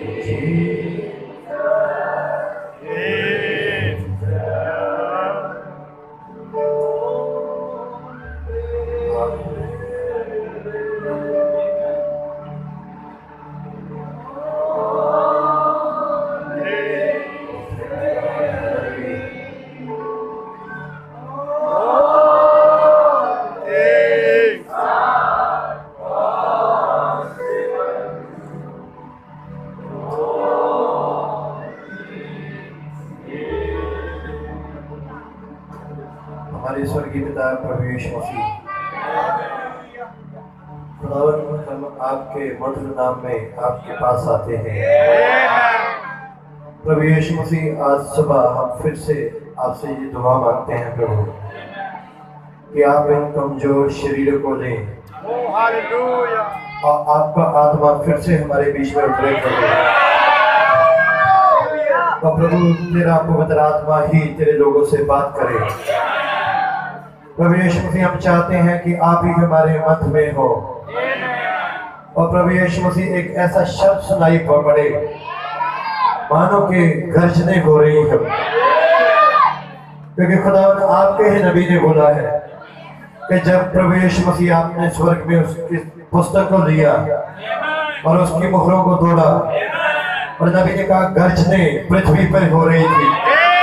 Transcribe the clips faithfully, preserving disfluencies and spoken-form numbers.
हमारे स्वर्गीय पिता प्रभु यीशु मसीह, खुदावंद हम आपके मधुर नाम में आपके पास आते हैं। प्रभु यीशु मसीह, आज सुबह हम फिर से आपसे ये दुआ मांगते हैं प्रभु कि आप इन कमजोर शरीरों को लें और आपका आत्मा फिर से हमारे बीच में उतरे प्रभु। और प्रभु तेरा पवित्र आत्मा ही तेरे लोगों से बात करे। प्रभु यीशु मसीह, हम चाहते हैं कि आप ही हमारे मध्य में हो। और प्रभु यीशु मसीह, एक ऐसा शब्द सुनाई पड़े मानो कि गर्जने हो रही है, क्योंकि खुदावंद आपके ही नबी ने बोला है कि जब प्रभु यीशु मसीह आपने स्वर्ग में उसकी पुस्तक को लिया और उसकी मुहरों को तोड़ा, और नबी ने कहा गर्जने पृथ्वी पर हो रही थी।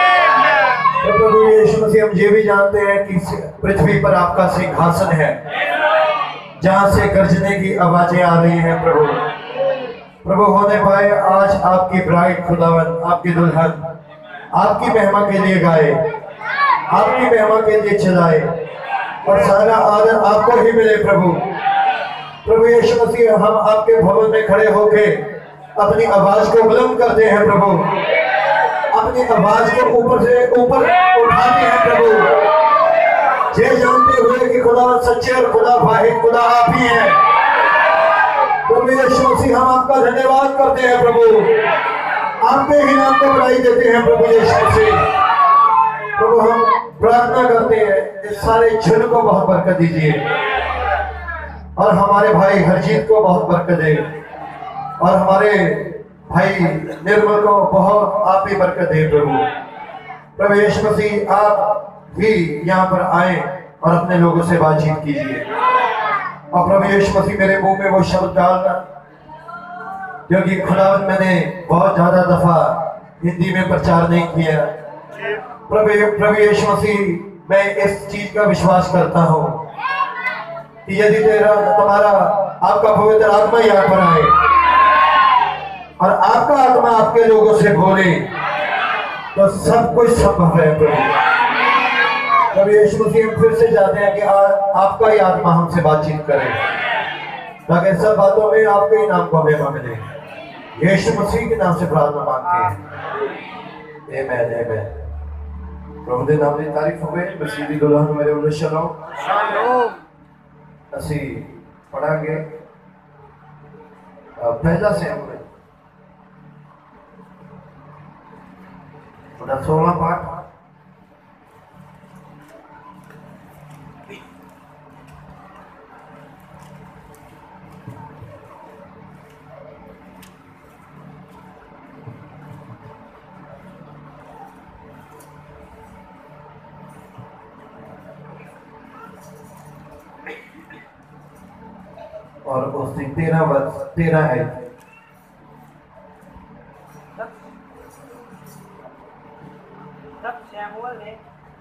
तो प्रभु यीशु मसीह, हम ये भी जानते हैं कि पृथ्वी पर आपका सिंहासन है जहां से गर्जने की आवाजें आ रही हैं। प्रभु प्रभु होने पाए आज आपकी ब्राइड खुदावन, आपकी दुल्हन आपकी महिमा के लिए गाए, आपकी महिमा के लिए चलाए और सारा आदर आपको ही मिले। प्रभु प्रभु यीशु मसीह, हम आपके भवन में खड़े होके अपनी आवाज को बुलंद करते हैं प्रभु, अपनी आवाज को ऊपर से ऊपर उठाते हैं प्रभु, ये जानते हुए कि खुदा सच्चे और खुदा वाहिद खुदा आप ही हैं। प्रभु यीशु मसीह, हम आपका धन्यवाद करते हैं प्रभु, आपके ही नाम को बधाई देते हैं प्रभु यीशु मसीह। प्रभु हम प्रार्थना करते हैं इस सारे झुंड को बहुत बरकत दीजिए और हमारे भाई हरजीत को बहुत बरकत दे और हमारे भाई निर्मल को बहुत आप ही बरकत दे प्रभु। प्रभु यीशु मसीह, आप भी यहाँ पर आए और अपने लोगों से बातचीत कीजिए। और प्रभु यीशु मसीह, मेरे मुंह में वो शब्द डालना क्योंकि खुदावंद मैंने बहुत ज्यादा दफा हिंदी में प्रचार नहीं किया। प्रभु प्रभु यीशु मसीह, मैं इस चीज का विश्वास करता हूँ कि यदि तेरा तुम्हारा आपका पवित्र आत्मा यहाँ पर आए और आपका आत्मा आपके लोगों से बोले तो सब कुछ संभव है प्रभु। प्रभु यीशु मसीह, हम फिर से चाहते हैं कि आ, आपका ही आत्मा हमसे बातचीत करे ताकि सब बातों में आपके ही नाम को महिमा मिले। यीशु मसीह के नाम से प्रार्थना मांगते हैं, आमीन आमीन। प्रभु दे नाम की तारीफ होवे। मसीह दी दुल्हन मेरे उल्ले चलो असी पढ़ांगे पहला सैमुएल सोलह पाठ और उसने तेरह वर्ष तेरह है। तब शमूएल ने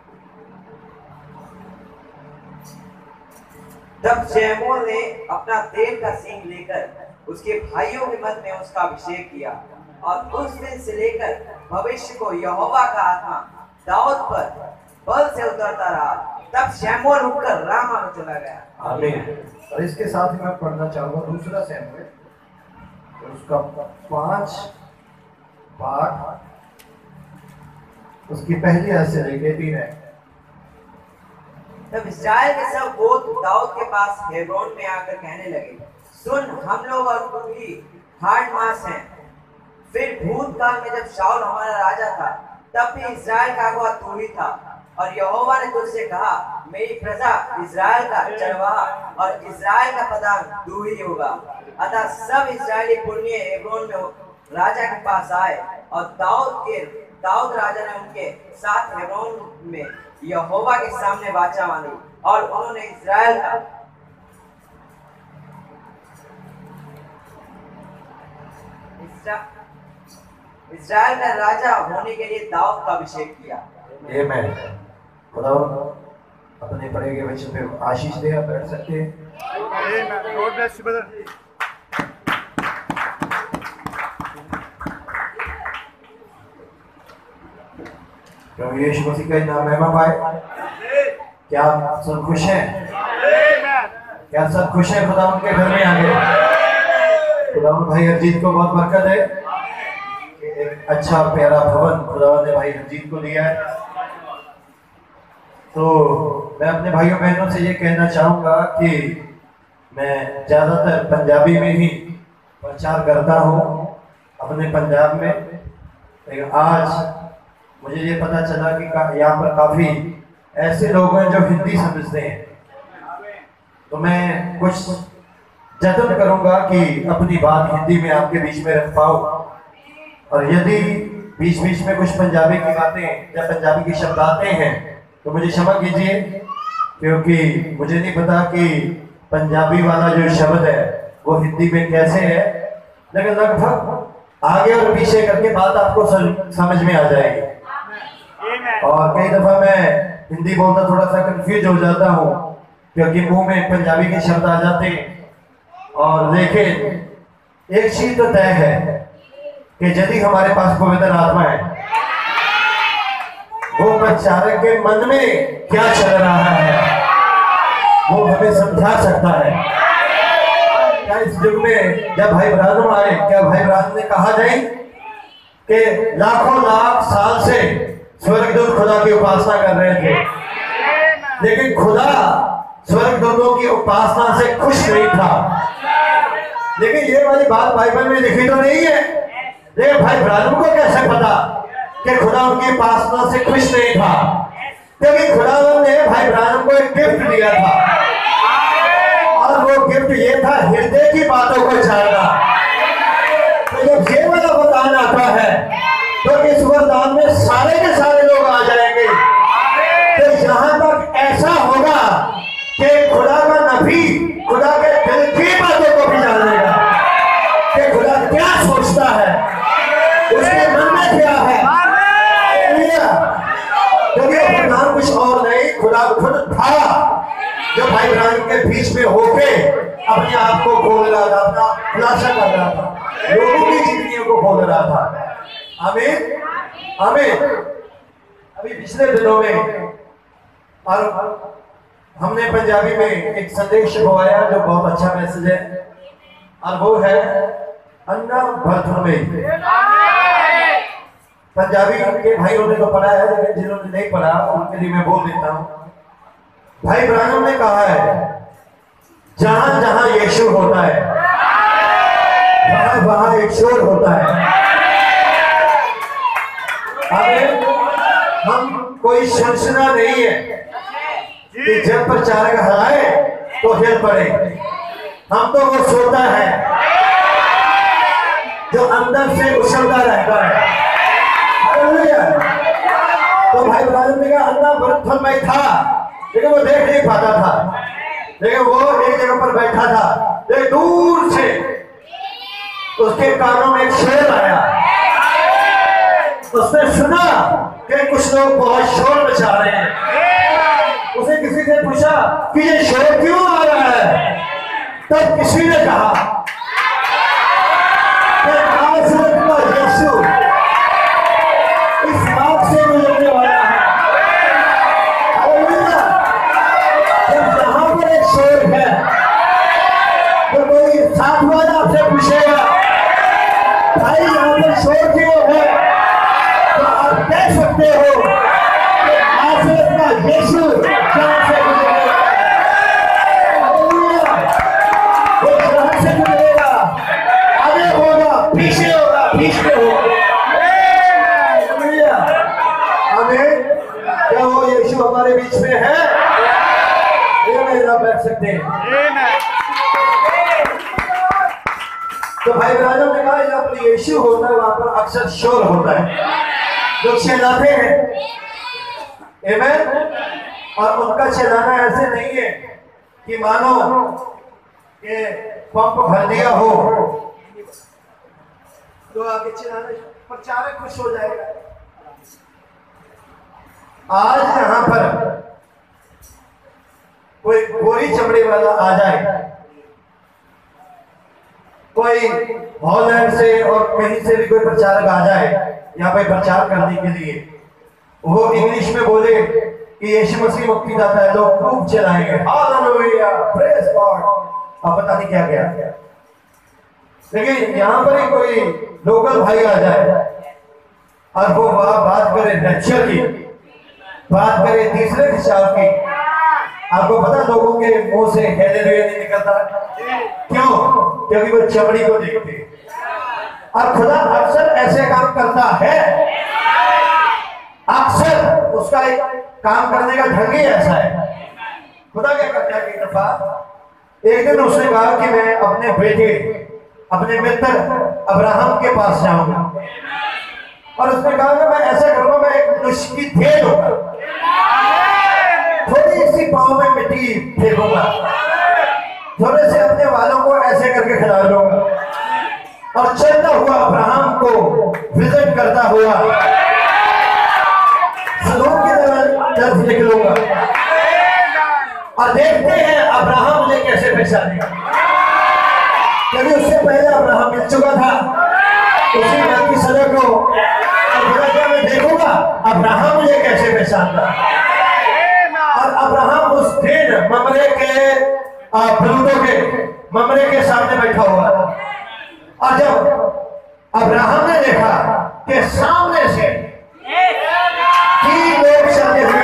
तब शमूएल ने अपना तेल का सींग लेकर उसके भाइयों के मध्य में उसका अभिषेक किया और उस दिन से लेकर भविष्य को यहोवा का आत्मा दाऊद पर बल से उतरता रहा। तब शमूएल उठकर रामा में चला गया। आमीन। और इसके साथ ही मैं पढ़ना चाहूंगा दूसरा सैमुएल, तो उसका पांच पाठ उसकी पहली आयत से लेके तीन है। तब इस्राएल के सब गोत्र दाऊद के पास हेब्रोन में आकर कहने लगे, सुन, हम लोग और तू ही हाड़ मास हैं। फिर भूतकाल में जब शाऊल हमारा राजा था तब भी इस्राएल का अगुआ तू ही था और यहोवा ने तुझसे कहा, मेरी प्रजा इस्राएल का चरवाहा और इस्राएल का प्रधान तू ही होगा। अतः सब इस्राएली पुण्य हेब्रोन में राजा के पास आए, और दाऊद के दाऊद राजा ने उनके साथ हेब्रोन में यहोवा के सामने वाचा बांधी, और उन्होंने इस्राएल का इस्राएल का राजा होने के लिए दाऊद का अभिषेक किया। आमीन। खुदा अपने पढ़े गए वचन पे आशीष दे। आप बैठ सकते हैं। आमीन। God bless you brother. प्रभु यीशु मसीह का नाम महिमा पाए। क्या आप सब खुश हैं? क्या सब खुश हैं? खुदा उनके घर में आ गए। खुदा भाई हरजीत को बहुत बरकत है। एक अच्छा प्यारा भवन खुदा ने भाई हरजीत को दिया है। तो मैं अपने भाइयों बहनों से ये कहना चाहूँगा कि मैं ज़्यादातर पंजाबी में ही प्रचार करता हूँ अपने पंजाब में। लेकिन आज मुझे ये पता चला कि यहाँ पर काफ़ी ऐसे लोग हैं जो हिंदी समझते हैं, तो मैं कुछ जतन करूँगा कि अपनी बात हिंदी में आपके बीच में रख पाऊँ। और यदि बीच बीच में कुछ पंजाबी की बातें या पंजाबी के शब्द आते हैं तो मुझे क्षमा कीजिए, क्योंकि मुझे नहीं पता कि पंजाबी वाला जो शब्द है वो हिंदी में कैसे है। लेकिन लगभग आगे और पीछे करके बात आपको समझ में आ जाएगी। और कई दफा मैं हिंदी बोलता थोड़ा सा कंफ्यूज हो जाता हूँ, क्योंकि मुंह में पंजाबी के शब्द आ जाते हैं। और लेकिन एक चीज तो तय है कि यदि हमारे पास पवित्र आत्मा है, वो प्रचारक के मन में क्या चल रहा है वो हमें समझा सकता है। क्या इस युग में जब भाई ब्राह्मण आए, क्या भाई ब्राह्मण ने कहा जाए कि लाखों लाख साल से स्वर्गदूत खुदा की उपासना कर रहे थे, लेकिन खुदा स्वर्गदूतों की उपासना से खुश नहीं था। लेकिन ये वाली बात बाइबल में लिखी तो नहीं है। लेकिन भाई ब्राह्मण को कैसे पता कि खुदा उनकी उपासना से खुश नहीं था? क्योंकि खुदा ने भाई ब्राह्मण को एक गिफ्ट दिया था, और वो गिफ्ट ये था हृदय की बातों को जानना। तो जब ये वाला वरदान आता है तो इस वरदान में सारे के सारे लोग आ जाएंगे। तो यहाँ तक ऐसा होगा कि खुदा का नबी खुदा के दिल की बातों को भी जान लेगा कि खुदा क्या सोचता है, उसके मन में क्या है। क्योंकि वरदान कुछ और नहीं, खुदा खुद था जो भाई ब्राह्मण के बीच में होके अपने आप को खोल रहा था, अपना खुलासा कर रहा था, लोगों की जिंदगियों को खोल रहा था। आमीन आमीन। अभी पिछले दिनों में और हमने पंजाबी में एक संदेश छपवाया जो बहुत अच्छा मैसेज है, और वो है अन्ना भरथमे। पंजाबी के भाइयों ने तो पढ़ा है, लेकिन जिन्होंने नहीं पढ़ा उनके लिए मैं बोल देता हूँ। भाई ब्राह्मण ने कहा है जहां जहां यीशु होता है वहां वहां एक शोर होता है। आमीन। हम कोई शंसना नहीं है कि जब प्रचारक हलाए तो हिल पड़े। हम तो वो सोता है जो अंदर से उछलता रहता है। तो भाई ब्राह्मण ने कहा अन्ना भरथम में था, लेकिन वो देख नहीं पाता था। लेकिन वो एक जगह पर बैठा था, एक दूर से उसके कानों में एक शेर आया। उसने सुना कि कुछ लोग बहुत शोर मचा रहे हैं। उसे किसी से पूछा कि ये शोर क्यों आ रहा है? तब किसी ने कहा कि नाज़रेत का यीशु इस बात से गुजरने वाला है। जब जहां पर एक शोर है तो कोई साथ वाला आपसे पूछेगा भाई यहाँ पर शोर क्यों है, तो आप कह सकते हो कि नाज़रेत का यीशु जहां से गुजरेगा, वो जहां से गुजरेगा, आगे होगा, पीछे होगा, बीच में होगा। क्या वो यीशु सकते हैं। Amen. तो भाई बहनों ने कहा जब यीशु होता है वहां पर अक्सर शोर होता है, लोग चिल्लाते हैं। आमीन। और उनका चिल्लाना ऐसे नहीं है कि मानो कि पंप भर दिया हो तो आगे चिल्लाने प्रचारक खुश हो जाएगा। आज यहाँ पर कोई गोरी चमड़ी वाला आ जाए, कोई हॉलैंड से और कहीं से भी कोई प्रचारक आ जाए यहाँ पे प्रचार करने के लिए, वो इंग्लिश में बोले कि यीशु मसीह मुक्तिदाता है, लोग खूब चलाएंगे हालेलुया प्रेज गॉड, अब पता नहीं क्या क्या। लेकिन यहाँ पर ही कोई लोकल भाई आ जाए और वो बात करे रक्षा की, बात करे तीसरे खिंचाव की, आपको पता लोगों के मुंह से हालेलुया नहीं निकलता। क्यों? क्योंकि वो चमड़ी को देखते और खुदा अक्सर ऐसे काम करता है, अक्सर उसका एक काम करने का ढंग ही ऐसा है। खुदा क्या करता है, एक दफा एक दिन उसने कहा कि मैं अपने बेटे अपने मित्र अब्राहम के पास जाऊंगा, और उसने कहा कि मैं ऐसा करूंगा, मैं एक नुस्खी भेड़ होगा, थोड़ी सी पाँव में मिट्टी फेंकूंगा, थोड़े से अपने वालों को ऐसे करके खिला लूंगा और चलता हुआ अब्राहम को विजिट करता हुआ सदोम की तरफ निकलूंगा और देखते हैं अब्राहम मुझे कैसे पहचानेगा। क्योंकि उससे पहले अब्राहम मिल चुका था उसी बात की सजा को, और क्या मैं देखूंगा अब्राहम मुझे कैसे पहचानता। और अब्राहम उस दिन ममरे के बलूटों के ममरे के सामने बैठा हुआ था, और जब अब्राहम ने देखा कि सामने से तीन लोग चलते हुए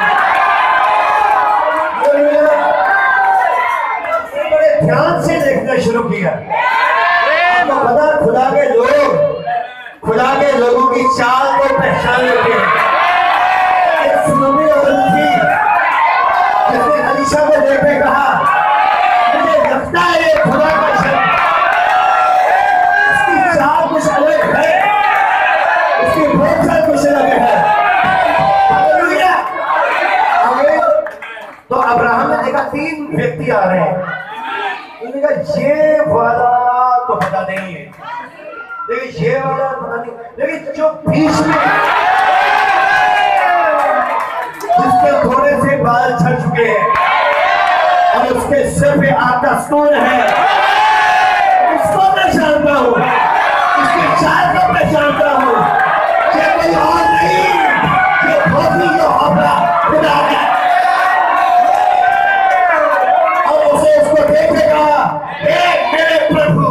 बड़े ध्यान से देखना शुरू किया। आपको पता खुदा के लोग खुदा के लोगों की चाल को पहचान लेते हैं। एक सुनमी औरत थी जिसने अलीशा को देखकर कहा, मुझे लगता है ये खुदा का शब्द, उसकी चाल कुछ अलग है, उसकी भूषा कुछ अलग है। तो अब्राहम ने देखा तीन व्यक्ति आ रहे हैं, उन्होंने कहा ये वाला तो पता नहीं है, लेकिन ये वाला पता नहीं, लेकिन जो बीच में जिसके थोड़े से बाल झड़ चुके हैं और उसके सिर पे आकाशतूर है, उसको मैं जानता हूँ, उसकी चाल को मैं जानता हूँ, ये कोई और नहीं, ये भोगी जो होगा खुदा है। और उसे उसको देखेगा, एक मेरे प्रभु।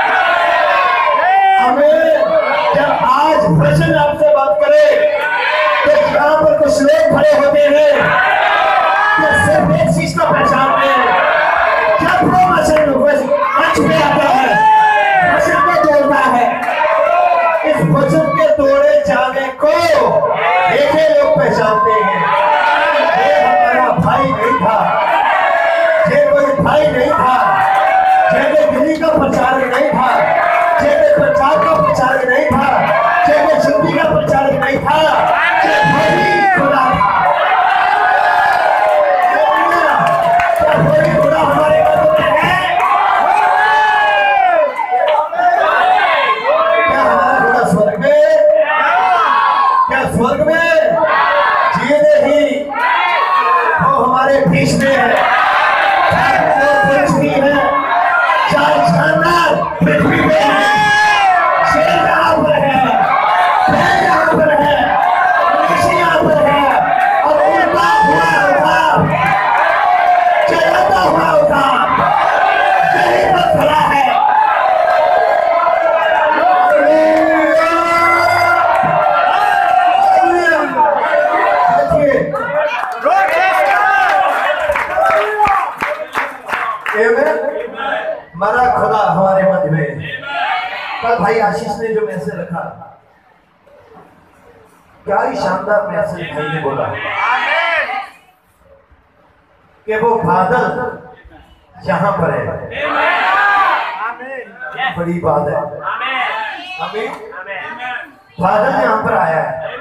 हमें जब आज वचन आपसे बात करे तो यहाँ पर कुछ लोग खड़े होते हैं तो सिर्फ एक चीज को पहचानते हैं, जब वो वचन मंच पे आता है, वचन को तोड़ता है, इस वचन के तोड़े जाने को देखे लोग पहचानते हैं, ये हमारा भाई नहीं था, ये कोई भाई नहीं था, ये कोई दिल्ली का प्रचारक नहीं था, ये कोई प्रचार का प्रचारक नहीं था, ये कोई जिंदगी का प्रचारक नहीं था, ये भाई खुदा था। क्या भाई खुदा हमारे मध्य में है? क्या हमारा खुदा स्वर्ग में? क्या स्वर्ग में जिए नहीं, वो हमारे बीच में है, पृथ्वी है, चार जानवर पृथ्वी में है, शेर यहाँ पर है, बैल यहाँ पर है, मनुष्य यहाँ पर है, और उड़ता हुआ उतार, चलाता हुआ उतार कहीं पर खड़ा है। हमारा खुदा हमारे मध्य में। कल भाई आशीष ने जो मैसेज रखा, क्या ही शानदार मैसेज भाई ने बोला कि वो बादल यहाँ पर है। बड़ी बात है। आमीन। बादल यहाँ पर आया है।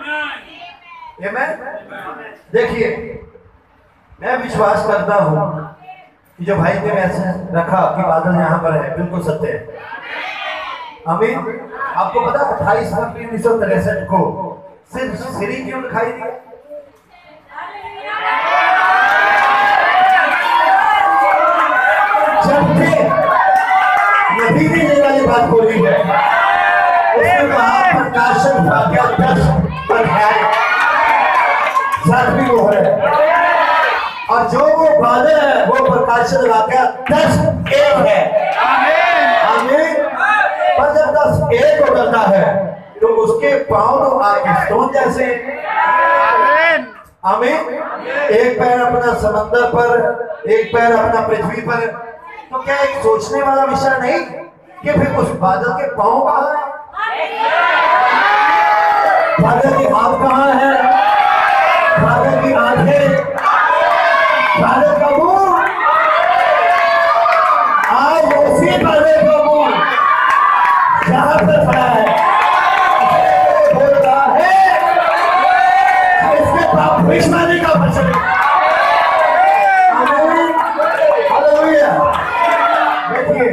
आमीन। देखिए, मैं विश्वास करता हूँ कि जो भाई ने वैसे रखा कि बादल यहाँ पर है, बिल्कुल सत्य है। आमीन। आपको पता है अट्ठाईस फरवरी उन्नीस सौ तिरसठ को सिर्फ श्री क्यों दिखाई दिया? जबकि नबी ने ये वाली बात बोली है, उसने कहा प्रकाशन भाग्य दस पर है, साथ भी वो है, और जो वो बादल है वो प्रकाशन भाग्य दस एक है। आमीन। पर जब दस एक उतरता है तो उसके पांव तो आगे स्टोन जैसे। आमीन। एक पैर अपना समंदर पर, एक पैर अपना पृथ्वी पर। तो क्या एक सोचने वाला विषय नहीं कि फिर उस बादल के पांव कहां है, बादल की हाथ कहां है, बादल की आंखें, बादल का मुंह? आज उसी बादल का मुंह जहां पर खड़ा है बोल रहा है इसके पाप विश्वानी का बचन। हालेलुया। देखिए,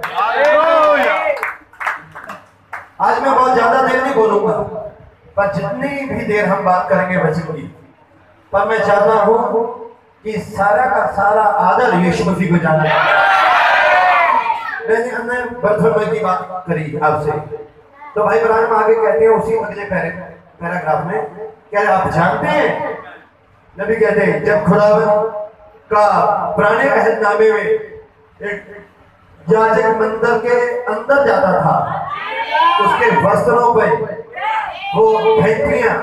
आज मैं बहुत ज्यादा देर नहीं बोलूंगा, पर जितनी भी देर हम बात करेंगे वचन की, पर मैं चाहता हूं कि सारा का सारा आदर यीशु मसीह को जाना है। मैंने हमने बर्थडे की बात करी आपसे, तो भाई इब्राहिम आगे कहते हैं उसी अगले पैराग्राफ में, क्या आप जानते हैं, नबी कहते हैं जब खुदावंद का पुराने अहदनामे में एक याजक मंदिर के अंदर जाता था, उसके वस्त्रों पे वो घंटियां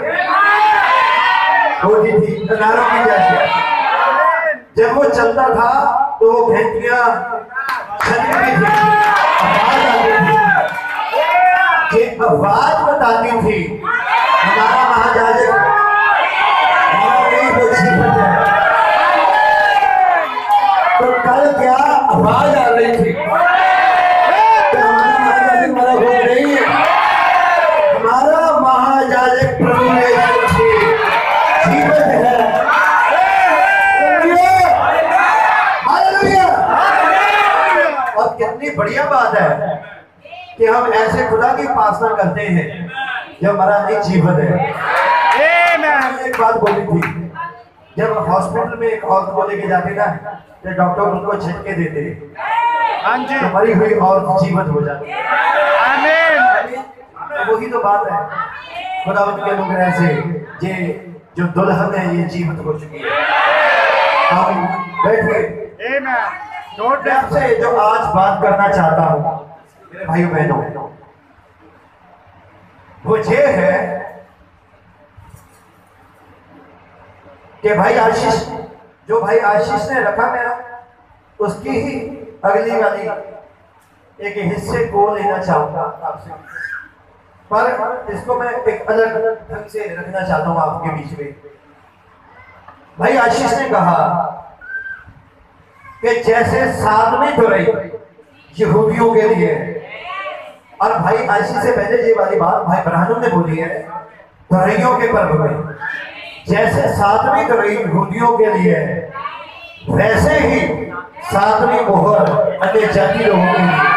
होती थी कनारों की जैसे। जब वो चलता था तो वो घंटियां छलकती थी, आवाज आती थी, ये आवाज बताती थी हमारा महायाजक हमारा नहीं वो जीवित है। तो कल क्या आवाज आ रही थी कि हमारा महायाजक मरा हो नहीं है, हमारा महायाजक प्रभु यीशु मसीह जीवित है। और कितनी बढ़िया बात है कि हम ऐसे खुदा की उपासना करते हैं जो हमारा नहीं जीवन है। एक बात बोली थी, जब हॉस्पिटल में एक औरत को लेके जाते ना तो डॉक्टर उनको झटके देते, तो मरी हुई औरत जीवित हो जाती। तो वही तो बात है, खुदावंद के अनुग्रह से ये जो दुल्हन है ये जीवित हो चुकी है। हम बैठिए। मैं आपसे जो आज बात करना चाहता हूं मेरे भाइयों बहनों, वो ये है कि भाई आशीष, जो भाई आशीष ने रखा मेरा, उसकी ही अगली वाली एक हिस्से को लेना चाहूंगा आपसे, पर इसको मैं एक अलग ढंग से रखना चाहता हूं आपके बीच में। भाई आशीष ने कहा कि जैसे सातवीं तुरई यहूदियों के लिए, और भाई आशीष से पहले ये वाली बात भाई ब्राह्मण ने बोली है तुरइयों के पर्व में, जैसे सातवीं तुरई यहूदियों के लिए है, वैसे ही सातवीं मोहर अन्य जाति लोगों के लिए।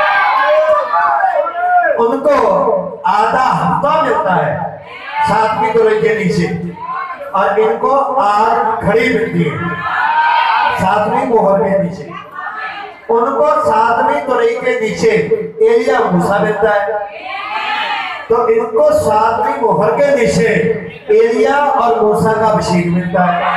उनको आधा हफ्ता मिलता है सातवीं तुरई के नीचे, और इनको आग खड़ी मिलती है सातवीं मोहर के नीचे। उनको सातवीं तुरई के नीचे एलिया मूसा मिलता है, तो इनको सातवीं मोहर के नीचे एलिया और मूसा का अभिषेक मिलता है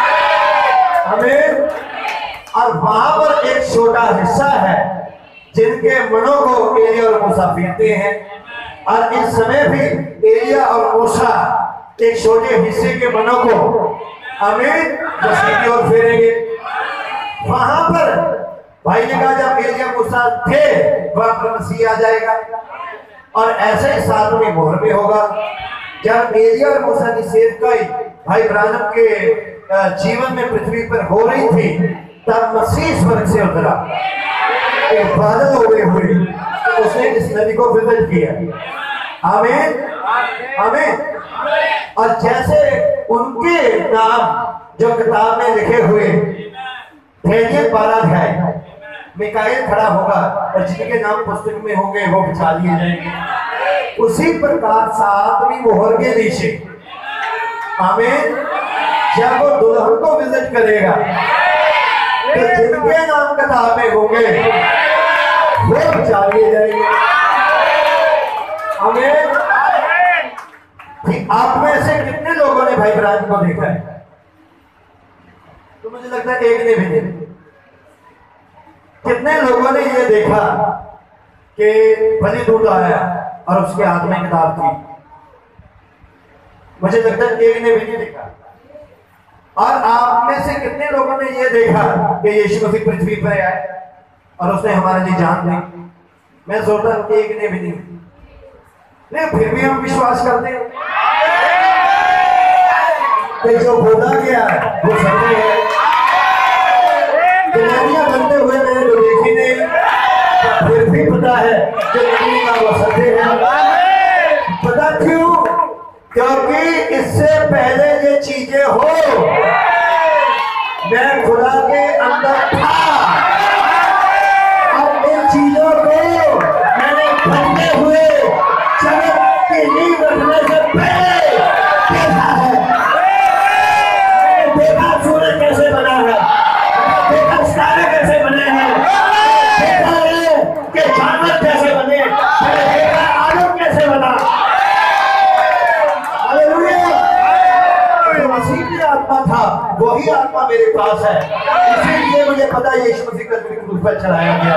हमें। और वहां पर एक छोटा हिस्सा है जिनके मनों को एलिया और मूसा फेरते हैं, और इस समय भी एलिया और मूसा एक छोटे हिस्से के मनों को अमीर मसीह की ओर फेरेंगे। वहां पर भाई ने कहा जब एलिया मूसा थे वहां पर मसीह आ जाएगा, और ऐसे ही सातवीं मोहर में होगा जब एलिया और मूसा की सेवकाई भाई ब्राह्मण के जीवन में पृथ्वी पर हो रही थी, तब मसीह स्वर्ग से उतरा, एक बादल हुए हुए उसने इस नदी को विजिट किया। आमीन आमीन। और जैसे उनके नाम जो किताब में लिखे हुए थे, बारह अध्याय मिकाएल खड़ा होगा और जिनके नाम पुस्तक में होंगे वो बचा लिए जाएंगे। उसी प्रकार सातवीं मोहर के नीचे, आमीन, जब वो दुल्हन को विजिट करेगा तो जिनके नाम किताब में होंगे वो बचा लिए जाएंगे। आमीन। आप में से कितने लोगों ने भाई ब्राह्मण को देखा है? तो मुझे लगता है एक ने भी नहीं। कितने लोगों ने ये देखा कि बलिदूत आया और उसके हाथ में किताब थी? मुझे लगता है एक ने भी नहीं देखा। और आप में से कितने लोगों ने ये देखा कि यीशु मसीह पृथ्वी पर आए और उसने हमारे लिए जान दी? मैं सोचता हूं एक ने भी नहीं। नहीं, फिर भी हम विश्वास करते हैं कि जो बोला गया वो सत्य है। जनानियां बनते हुए मैंने जो देखी नहीं, फिर भी पता है कि नबी का वो सत्य है। पता क्यों? क्योंकि इससे पहले ये चीजें हो मैं खुदा के अंदर था और इन चीजों को मैंने बनते हुए जगत की नींव रखने से पहले देखा है। देखा सूरज कैसे बना है, देखा सितारे कैसे बने हैं, देखा है कि जानवर कैसे बने, देखा आदम कैसे बना। मसीह की आत्मा था, वही आत्मा मेरे पास है, इसीलिए मुझे पता है यीशु मसीह का क्रूस पर चढ़ाया गया।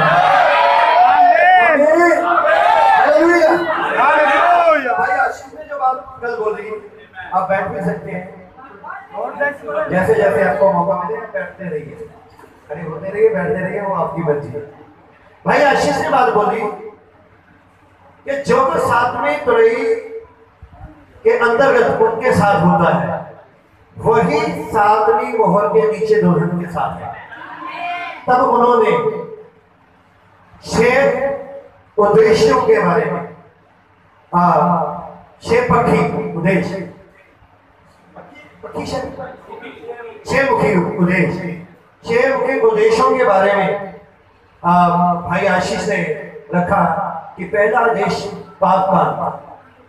भाई आशीष ने जो बात कल बोली, आप बैठ भी सकते हैं, जैसे जैसे आपको मौका मिले बैठते रहिए, खड़े होते रहिए, बैठते रहिए, वो आपकी मर्जी है। भाई आशीष ने बात बोली कि जो सातवें तुरई के अंतर्गत उनके साथ होता है वही सातवीं मोहर के नीचे दुल्हन के साथ है। तब उन्होंने छह उद्देश्यों के बारे में, छह पक्षी उद्देश्य, छह मुखी उद्देश्य, छह मुखी उद्देश्यों के बारे में आ, भाई आशीष ने रखा कि पहला उद्देश्य पाप का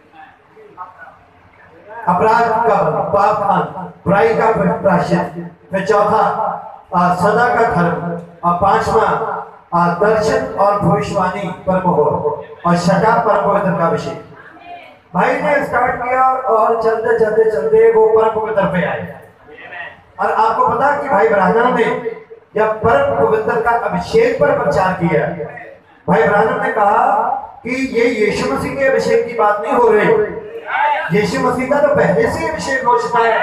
अपराध का पाप का बुराई का प्रायश्चित, फिर चौथा सदा का धर्म, और पांचवा दर्शन और भविष्यवाणी पर मोहर, और छठा परम पवित्र का विषय। भाई ने स्टार्ट किया और चलते चलते चलते वो परम पवित्र पे आए। और आपको पता कि भाई ब्राह्मण ने जब परम पवित्र का अभिषेक पर प्रचार किया, भाई ब्राह्मण ने कहा कि ये यीशु मसीह के अभिषेक की बात नहीं हो रही, यीशु मसीह का तो पहले से अभिषेक हो चुका है।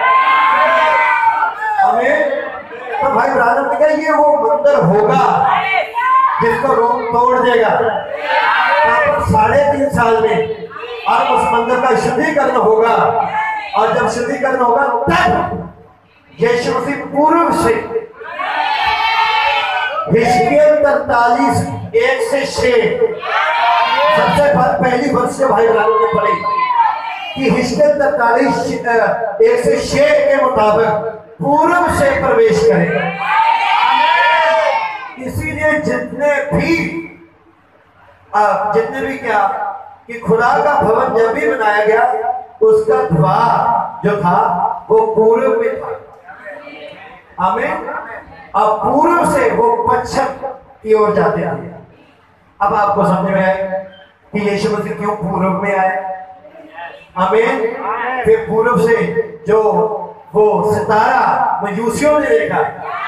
हमें तो भाई ब्राह्मण ने कहा ये वो मंदिर होगा जिसको रोम तोड़ देगा साढ़े तीन साल में, और उस मंदिर का शुद्धिकरण होगा, और जब शुद्धिकरण होगा तब यीशु मसीह पूर्व से हिजकिय्याह तरतालीस एक से छह सबसे पहली वर्ष से भाई ब्राह्मण ने पढ़ी कि हिजकिय्याह तरतालीस एक से छह के मुताबिक पूर्व से प्रवेश करेगा। इसीलिए जितने भी आ, जितने भी क्या कि खुदा का भवन जब भी बनाया गया उसका द्वार जो था वो पूर्व में था। आमीन। अब पूर्व से वो पश्चिम की ओर जाते थे। अब आपको समझ में आए कि यीशु मसीह क्यों पूर्व में आए। आमीन। फिर पूर्व से जो वो सितारा मजूसियों ने देखा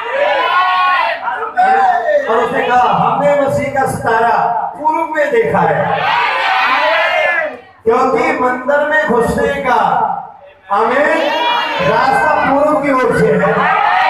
और उसने कहा हमने मसीह का सितारा पूर्व में देखा है, क्योंकि मंदिर में घुसने का आमीन रास्ता पूर्व की ओर से है।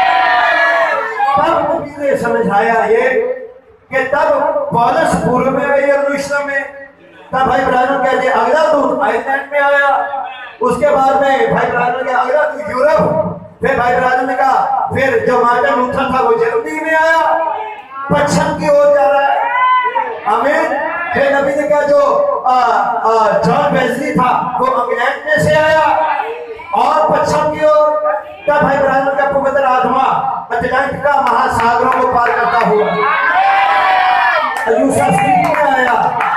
तब नबी ने समझाया ये कि तब पौलुस पूर्व में आए यरूशलेम में, तब भाई ब्राह्मण कहते अगला दूत आयरलैंड में आया, उसके बाद में भाई ब्राह्मण के अगला दूत यूरोप, फिर भाई ब्राह्मण ने कहा, फिर जो मार्टिन लूथर था वो जर्मनी में आया, पश्चिम की ओर जा रहा है। आमीन। फिर नबी ने कहा जो जॉन वेस्ली था वो इंग्लैंड में से आया और पश्चिम की ओर। तब भाई ब्राह्मण का पवित्र आत्मा अटलांटिक का महासागरों को पार करता हुआ यूसुफ में आया।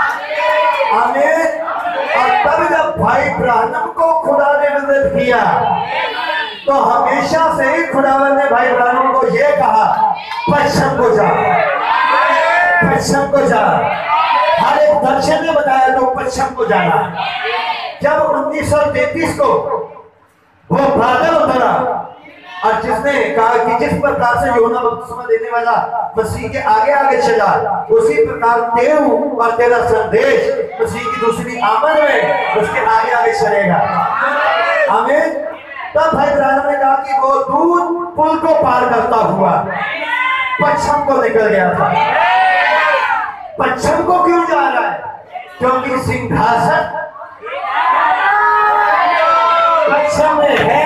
आमीन। और तब जब भाई ब्राह्मण को खुदा ने विजिट किया तो हमेशा से ही खुदावन ने भाई ब्राह्मण को यह कहा, पश्चिम को जा, पश्चिम को जा। हर एक दर्शन ने बताया तो पश्चिम को जाना। जब उन्नीस सौ तैतीस को वो बादल उतरा और जिसने कहा कि जिस प्रकार से यूहन्ना बपतिस्मा देने वाला मसीह के आगे आगे चला, उसी प्रकार तेरू और तेरा संदेश मसीह की दूसरी आमद में उसके आगे आगे चलेगा। आमीन। तब भाई ब्राह्मण ने कहा कि वो दूध पुल को पार करता हुआ पश्चिम को निकल गया था। पश्चिम को क्यों जा रहा है? क्योंकि सिंहासन पश्चिम में है,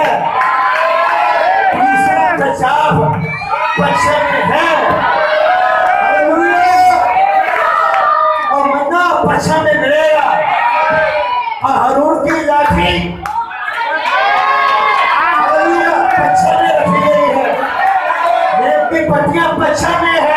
तीसरा बचाव पश्चिम में है। और मन्ना पश्चिम में मिलेगा और हारून की लाठी पश्चिम में रखी गई है, मेघ की पत्तियां पश्चिम में है।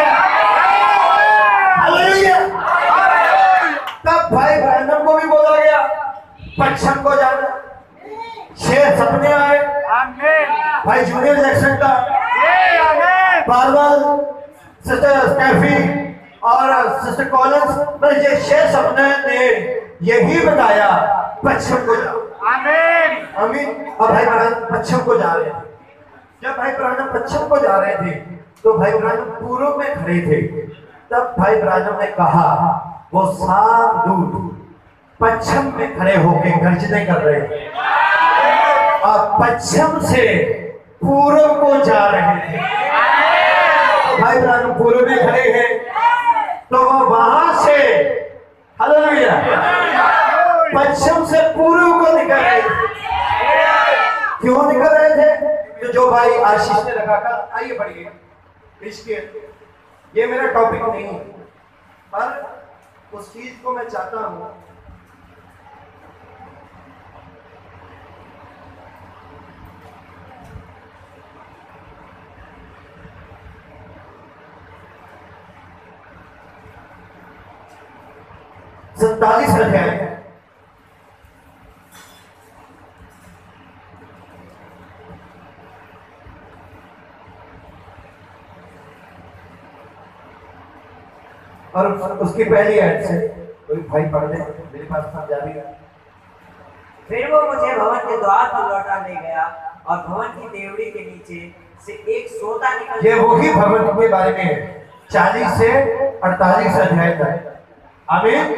तब भाई ब्राह्मण को भी बोला गया पश्चिम को जाना। छह सपने आए भाई जूनियर जैक्सन का, बारवाल, सिस्टर स्टेफी और सिस्टर कॉलिंस, पर ये छह सपने ने यही बताया पश्चिम को जाओ। आमीन। आमीन। और भाई ब्राह्मण पश्चिम को जा रहे थे। जब भाई ब्राह्मण पश्चिम को जा रहे थे तो भाई ब्राह्मण पूर्व में खड़े थे। तब भाई ब्राह्मण ने कहा, वो सात दूत पश्चिम में खड़े होके गर्जने कर रहे थे और पश्चिम से पूर्व को जा रहे थे। भाई ब्राह्मण पूर्व में खड़े हैं तो वो वहां से हालेलुया पश्चिम से पूर्व को निकल रहे थे। क्यों निकल रहे थे? तो जो भाई आशीष ने रखा था, आइए पढ़िए इसके, ये मेरा टॉपिक नहीं है पर उस चीज को मैं चाहता हूं सैतालीस अध्याय और उसकी पहली आयत से कोई भाई पढ़ दे, मेरे पास समझा भी। फिर वो मुझे भवन के द्वार पर लौटा ले गया और भवन की देवड़ी के नीचे से एक सोता निकल। ये वही भवन के बारे में है, चालीस से अड़तालीस अध्याय तक। आमीन।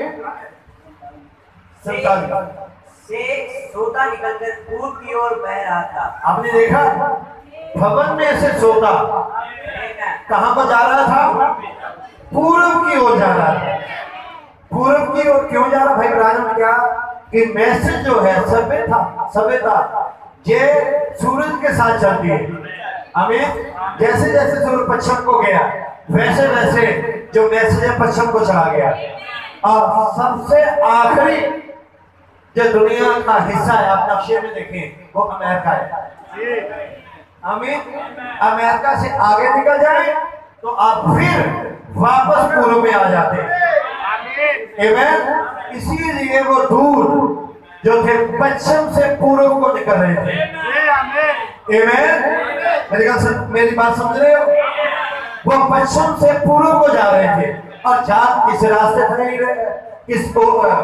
से एक सोता निकलकर पूर्व की ओर बह रहा था। आपने देखा भवन में से सोता कहां को जा रहा था? पूर्व की ओर जा रहा था। पूर्व की ओर क्यों जा रहा? भाई ब्राह्मण ने कहा कि मैसेज जो है सभ्यता सभ्यता ये सूरज के साथ चलती है। आमीन। जैसे जैसे सूरज पश्चिम को गया वैसे वैसे जो मैसेज है पश्चिम को चला गया। और सबसे आखिरी जो दुनिया का हिस्सा है, आप नक्शे में देखें, वो अमेरिका है। आमीन। अमेरिका से आगे निकल जाए तो आप फिर वापस पूर्व में आ जाते हैं। आमीन। इसीलिए वो दूर जो थे पश्चिम से पूर्व को निकल रहे थे। आमीन। मेरी बात मेरी बात समझ रहे हो? वो पश्चिम से पूर्व को जा रहे थे और जा किस रास्ते से नहीं रहे, किसको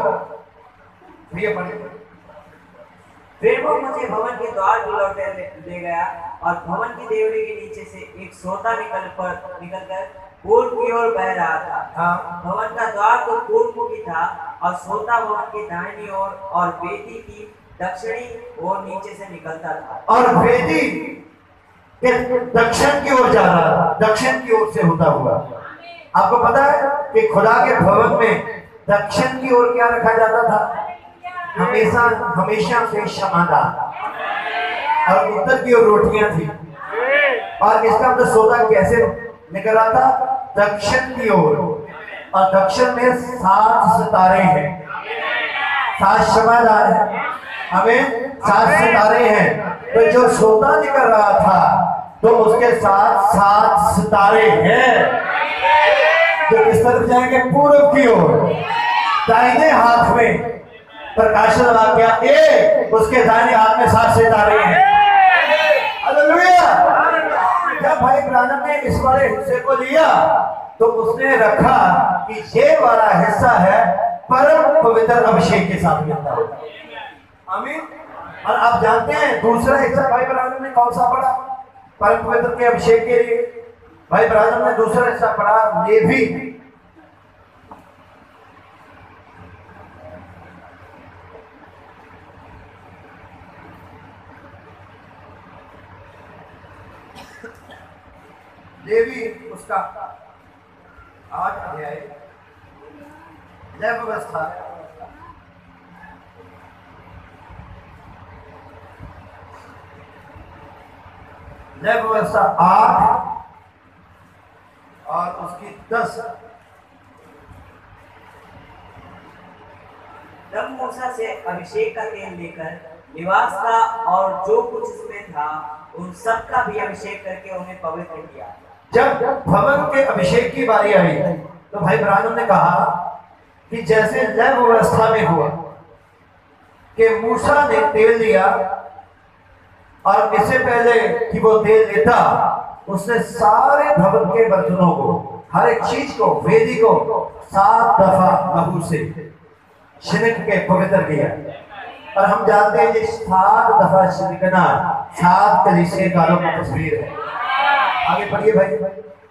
फिर वो मुझे भवन के द्वार पर लौटे ले गया और भवन की देवड़ी के नीचे से एक सोता निकल पर निकलकर पूर्व की ओर बह रहा था। हाँ। भवन का द्वार तो पूर्व मुखी था और सोता भवन की दाहिनी ओर और वेदी की दक्षिणी ओर नीचे से निकलता था। और वेदी के दक्षिण की ओर जा रहा था, दक्षिण की ओर से होता हुआ। आपको पता है कि खुदा के भवन में दक्षिण की ओर क्या रखा जाता था? हमेशा हमेशा से क्षमादान। और उत्तर की ओर रोटियां थी। और इसका मतलब सौदा कैसे निकल रहा था? दक्षिण की ओर, और दक्षिण में सात सितारे हैं, सात शमादार है, हमें सात सितारे हैं। तो जो सौदा निकल रहा था तो उसके साथ सात सितारे हैं जो किस तरफ जाएंगे? पूर्व की ओर। दाहिने हाथ में प्रकाशन वाक्य ए, उसके दाहिने हाथ में सात सितारे हैं। हालेलुया। जब भाई ब्रानम ने इस वाले हिस्से को लिया तो उसने रखा कि ये वाला हिस्सा है परम पवित्र अभिषेक के साथ मिलता है। आमीन। और आप जानते हैं दूसरा हिस्सा भाई ब्रानम ने कौन सा पढ़ा परम पवित्र के अभिषेक के लिए? भाई ब्रानम ने दूसरा हिस्सा पढ़ा लेवी। लेवी उसका आठ अध्याय जय व्यवस्था, जय व्यवस्था आठ और उसकी दस। तब मूसा से अभिषेक का तेल लेकर निवास का और जो कुछ उसमें था उन सब का भी अभिषेक करके उन्हें पवित्र किया। जब भवन के अभिषेक की बारी आई तो भाई ब्रानम ने कहा कि जैसे लय व्यवस्था में हुआ कि मूसा ने तेल लिया और इससे पहले कि वो तेल लेता उसने सारे भवन के बर्तनों को, हर एक चीज को, वेदी को सात दफा लहू से छिड़क के पवित्र किया। और हम जानते हैं ये सात दफा छिड़कना सात कलीसिया कालों की तस्वीर है। आगे पढ़िए भाई।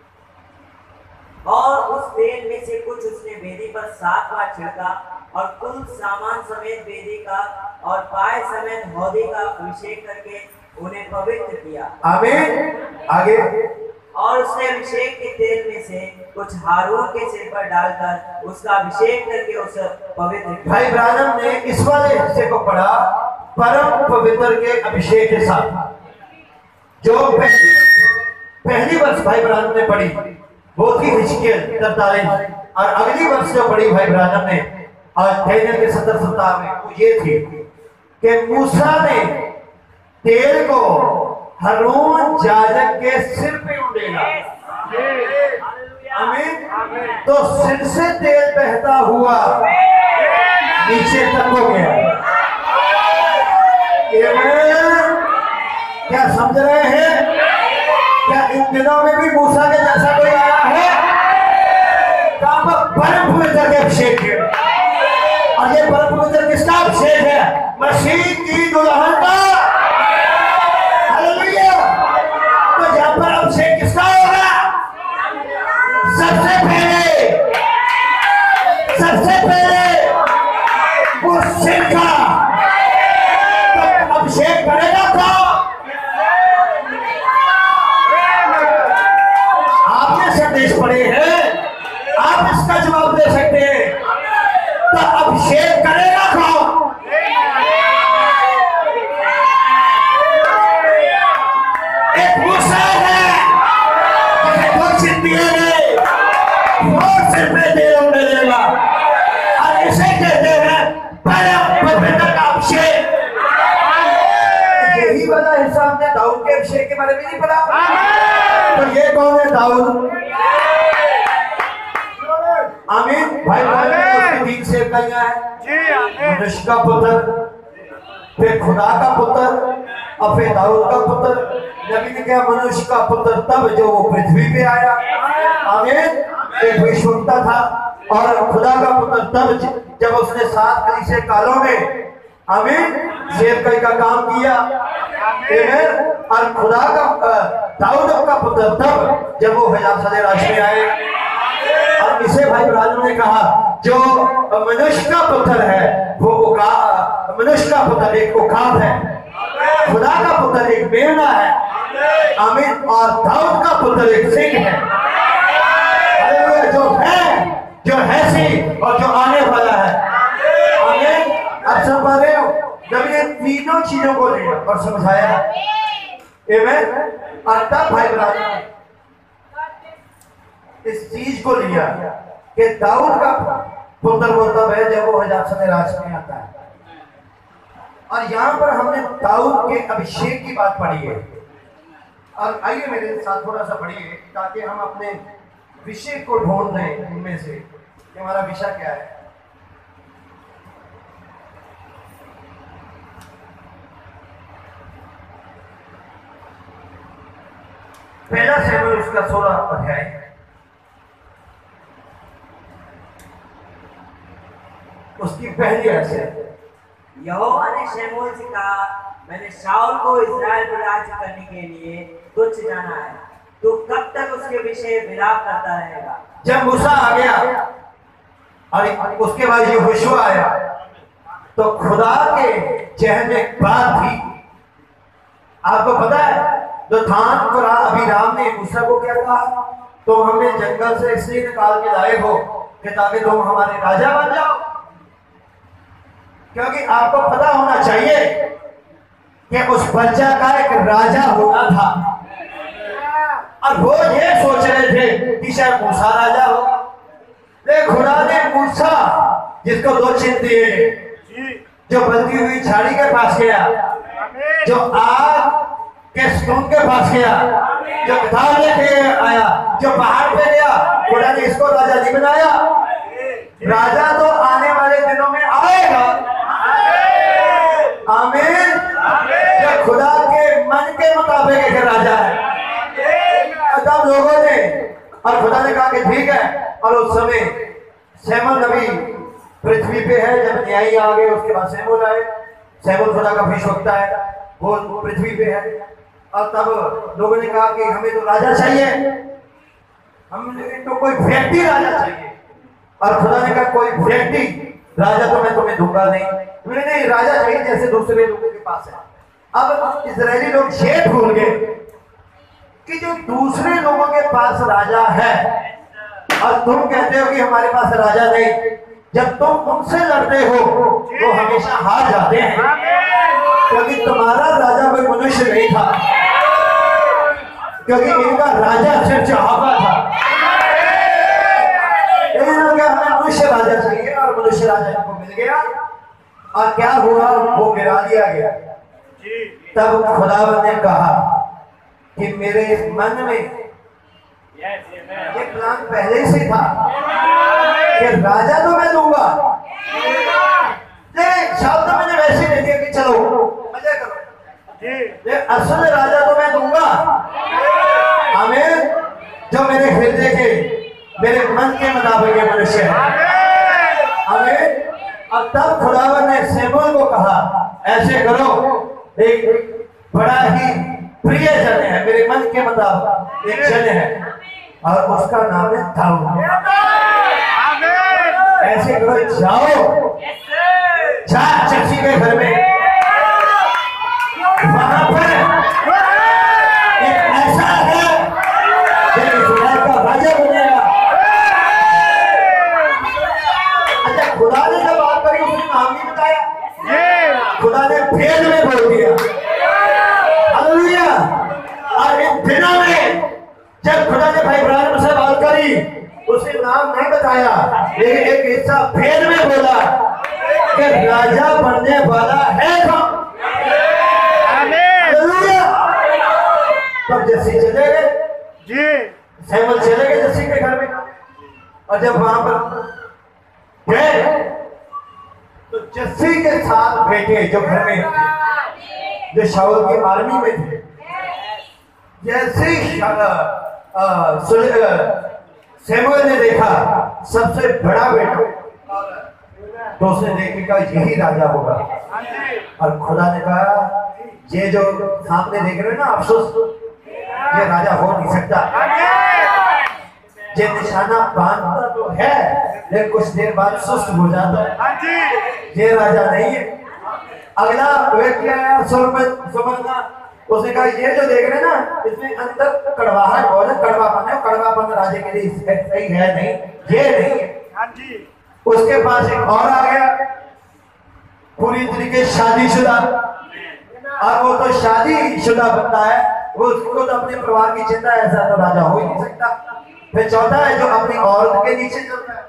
और उस तेल में से कुछ उसने वेदी पर सात बार छिड़का और कुल सामान समेत वेदी का और पाए समेत हौदी का अभिषेक करके उन्हें पवित्र किया। आमीन। आगे। और उसने अभिषेक के तेल में से कुछ हारून के सिर पर डालकर उसका अभिषेक करके उसे पवित्र किया। भाई ब्रानम ने इस वाले हिस्से को पढ़ा परम पवित्र के अभिषेक के साथ। जो पहली, पहली वर्ष भाई ब्रानम ने पढ़ी वो थी हिजकिय्याह तरतालीस, और अगली वर्ष जो पढ़ी भाई ब्रानम ने और दानियेल के सत्तर सप्ताह में वो ये थी कि मूसा ने तेल को हारून याजक के सिर पे उंडेला। आमीन। तो सिर से तेल बहता हुआ नीचे तक हो गया। क्या समझ रहे हैं? क्या इन दिनों में भी मूसा के जैसा कोई आया है? कहां पर परम पवित्र के अभिषेक है। और ये परम पवित्र किसका अभिषेक है? मसीह की दुल्हन का। हालेलुया। तो यहाँ पर अभिषेक किसका होगा? सबसे पहले सबसे पहले वो सिर का तो अभिषेक करेगा तो आपने संदेश पढ़े हैं, आप इसका जवाब दे सकते हैं। तो अभिषेक करेगा कौन? एक मूसा है दो चिट्ठियां गए और सिर पे तेल उड़ेगा और इसे कहते हैं परम पवित्र का अभिषेक। यही वाला हिस्सा हमने दाऊद के अभिषेक के बारे में नहीं पढ़ा। तो ये कौन है? दाऊद। आमीन। भाई उसकी तीन सेवकाइयां हैं, मनुष्य का पुत्र, फिर खुदा का पुत्र और फिर दाऊद का पुत्र। नबी ने कहा मनुष्य का पुत्र तब जो वो पृथ्वी पे आया। आमीन। एक विश्वता था। और खुदा का पुत्र तब जब उसने सात कलीसिया कालों में आमीन सेवकाई का काम किया। और खुदा का दाऊद का पुत्र तब जब वो हिजाब राज में आए। और इसे भाई ब्रानम ने कहा जो मनुष्य का पुत्र है वो उका, मनुष्य का पुत्र एक उकाब है, खुदा का पुत्र एक मेढ़ा है। आमीन। और दाऊद का पुत्र एक सिंह है। जो है, जो है सी और जो आने वाला है। आमीन। अब सब पा रहे हो जब ये तीनों चीजों को लिया और समझाया, आमीन, और तब भाई इब्राहिम इस चीज को लिया कि दाऊद का पुत्र वो तब है जब वो हिजाब में राज में आता है। और यहाँ पर हमने दाऊद के अभिषेक की बात पढ़ी है। और आइए मेरे साथ थोड़ा सा पढ़िए ताकि हम अपने विषय को ढूंढ लें उनमें से कि हमारा विषय क्या है। पहला शमूएल उसका सोलह अध्याय, उसकी पहली आयत। यहोवा ने शमूएल से कहा, मैंने शाऊल को इस्राएल पर राज्य करने के लिए तुच्छ जाना है, तू कब तक उसके विषय विलाप करता रहेगा। जब मूसा आ गया और उसके बाद यहोशू आया तो खुदा के चेहरे में एक बात थी। आपको पता है जो धान को अभी राम ने मूसा को क्या कहा, तुम हमें जंगल से इसलिए निकाल के लाए हो कि ताकि तुम हमारे राजा बन जाओ। क्योंकि आपको पता होना चाहिए कि उस बच्चा का एक राजा होना था और वो ये सोच रहे थे कि शायद मूसा राजा होगा। लेकिन खुदा ने मूसा, जिसको दो चिन्ह दिए, जो बलती हुई झाड़ी के पास गया, जो आग के स्तूप के पास गया, जो किताब लेके आया, जो पहाड़ पे गया, खुदा ने इसको राजा नहीं बनाया। राजा तो आने वाले दिनों में आएगा, आमीन, जो खुदा के मन के मुताबिक एक राजा है। तब लोगों ने और खुदा ने कहा कि ठीक है। और उस समय शमूएल नबी पृथ्वी पे है। जब न्यायी आ गए उसके बाद शमूएल आए। शमूएल खुदा का भविष्यवक्ता है, वो पृथ्वी पे है। और तब लोगों ने कहा कि हमें तो राजा चाहिए, हमें तो कोई व्यक्ति राजा चाहिए। और खुदा ने कहा कोई व्यक्ति राजा तो मैं तुम्हें दूंगा नहीं, मुझे नहीं राजा चाहिए जैसे दूसरे लोगों के पास है। अब इजरायली लोग ये भूल गए कि जो दूसरे लोगों के पास राजा है और तुम कहते हो कि हमारे पास राजा नहीं, जब तुम उनसे लड़ते हो तो हमेशा हार जाते हैं, क्योंकि तुम्हारा राजा कोई मनुष्य नहीं था, क्योंकि इनका राजा सिर्फ चाहता था। हमें मनुष्य राजा चाहिए और मनुष्य राजा इनको मिल गया। और क्या हुआ, वो गिरा दिया गया। तब खुदावंद ने कहा कि मेरे मन में ये प्लान पहले से था कि राजा तो मैं दूंगा, लेकिन शब्द तो मैंने वैसे दे दिया कि चलो मजा करो, लेकिन असल राजा तो मैं दूंगा, आमीन, जो मेरे हृदय के मेरे मन के मुताबिक मनुष्य है, आमीन। और तब खुदावंद ने शमूएल को कहा ऐसे करो, एक बड़ा ही प्रिय जन है मेरे मन के मुताबिक एक जन है और उसका नाम है दाऊद। ऐसे करो, जाओ जा चर्ची के घर में, वहां पर एक ऐसा है जो इस्राएल का राजा बनेगा। अच्छा, खुदा ने जब बात करी उसने नाम नहीं बताया, खुदा ने भेद में बोल दिया। हालेलुया। और इन दिनों में जब खुदा ने भाई इब्राहिम से बात करी उसने नाम नहीं बताया, लेकिन एक हिस्सा भेद में बोला कि राजा बनने वाला है कौन। हालेलुया। तब जस्सी चले गए, शमूएल चले गए जस्सी के घर में। और जब वहां पर गए तो जस्सी के साथ बेटे जो घर में थे, जो शाऊल की आर्मी में थे, जैसे शमूएल ने देखा सबसे बड़ा बेटा, तो उसने देख कहा यही राजा होगा। और खुदा ने कहा ये जो सामने देख रहे हो ना, अफसोस ये राजा हो नहीं सकता, ये निशाना बांधता तो है लेकिन कुछ देर बाद सुस्त हो जाता है, ये राजा नहीं है। अगला व्यक्ति आया सुमन, उसने कहा ये जो देख रहे हैं ना, इसमें अंदर कड़वाहट बहुत है, कड़वापन है, कड़वापन राजे के लिए सही है नहीं, ये नहीं है। उसके पास एक और आ गया, पूरी तरीके शादीशुदा, और वो तो शादीशुदा बंदा है, वो उसको तो अपने परिवार की चिंता, ऐसा तो राजा हो ही नहीं सकता। फिर चौथा है जो अपनी औरत के नीचे चलता है,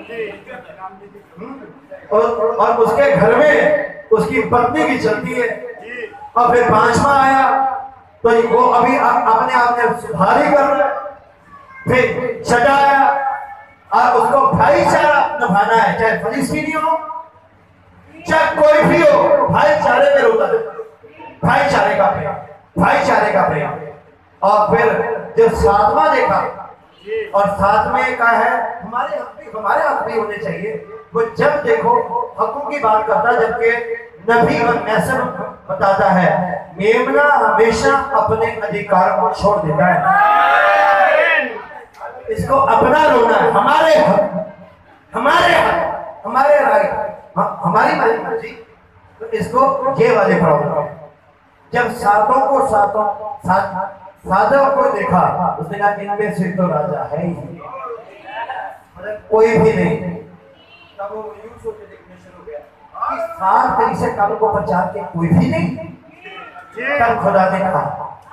और, और उसके घर में उसकी पत्नी भी चलती है। और फिर पांचवा आया तो वो अभी अपने आप में सुधार ही कर रहा है। फिर छठा आया और उसको भाईचारा निभाना है, चाहे फलिस्तीनी हो चाहे कोई भी हो, भाईचारे में होता है, भाईचारे का प्रेम, भाईचारे का प्रेम। और फिर जो सातवां देखा, और सातवें का है हमारे हक भी, हमारे हक भी होने चाहिए। वो जब देखो हकों की बात करता है, जबकि नबी और मैसर बताता है मेमना हमेशा अपने अधिकार को छोड़ देता है। इसको अपना रोना है, हमारे हक, हमारे हक, हमारे राइट, हमारी मर्जी। तो इसको ये वाले प्रॉब्लम, जब सातों को सातों सात सातों को देखा, उसने कहा इनमें से तो राजा है ही, मतलब कोई भी नहीं। तब वो यूं सोच के देखने शुरू किया कि सात तरीके से कानून को प्रचार के कोई भी नहीं। तब खुदा ने कहा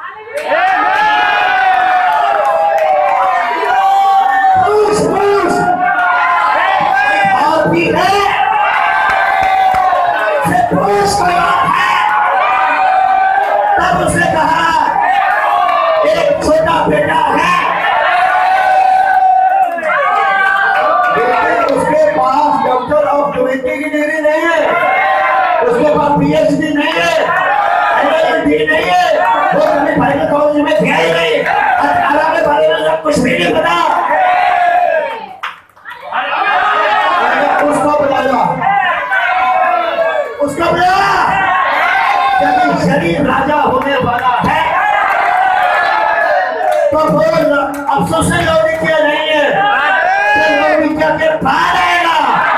पुरुष पुरुष और भी है, पुरुष को याद है। तब उसने कहा एक छोटा बेटा है, लेकिन उसके पास डॉक्टर ऑफ डिविनिटी की डिग्री नहीं है, उसके पास पीएचडी नहीं है, एलएलबी नहीं है, वो कभी बाइबल कॉलेज में गया ही नहीं, अठारह के बारे में कुछ भी नहीं पता। उसको बुलाया, उसको बुलाया, यदि शरीर राजा होने वाला है तो वो अफसोस से लौकिया नहीं है, लौकिया के पार आएगा।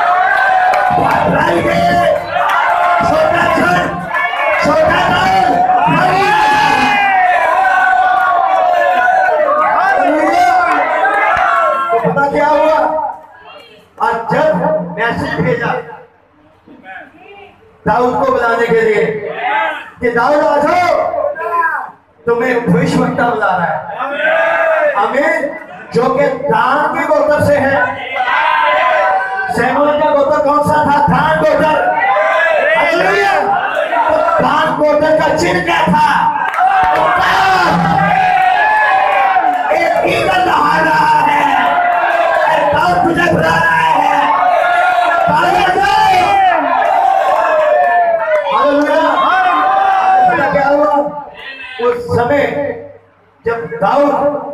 छोटा घर, छोटा दल, तो पता क्या हुआ? और जब मैसेज भेजा दाऊद को बुलाने के लिए कि दाऊद आ जाओ, तुम्हें भविष्यवक्ता बुला रहा है, हमें जो कि दान के गोत्र से है। शमूएल का गोत्र कौन सा था? दान गोत्र। हालेलुया। तो दान गोत्र का चिन्ह क्या था? एक ईगल दहा रहा है, दाऊद तुझे बुला रहा है। हालेलुया। क्या हुआ उस समय जब दाऊद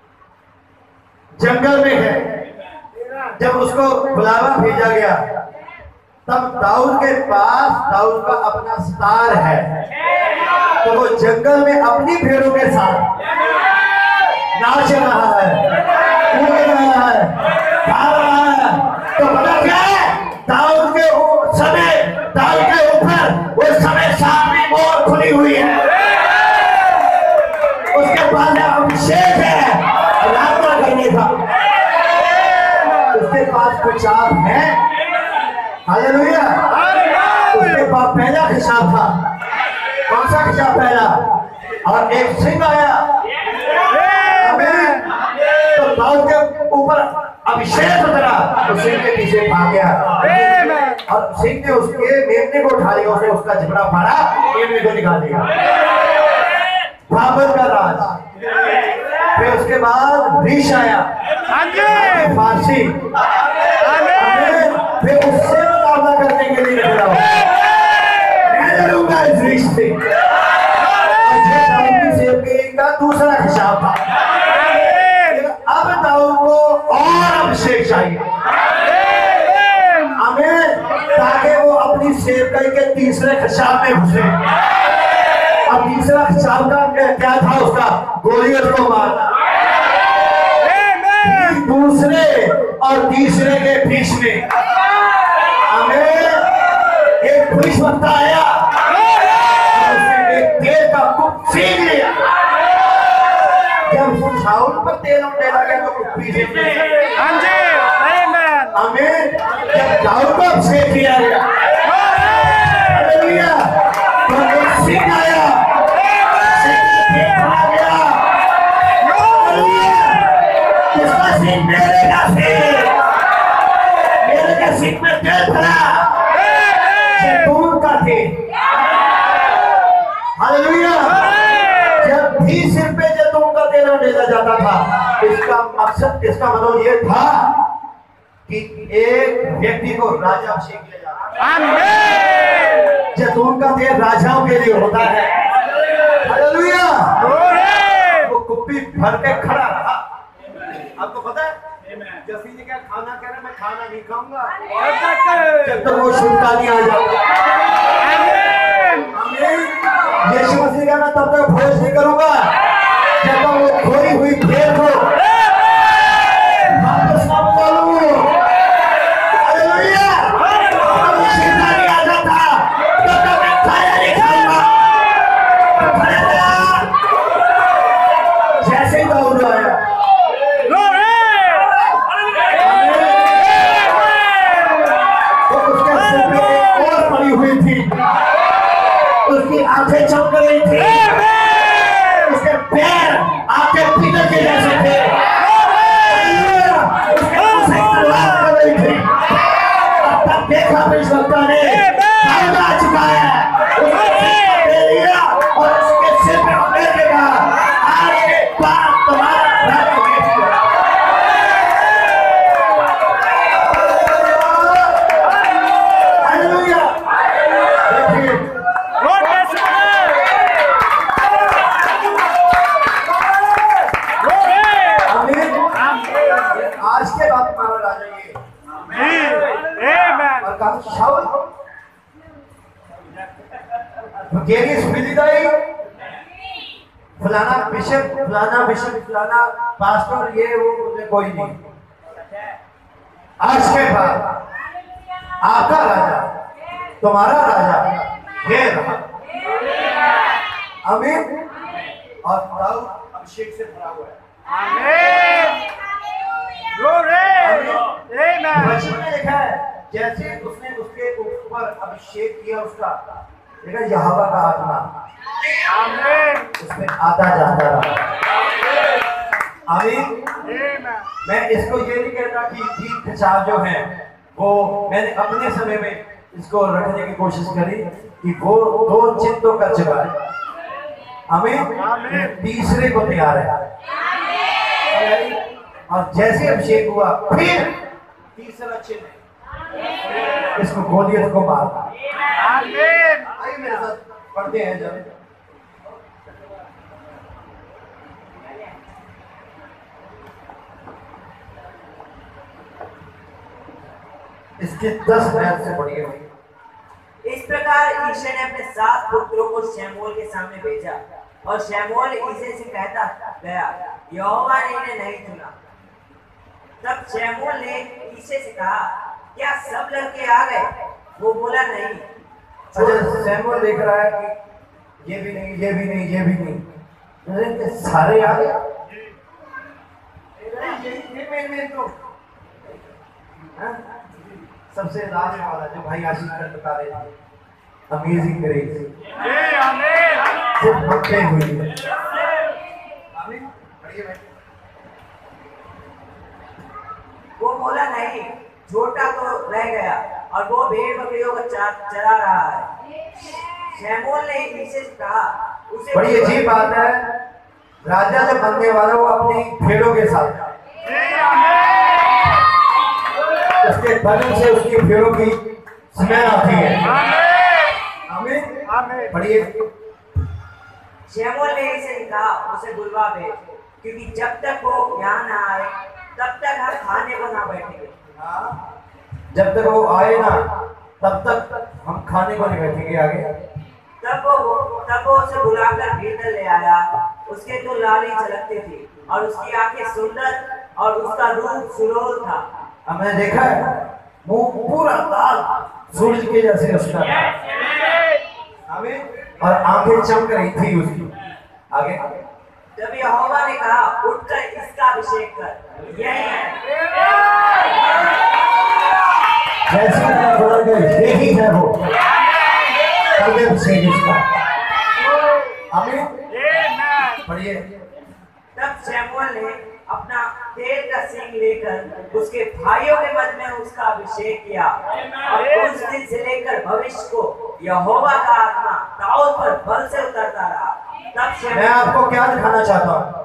जंगल में है, जब उसको बुलावा भेजा गया, तब दाऊद के पास दाऊद का अपना स्टार है, तो वो जंगल में अपनी भेड़ों के साथ नाच रहा है, कूद रहा है, भाग रहा है। तो पता क्या है? दाऊद के समय, दाऊद के ऊपर उस समय सामने मोर खुली हुई है, उसके पास अभिषेक है आराधना करने का, उसके पास खिताब है। हालेलुया। उसके पास पहला खिताब था। कौन सा खिताब? पहला। और एक सिंह आया, तो दाऊद के ऊपर अभिषेक उतरा, तो सिंह के पीछे भाग गया, और सिंह ने उसके मेमने को उठा लिया, उसने उसका झगड़ा मारा, मेमने को निकाल दिया। बाबर का राज। फिर उसके बाद रीश आया, फारसी, फिर उससे मुकाबला करने के लिए निकला, मैं लड़ूंगा इस रीश से। का दूसरा हिसाब था। अब दाऊद को और अभिषेक चाहिए, हमें, ताकि वो अपनी सेवकाई के तीसरे खिताब में घुसे। अब तीसरा खिताब का क्या था? उसका गोलियत को मारना। दूसरे और तीसरे के बीच में हमें एक भविष्यवक्ता आया, उसने एक तेल का कुप फेंक लिया। जब शाऊल पर तेल उड़ने लगा तो कुप्पी से हमें, जब दाऊद को अभिषेक किया गया, हालेलुया। जब भी सिर पे जैतून का तेल डाला जाता था, इसका मकसद, इसका मतलब ये था कि एक व्यक्ति को राजा अभिषेक किया जाता है। आमीन। जैतून का तेल राजाओं के लिए होता है। हालेलुया। वो कुप्पी भर के खड़ा रहा। आपको पता है जसी ने क्या खाना कह रहा, मैं खाना नहीं खाऊंगा जब तक वो शुद्ध नहीं आ जाता। यीशु मसीह का मैं तब तक भोज नहीं करूंगा जब तक वो खोई हुई भेड़ को वापस ना बुला लूं। हालेलुया। जब वो शुद्ध नहीं आ जाता तब तक मैं खाया नहीं खाऊंगा। जैसे ही दाऊद आया, उसकी आंखें चमक रही थी, उसके पैर आंखें पीतल के जैसे थे, उसके मुंह से तलवार कर रही थी। तब तक देखा भविष्यवक्ता ने दाऊद आ चुका है, उसने सिर ले लिया और उसके सिर पे उठने के बाद आज के बाद तुम्हारा राजा बैठ गया। हालेलुया। देखिए आज के बाद तुम्हारा राजा ये और कहा शाऊल गेरिस फिलिदाई फलाना बिशप फलाना बिशप फलाना पास्टर ये वो मुझे कोई नहीं। आज के बाद आपका राजा, तुम्हारा राजा ये रहा। आमीन। और दाऊद अभिषेक से भरा हुआ है। बचपन में देखा है जैसे उसने उसके ऊपर अभिषेक किया, उसका देखा यहोवा का आत्मा उसमें आता जाता रहा। आमीन। मैं इसको ये नहीं कहता कि तीन खिंचाव जो है वो मैंने अपने समय में इसको रखने की कोशिश करी कि वो दो चिन्ह तो कर चुका है। आमीन। तीसरे को तैयार है और जैसे अभिषेक हुआ फिर तीसरा चिन्ह इसको गोलियत को मारना। आइए मेरे साथ पढ़ते हैं जब इसके दस मैच से पढ़िए। इस प्रकार ईशा ने अपने सात पुत्रों को शमूएल के सामने भेजा और शमूएल ईशा से कहता गया, यहोवा ने इन्हें नहीं चुना। तब शमूएल ने ईशा से कहा, क्या सब लड़के आ गए? वो बोला नहीं। अच्छा, शमूएल देख रहा है कि ये भी नहीं, ये भी नहीं, ये भी नहीं, तो सारे आ गए। ये मेन मेन तो सबसे लास्ट वाला जो भाई आशीष कर बता रहे थे, अमेजिंग ग्रेस सिर्फ हफ्ते हुई है। आमीन। पढ़िए भाई। वो बोला नहीं, छोटा तो रह गया और वो भेड़ बकरियों को चरा रहा है। शमूएल ने ईशा से कहा, उसे बड़ी अजीब बात है, राजा जब बनने वाला वो अपनी भेड़ों के साथ, उसके बदन से उसकी भेड़ों की स्मेल आती है। आमीन। आमीन। पढ़िए। शमूएल ने ईशा से कहा, उसे बुलवा भेज, क्योंकि जब तक वो यहाँ ना आए तब तक हम खाने को ना बैठेंगे। जब तक वो आए ना तब तक हम खाने को नहीं बैठेंगे। आगे तब वो तब वो उसे बुलाकर भीतर ले आया। उसके तो लाली झलकती थी और उसकी आंखें सुंदर और उसका रूप सुलोल था। हमने देखा है मुंह पूरा लाल सूरज के जैसे उसका था। आमीन। और आंखें चमक रही थी उसकी। आगे तब यहोवा ने कहा, उठकर इसका अभिषेक कर, यही है। जैसे मैं बोला गया यही है वो, कल अभिषेक इसका। आमीन। पढ़िए। तब शमूएल ने अपना तेल का सींग लेकर उसके भाइयों के मध्य में उसका अभिषेक किया और उस दिन से लेकर भविष्य को यहोवा का आत्मा दाऊद पर बल से उतरता रहा। तब शैमूएल मैं आपको क्या दिखाना चाहता हूँ,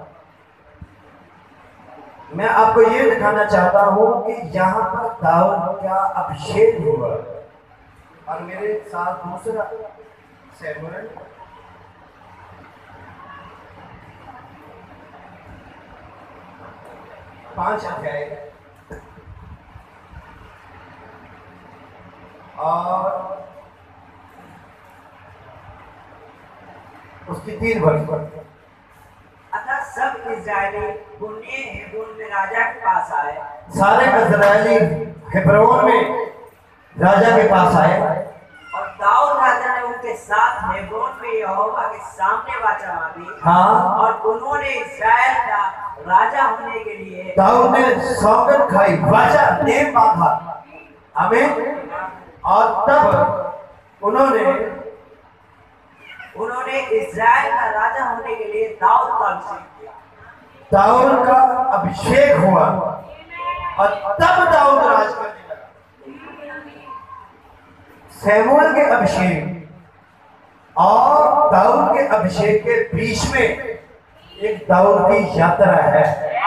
मैं आपको ये दिखाना चाहता हूँ कि यहाँ पर दाऊद का अभिषेक हुआ। और मेरे साथ दूसरा शैमूएल पांच अध्याय और उसकी तीन वर्ष पर अतः सब इस्राएली बुन्ने हेब्रोन में राजा के पास आए। सारे इस्राएली हेब्रोन में राजा के पास आए और दाऊद राजा ने उनके साथ हेब्रोन में यहोवा के सामने वाचा बांधी। हाँ। और उन्होंने इस्राएल का राजा होने के लिए दाऊद ने सौगंध खाई, वाचा नेम बांधा। आमीन। और तब उन्होंने उन्होंने इस्राएल का राजा होने के लिए दाऊद का अभिषेक किया। दाऊद का अभिषेक हुआ और तब दाऊद राज करने लगा। शैमूएल के अभिषेक और दाऊद के अभिषेक के बीच में एक दाऊद की यात्रा है।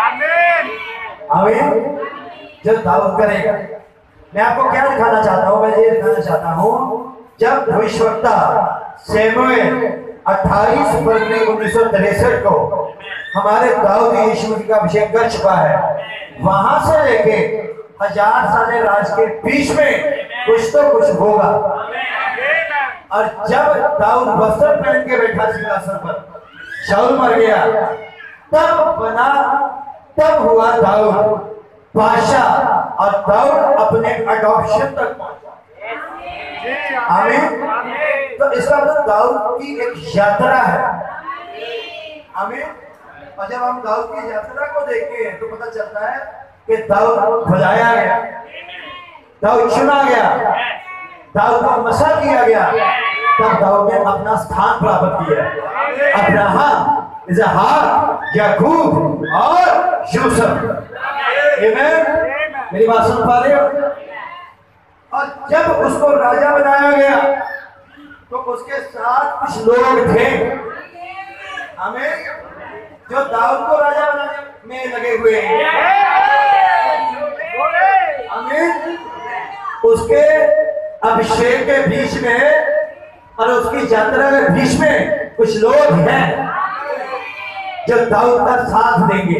आमीन। जो दाऊद करेगा। मैं आपको क्या दिखाना चाहता हूं, मैं ये दिखाना चाहता हूं, जब भविष्यवक्ता शैमूएल अट्ठाईस फरवरी उन्नीस सौ तिरसठ को हमारे दाऊद यीशु का अभिषेक कर चुका है, वहां से लेके हजार साल राज के बीच में कुछ तो कुछ होगा। और जब दाऊद वस्त्र पहन के बैठा सिंहासन पर, शाऊल मर गया, तब बना तब हुआ दाऊद बादशाह और दाऊद अपने अडॉप्शन तक पहुंचा। आमीन। तो इसका मतलब दाऊद की एक यात्रा है। आमीन। और जब हम दाऊद की यात्रा को देखते हैं तो पता चलता है कि दाऊद बुलाया गया, दाऊद चुना गया, दाऊद को मसा किया गया, तब दाऊद ने अपना स्थान प्राप्त किया। अब्राहम, इसहाक, याकूब और यूसुफ। आमीन। मेरी बात सुन पा रहे हो? और जब उसको राजा बनाया गया तो उसके साथ कुछ लोग थे, आमीन, जो दाऊद को राजा बनाने में लगे हुए हैं। आमीन। उसके अभिषेक के बीच में और उसकी यात्रा के बीच में कुछ लोग हैं जो दाऊद का साथ देंगे।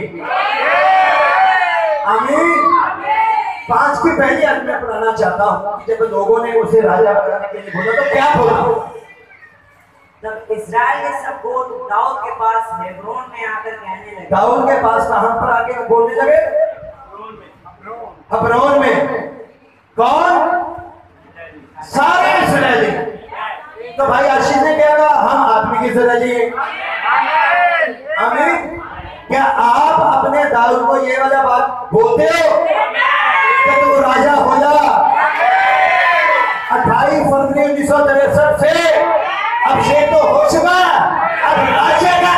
आमीन। पांच की पहली आयत में पढ़ाना चाहता हूं कि जब लोगों ने उसे राजा बनाने के लिए बोला तो क्या बोला। जब इस्राएल के सब गोत्र दाऊद के पास हेब्रोन में आकर कहने लगे। दाऊद के पास कहां पर आके बोलने लगे? हेब्रोन में। कौन? सारे इस्राएली। तो भाई आशीष ने क्या कहा? हम आत्मिक इस्राएली हैं। आमीन। क्या आप अपने दाऊद को ये वाला बात बोलते हो कि तू राजा हो जा? अट्ठाईस फरवरी उन्नीस सौ तिरसठ से अभिषेक तो हो चुका, अब राज्य का।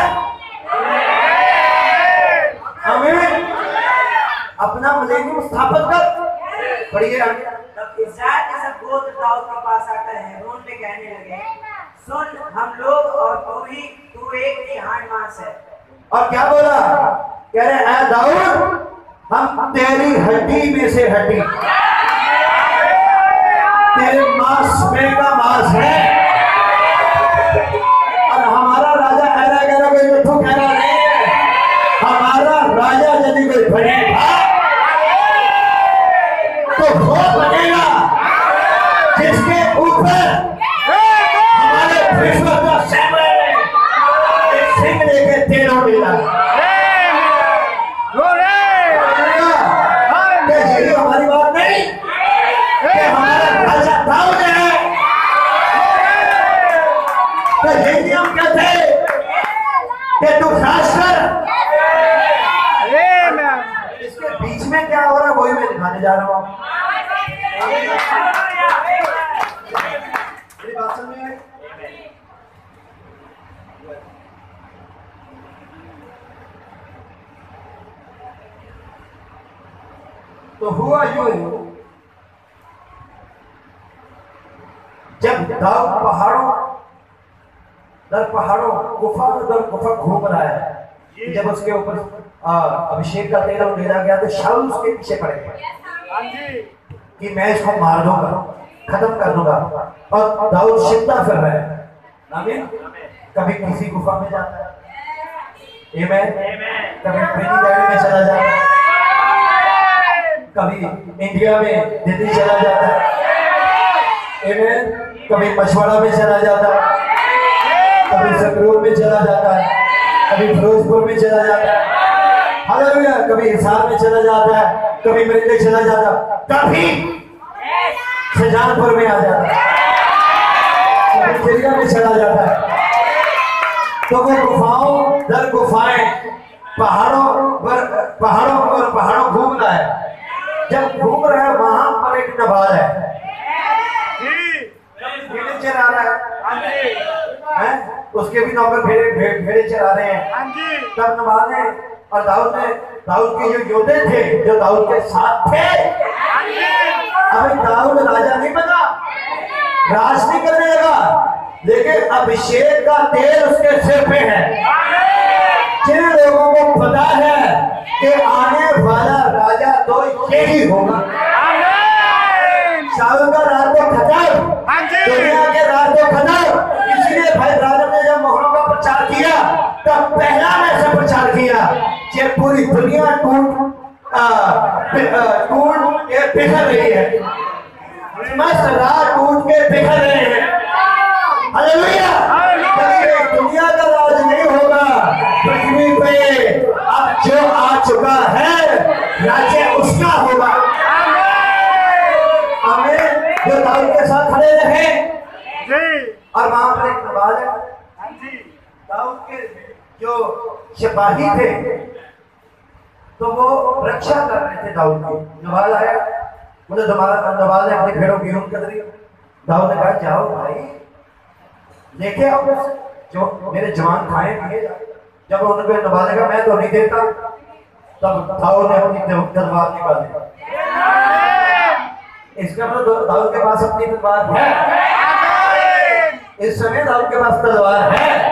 आमीन। अपना मिलेनियम स्थापित कर। पढ़िए आगे। तब इस्राएल के सब गोत्र दाऊद के पास आकर हेब्रोन में कहने लगे, सुन, हम लोग और तू ही तू एक ही हाड़ मांस है। और क्या बोला? कह रहे ऐ दाऊद, हम तेरी हड्डी में से हड्डी, तेरे मांस में का मांस है। और हमारा राजा ऐरा कह रहा, कोई मिठू कह रहा नहीं है। हमारा राजा यदि कोई बनेगा तो वो बनेगा जिसके ऊपर हमारे विश्वकर्ता शैमूएल ने एक सिंह लेके तेलों मिला। हमारी बात नहीं कि हमारा राजा दाऊद है, तो यही हम कहते हैं कि तू राज कर। इसके बीच में क्या हो रहा है वही मैं दिखाने जा रहा हूँ। मेरी बात समझ में आई? तो हुआ यूं, जब दाऊद पहाड़ों दर पहाड़ों गुफा दर गुफा घूम रहा है कि जब उसके ऊपर आ, अभिषेक का तेल उड़ेला गया तो शाऊल उसके पीछे पड़ गए कि मैं इसको मार दूंगा, खत्म कर दूंगा। और दाऊद शिकता फिर रहा है। आमीन। कभी किसी गुफा में जाता है, आमीन, कभी प्रीति गाड़ी में चला जाता है, कभी इंडिया में दिल्ली चला जाता है, आमीन, कभी मछवाड़ा में चला जाता है, कभी संगरूर में चला जाता है, कभी फिरोजपुर में चला जाता है, हालेलुया, कभी हिसार में चला जाता है, कभी मरिंडे चला जाता है, कभी शाहजहांपुर में आ जाता है, कभी चिड़िया में चला जाता है। तो वो गुफाओं दर गुफाएं पहाड़ों पर पहाड़ों पर पहाड़ों घूम रहा है। जब घूम रहा है वहां पर एक नबाल है, भेड़े चरा रहा है, हैं? उसके भी नौकर भेड़े भे, भेड़े चरा रहे हैं। तब नबाल ने और दाऊद ने, दाऊद के जो योद्धे थे जो दाऊद के साथ थे, अभी दाऊद राजा नहीं बना, राज नहीं करने लगा, लेकिन अभिषेक का तेल उसके सिर पे है। जिन लोगों को पता है कि आने वाला राजा तो यही होगा, शाऊल का राज तो खत्म, दुनिया के राज तो खत्म। इसलिए भाई राजा ने जब मोहरों का प्रचार किया तब पहला में से प्रचार किया कि पूरी दुनिया टूट टूट के बिखर रही है, मस्त राज टूट के बिखर रहे हैं। हालेलुया। दुनिया का राज नहीं होगा पृथ्वी पे, अब जो आ चुका है राज्य उसका होगा। हमें जो दाऊद के साथ खड़े रहे और वहां पर एक नबाल है, दाऊद के जो सिपाही थे तो वो रक्षा कर रहे थे दाऊद की। नबाल आया, मुझे नबाल ने अपनी भेड़ों की ऊन कर दी। दाऊद ने कहा जाओ भाई लेके आओ जो मेरे जवान खाए पिए। जब उन्होंने नबाल ने कहा मैं तो नहीं देता, तब दाऊद ने अपनी तलवार निकाली। इसका मतलब दाऊद के पास अपनी तलवार है, इस समय दाऊद के पास तलवार है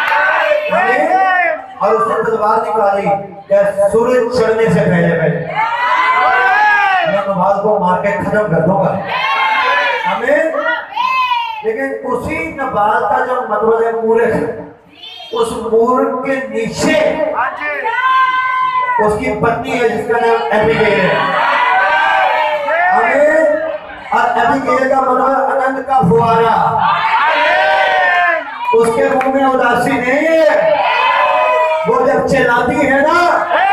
और उसने तलवार निकाली क्या सूरज चढ़ने से पहले पहले मैं नबाल को मार के खत्म कर दूंगा। हमें लेकिन उसी नबाल का जो मतलब है मूर्ख, उस मूर्ख के नीचे उसकी पत्नी है जिसका नाम एबिगेल है। हमें और एबिगेल का मतलब आनंद का फुहारा, उसके मुंह में उदासी नहीं है, वो जब चिल्लाती है ना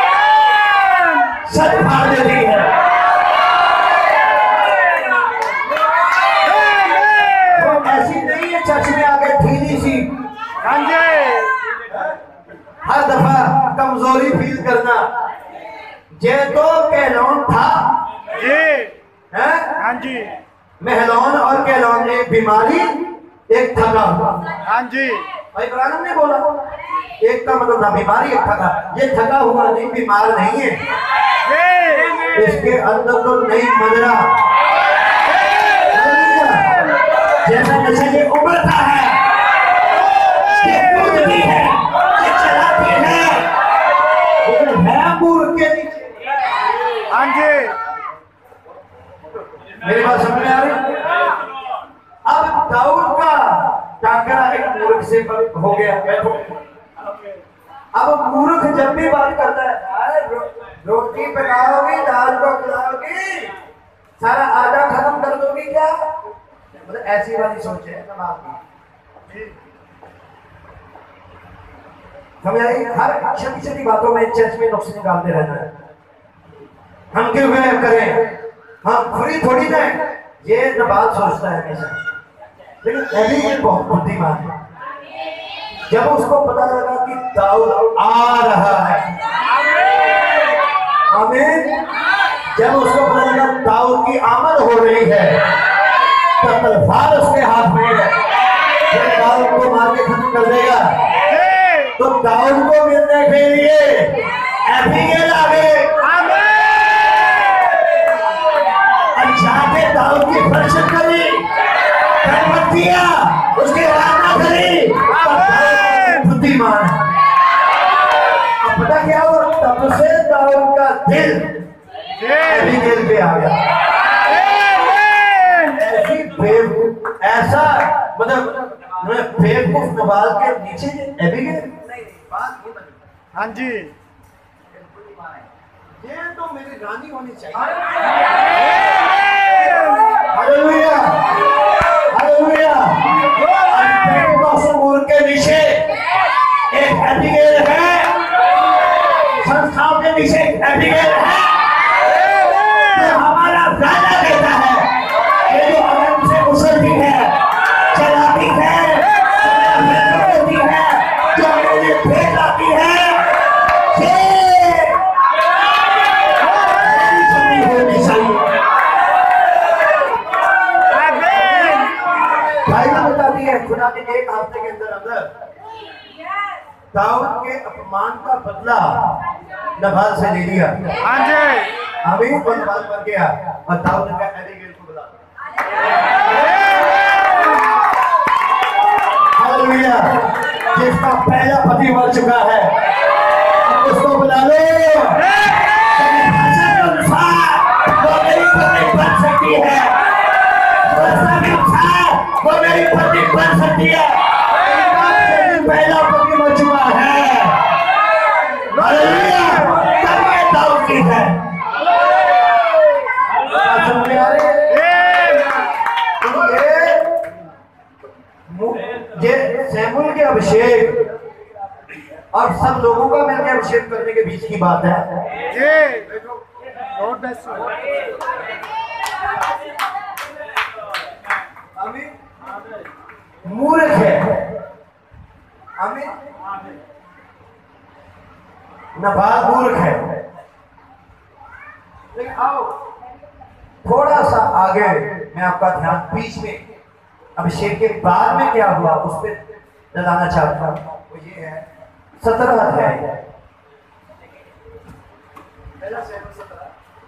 सच फाड़ देती है। वो ऐसी नहीं है चर्च में आके ढीली सी, हर दफा कमजोरी फील करना। जे तो कहलौन था है, हाँ जी, महलौन और कहलौन एक बीमारी एक थका हुआ। हाँ जी, भाई इब्राहिम ने बोला एक का मतलब था बीमारी, एक थका। ये थका हुआ नहीं, बीमार नहीं है, इसके अंदर तो नहीं मदरा जैसा नशे में उबलता है, ये कूदती है, ये चलाती है, लेकिन है मूर्ख के नीचे। हाँ जी, मेरी बात समझ में आ रही? अब दाऊद का टाकरा एक मूर्ख से हो गया। अब मूर्ख जब भी बात करता है रो, रोटी पकाओगी, दाल को खिलाओगी, सारा आटा खत्म कर दोगी क्या, मतलब ऐसी वाली सोच है नमाज की। समझ आई? हर छोटी छोटी बातों में चर्च में नुक्स निकालते रहना है। हम क्यों करें, हम खुली थोड़ी ना, ये नबाल सोचता है हमेशा। लेकिन एबिगेल बहुत बुद्धिमान है। जब उसको पता लगा कि दाऊद आ रहा है, आमीन, जब उसको पता लगा दाऊद की आमद हो रही है, तब तलवार उसके हाथ में है, जब दाऊद को मार के खत्म कर देगा, तो दाऊद को मिलने के लिए एबिगेल आ गए। जाके दाऊद की फरिश्त करी, दिया उसके बाद ना करी। दिल एबीगेल पे आ गया। ऐसी बेवकूफ, ऐसा मतलब बेवकूफ नवाल के नीचे एबीगेल। हाँ जी, ये तो मेरी रानी होनी चाहिए। Hallelujah, hallelujah. के नीचे एक एबीगेल है, संस्थाओं के नीचे एक एबीगेल है। तो हमारा राजा कहता है कि जो आनंद से उछलती है, चलाती है, होती है, जो मुझे भेज आती है, होनी चाहिए। बाइबल बताती है खुदा ने एक हफ्ते के अंदर अंदर दाऊद के अपमान का बदला नबाल से ले लिया। हाँ जी, अभी वो नबाल पर गया और दाऊद ने कहा एबीगेल को बुला। हालेलुया। जिसका पहला पति मर चुका है उसको बुला लो। भाषा के अनुसार वो मेरी पत्नी बन सकती है, भाषा के अनुसार वो मेरी पत्नी बन सकती है। पहला पति मर चुका है, हालेलुया। तब मैं दाऊद की है। समझ में आ रही है? ये ये सैमुअल के अभिषेक और सब लोगों का मिलकर अभिषेक करने के बीच की बात है। जी, गॉड ब्लेस यू। मूर्ख है, आमीन। नबाल मूर्ख है। लेकिन आओ थोड़ा सा आगे मैं आपका ध्यान बीच में अभिषेक के बाद में क्या हुआ उस पर दिलाना चाहता हूं। वो ये है सत्रह अध्याय, पहला सैमुअल सत्रह।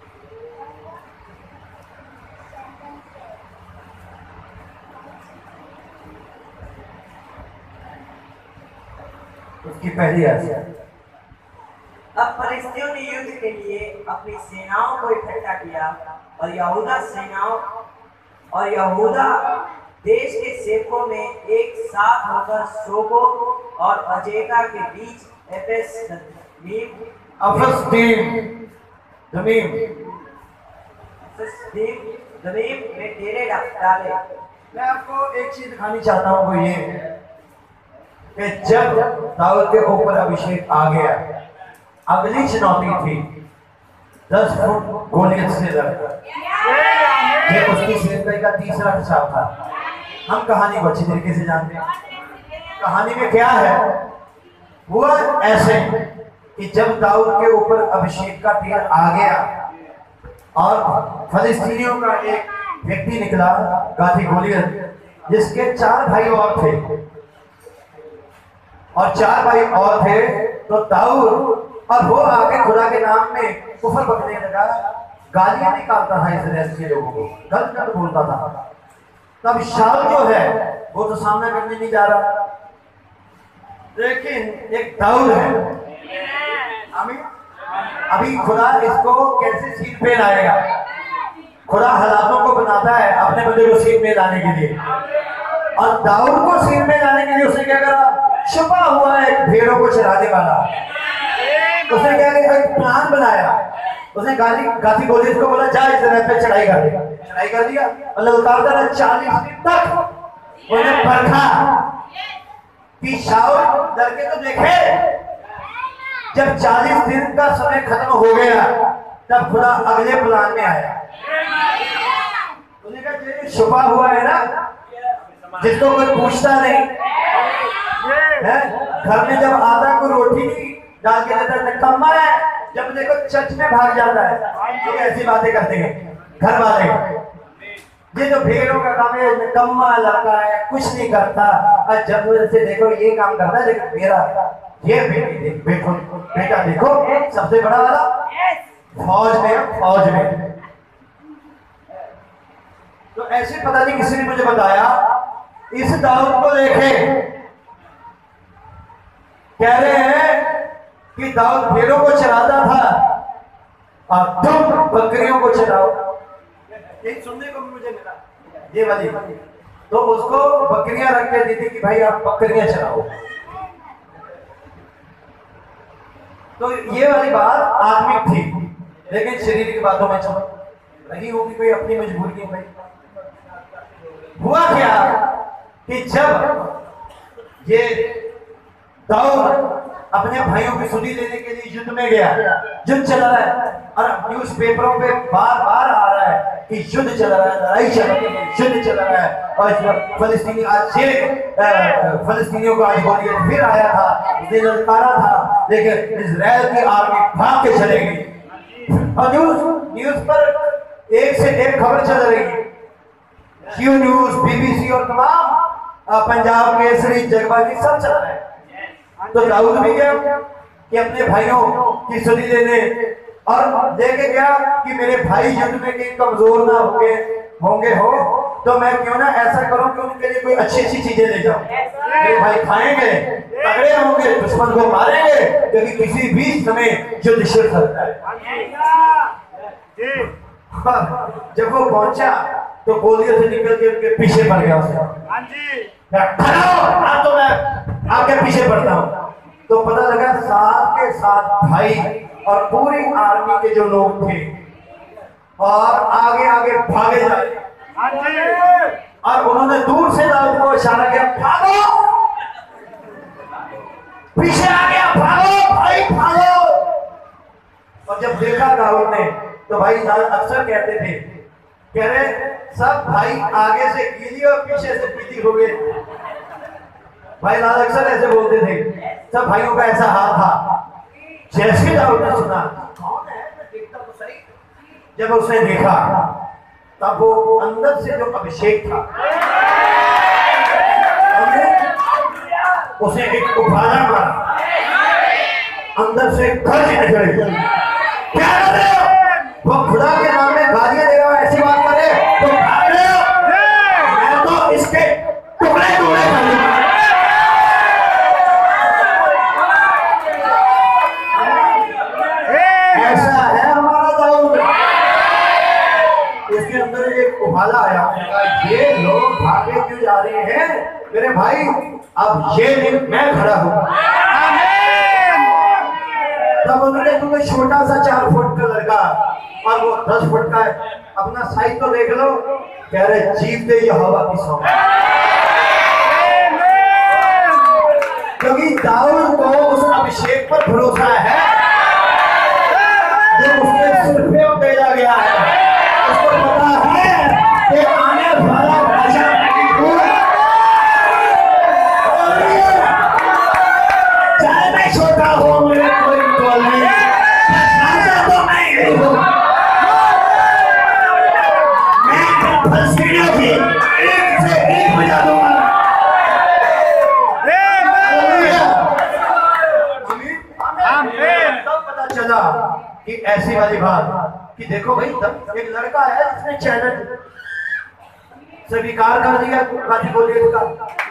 उसकी पहली आयत। अब फलिस्तियों ने युद्ध के लिए अपनी सेनाओं को इकट्ठा किया और यहूदा सेनाओं और यहूदा देश के सेवकों ने एक साथ होकर सोको और अजेका के बीच एफेस मीम अफस्तीम जमीन एफेस जमीन में डेरे डाले। मैं आपको एक चीज दिखानी चाहता हूँ, वो ये कि जब दाऊद के ऊपर अभिषेक आ गया, अगली चुनौती थी दस फुट गोलियत से लड़कर। ये उसकी सेवकाई का तीसरा हिसाब था। हम कहानी को अच्छी तरीके से जानते हैं। कहानी में क्या है, हुआ ऐसे कि जब दाऊद के ऊपर अभिषेक का तीर आ गया और फलिस्तीनियों का एक व्यक्ति निकला, गाथी गोलियत, जिसके चार भाई और थे और चार भाई और थे, तो दाऊद और वो आके खुदा के नाम में कुफर बकने लगा, गालियां निकालता था इस्राएल के लोगों को, गलत गलत बोलता था। तब शाऊल जो है वो तो सामना करने नहीं जा रहा, लेकिन एक दाऊद है, आमीन। अभी खुदा इसको कैसे सीट पे लाएगा? खुदा हालातों को बनाता है अपने बंदे को सीट में लाने के लिए, और दाऊद को सीट में लाने के लिए उसने क्या करा? छुपा हुआ एक भेड़ों को चराने वाला, उसने क्या किया? एक प्लान बनाया। उसने गाली गाथी गोलियत को बोला, जा इस्राएल पे चढ़ाई कर दिया। चढ़ाई कर दिया और लगातार रहा चालीस दिन तक। उन्हें परखा कि शाऊल लड़के तो देखे। जब चालीस दिन का समय खत्म हो गया, तब खुदा अगले प्लान में आया। उसने कहा, छुपा हुआ है ना, जिसको कोई पूछता नहीं है, घर में जब आता कोई रोटी नहीं डाल के देता, निकम्मा है। जब देखो चर्च में भाग जाता है, तो ऐसी बातें करते हैं घर वाले, ये जो भेड़ों का काम है, निकम्मा लड़का है, कुछ नहीं करता। और जब से देखो ये काम करता है, लेकिन मेरा ये बेटी देख, देखो बेटा देखो, सबसे बड़ा वाला फौज में, फौज में। तो ऐसे पता नहीं किसी ने मुझे बताया, इस दाऊद को देखे कह रहे हैं कि दाऊद भेड़ों को चराता था, और तुम बकरियों को चलाओ। एक सुनने को भी मुझे मिला ये वाली, तो उसको बकरियां रख के दी थी कि भाई आप बकरियां चलाओ। तो ये वाली बात आत्मिक थी, लेकिन शरीर की बातों में चलो रही होगी कोई अपनी मजबूरी है। भाई हुआ क्या कि जब ये दाऊद अपने भाइयों की सुधी लेने के लिए युद्ध में गया, युद्ध चल रहा है और न्यूज पेपरों पे बार बार आ रहा है कि युद्ध चल रहा है, लड़ाई चल रही है, युद्ध चल रहा है। और फलस्तीनी आज ये फलस्तीनियों को आज बोलिए फिर आया था, उसने ललकारा था, लेकिन इजराइल की आर्मी भाग के चले गई। और न्यूज न्यूज पर एक से एक खबर चल रही है, क्यू न्यूज, बीबीसी और तमाम पंजाब केसरी, जगबानी सब चल रहा है। तो दाऊद भी गया कि अपने भाइयों की सुधी लेने, और लेके गया कि मेरे भाई युद्ध में कहीं कमजोर ना होंगे होंगे हो तो मैं क्यों ना ऐसा करूं कि उनके लिए कोई अच्छी अच्छी चीजें ले जाऊं। मेरे भाई खाएंगे, तगड़े होंगे, दुश्मन को मारेंगे, क्योंकि किसी भी समय युद्ध शुरू सकता है। जब वो पहुंचा तो गोलियों से निकल के उनके पीछे पड़ गया उसे। हाँ तो मैं आपके पीछे पड़ता हूँ। तो पता लगा साथ के साथ भाई और पूरी आर्मी के जो लोग थे और आगे आगे भागे जा रहे, और उन्होंने दूर से दाऊद को इशारा किया, भागो, पीछे आ गया, भागो भाई भागो। और जब देखा दाऊद ने तो भाई दाऊद अक्सर कहते थे, कह रहे सब भाई आगे से गीली और पीछे से पीली हो गए। भाई लाल अक्सर ऐसे बोलते थे, सब भाइयों का ऐसा हाल था। जैसे दाऊद ने सुना कौन है, मैं देखता तो सही, जब उसने देखा तब वो अंदर से जो अभिषेक था उसे एक उफाना मारा, अंदर से गर्ज निकली। क्या कर रहे हो? वो खुदा के नाम में गालियां दे रहा है, ऐसी बात करे तो भाग रहे हो? मैं तो इसके टुकड़े टुकड़े कर दूंगा। ऐसा है हमारा दाऊद। इसके अंदर एक उबाला आया, ये लोग भागे क्यों जा रहे हैं मेरे भाई, अब ये दिन मैं खड़ा हूं। तब उन्होंने तुम्हें छोटा सा चार फुट का लड़का और वो दस फुट का है, अपना साइज तो देख लो, कह रहे जीव दे यहोवा की सौंप। क्योंकि दाऊद को उस अभिषेक पर भरोसा है जो उसके सिर पे उतारा गया है। उसको पता है कि आने वाला राजा चाहे मैं छोटा हूं, मेरे कोई तोल नहीं, राजा तो मैं ही हूं। मैं फलस्तीनियों की एक से एक बजा दूंगा। तब पता चला कि ऐसी वाली बात कि देखो भाई, एक लड़का है जिसने चैनल स्वीकार कर दिया गाजी बोलिए का।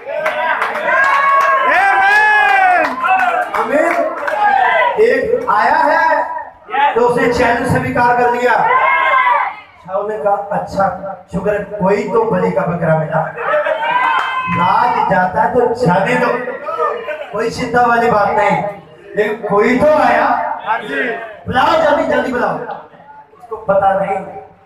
हमें एक आया है तो उसने चैनल स्वीकार कर लिया। शाऊल ने कहा अच्छा शुक्र, कोई तो बलि का बकरा मिला, राज जाता है तो जाने दो, कोई चिंता वाली बात नहीं, लेकिन कोई तो आया। बुलाओ जल्दी जल्दी बुलाओ, इसको पता नहीं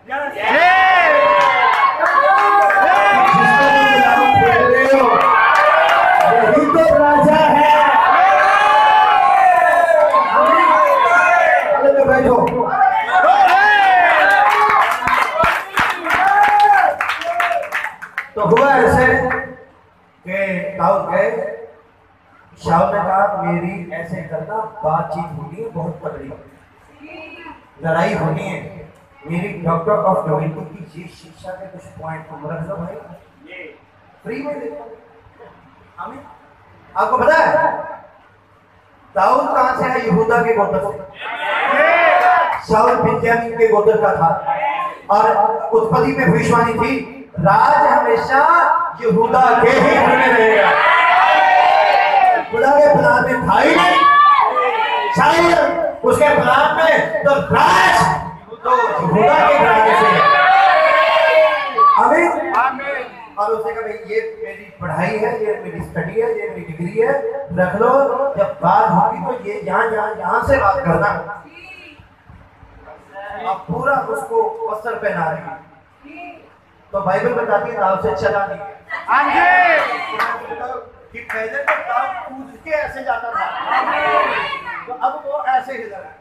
यही तो राजा है। बैठो। तो हुआ ऐसे कि दाऊद गए, शाऊल ने कहा मेरी ऐसे करना, बातचीत होनी है, बहुत तगड़ी लड़ाई होनी है, मेरी डॉक्टर ऑफ डिविनिटी की ये शिक्षा के कुछ पॉइंट को रख दो भाई, फ्री में देता हूं। आपको पता है दाऊद कहां से है? यहूदा के गोत्र से। शाऊल बिन्यामीन के गोत्र का था और उत्पत्ति में भविष्यवाणी थी, राज हमेशा यहूदा के ही घर में रहेगा। खुदा के प्लान में था ही नहीं, शायद उसके प्लान में तो राज है, ये मेरी स्टडी है, ये मेरी डिग्री है, रख लो, जब बात होगी तो ये यहाँ यहाँ यहाँ से बात करना। आप पूरा उसको वस्त्र पहना रही है, तो बाइबल बताती है दाव से चला नहीं है। हाँ जी। कि पहले तो दाव कूद के ऐसे जाता था, तो अब वो ऐसे ही लगा,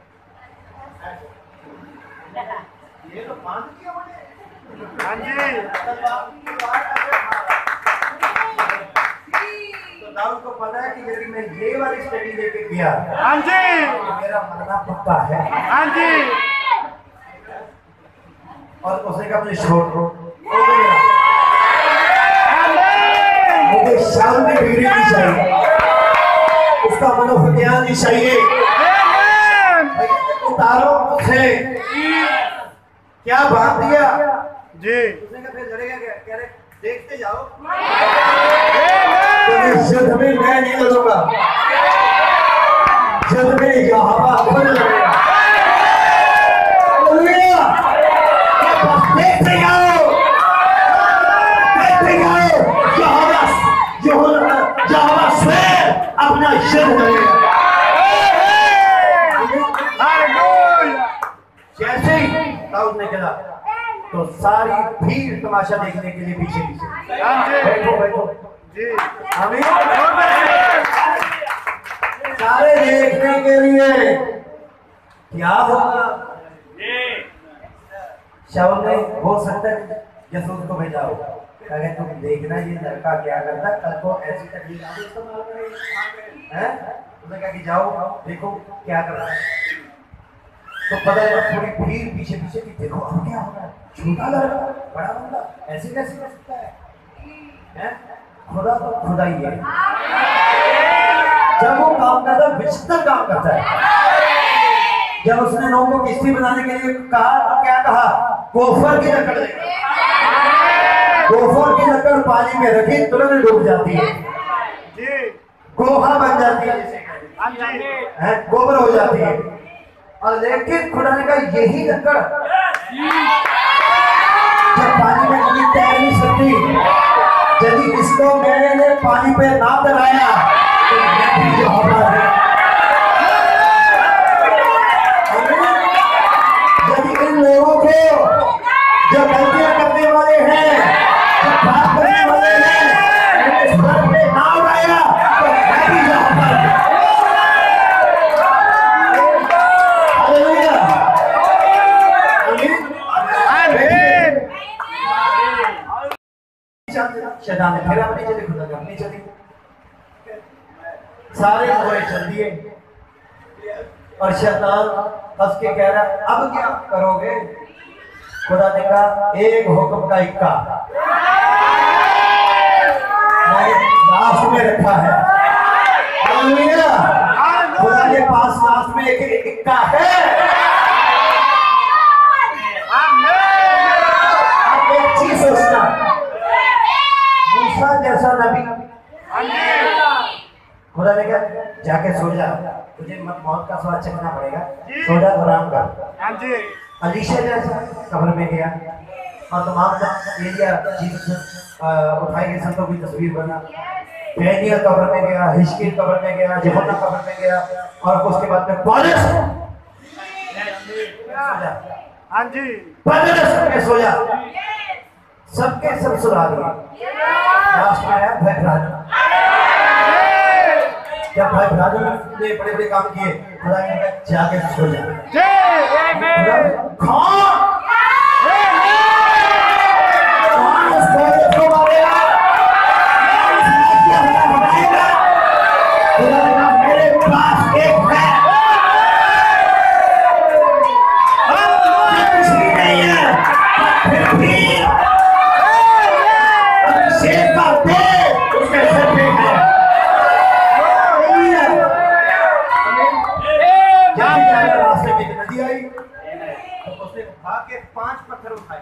ये तो बांध दिया मुझे। हाँ जी। तो दाऊद को पता है कि यदि मैं ये वाली स्टडी लेके गया, हाँ जी। तो मेरा मरना पक्का है। हाँ जी। और उसने कहा मुझे छोड़ दो, मुझे शाम में डिग्री नहीं चाहिए, उसका मनोविज्ञान नहीं चाहिए, उतारो मुझे। क्या बात दिया जी। उसने कहा फिर लड़ेगा क्या? कह रहे देखते जाओ, तो युद्ध में मैं नहीं लड़ूंगा, युद्ध में यहोवा खुद लड़ेगा। हालेलुया। बस देखते जाओ, देखते जाओ, यहोवा यहोवा यहोवा स्वयं अपना युद्ध लड़ेगा। जैसे ही दाऊद ने कहा तो सारी भीड़ तमाशा देखने के लिए पीछे पीछे। बैठो बैठो जी। आमीन। सारे देखने के लिए क्या होगा। शाऊल ने हो सकता है यसूस को भेजा हो, अगर तुम देखना ये लड़का क्या करता, कल को ऐसी तकलीफ आगे इस्तेमाल करेगा हैं। उसने कहा कि जाओ देखो क्या कर रहा है। तो पता है पूरी भीड़ पीछे पीछे की, देखो अब क्या हो रहा है, छोटा लड़का बड़ा बंदा ऐसे कैसे कर सकता है, हैं? खुदा तो खुदा ही है। जब वो काम करता है विचित्र काम करता है। जब उसने लोगों को किश्ती बनाने के लिए कहा तो क्या कहा, गोफर की लकड़ लेकर, गोफर की लकड़ पानी में रखी तुरंत डूब जाती है, गोहा बन जाती है, जिसे गोबर हो जाती है। और लेकिन खुदा ने कहा यही लकड़ जब पानी में कभी तैर नहीं सकती, यदि इसको मैंने पानी पे ना तैराया तो मैं भी यहोवा हूं। यदि इन लोगों को जो गलतियां करने वाले हैं, जो पाप करने वाले हैं, मैंने स्वर्ग में ना उड़ाया तो मैं भी यहोवा हूं। शैतान ने फिर अपनी चली, खुदा ने अपनी चली, सारे मोए चल दिए। और शैतान हंस के कह रहा अब क्या करोगे। खुदा ने कहा एक हुक्म का इक्का मैंने लास्ट में रखा है। हालेलुया। खुदा के पास लास्ट में एक इक्का है। आप एक चीज सोचना, मूसा जैसा नबी, खुदा ने कहा जाके सो जा, तुझे मौत का स्वाद चखना पड़ेगा, सो जा आराम कर। अलीशा जैसा कब्र में गया और तमाम एरिया जीसस उठाए गए संतों की तस्वीर बना। डैनियल कब्र में गया, हिजकील कब्र में गया, यूहन्ना कब्र में गया, और उसके बाद में पौलुस हाँ जी पौलुस में सोया। सबके सब सुना दिए। लास्ट में आया भाई ब्राह्मण। जब भाई ब्राह्मण ने बड़े बड़े काम किए, खुदा ने कहा जाके सो जा। कौन कौन उस बोझ को मारेगा, क्या बताएगा। खुदा ने कहा मेरे पास एक है, कुछ भी नहीं है, फिर भी उसके सिर पे है। रास्ते में एक नदी आई, तो उसने उठा के पांच पत्थर उठाए।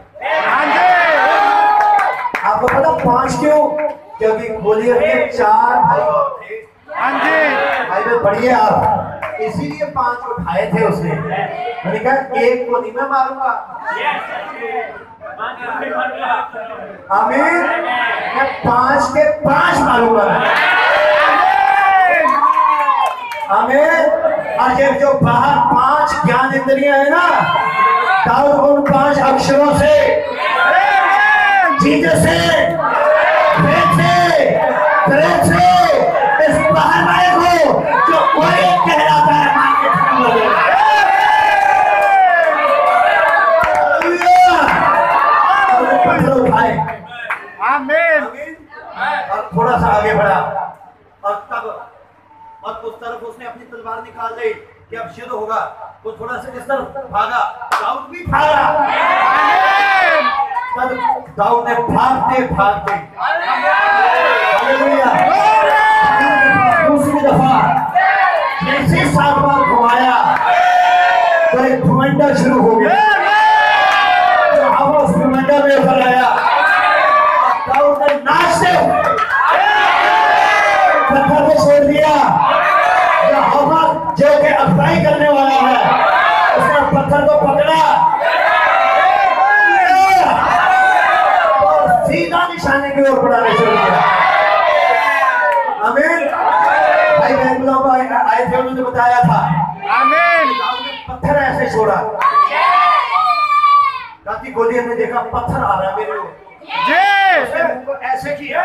आपको पता पांच क्यों? क्योंकि गोलियत के चार भाई थे। भाई में पढ़िए आप, इसीलिए पांच उठाए थे उसने। मैंने कहा एक को नहीं मैं मारूंगा, आमीन। मैं पांच के पांच मारूंगा। आमीन। और ये जो बाहर पांच ज्ञान इंद्रियां है ना, दाऊद उन पांच अक्षरों से, जीजस से, फेथ से, ग्रेस से इस बाहर वाले को जो कोई कहलाता है मान के खत्म हो गया। पत्थर उठाए। आमीन। और थोड़ा सा आगे बढ़ा और तब और उस तरफ उसने अपनी तलवार निकाल ली कि अब युद्ध होगा। वो थोड़ा सा इस तरफ भागा, दाऊद भी भागा। तब दाऊद ने भागते भागते हालेलुया दूसरी दफा जैसे सात बार घुमाया तो एक घुमंडा शुरू हो गया। हवा उस घुमंडा में उतर आया। दाऊद ने नाचते हुए पत्थर को छोड़ दिया। हवा जो कि अफराई करने वाला है उसने पत्थर को पकड़ा और सीधा निशाने की ओर बढ़ाने शुरू किया। आमीन। भाई बहन लोग आए थे, उन्होंने बताया था आमीन। पत्थर ऐसे छोड़ा। राती गोली हमने देखा पत्थर आ रहा है मेरे को, जी ऐसे किया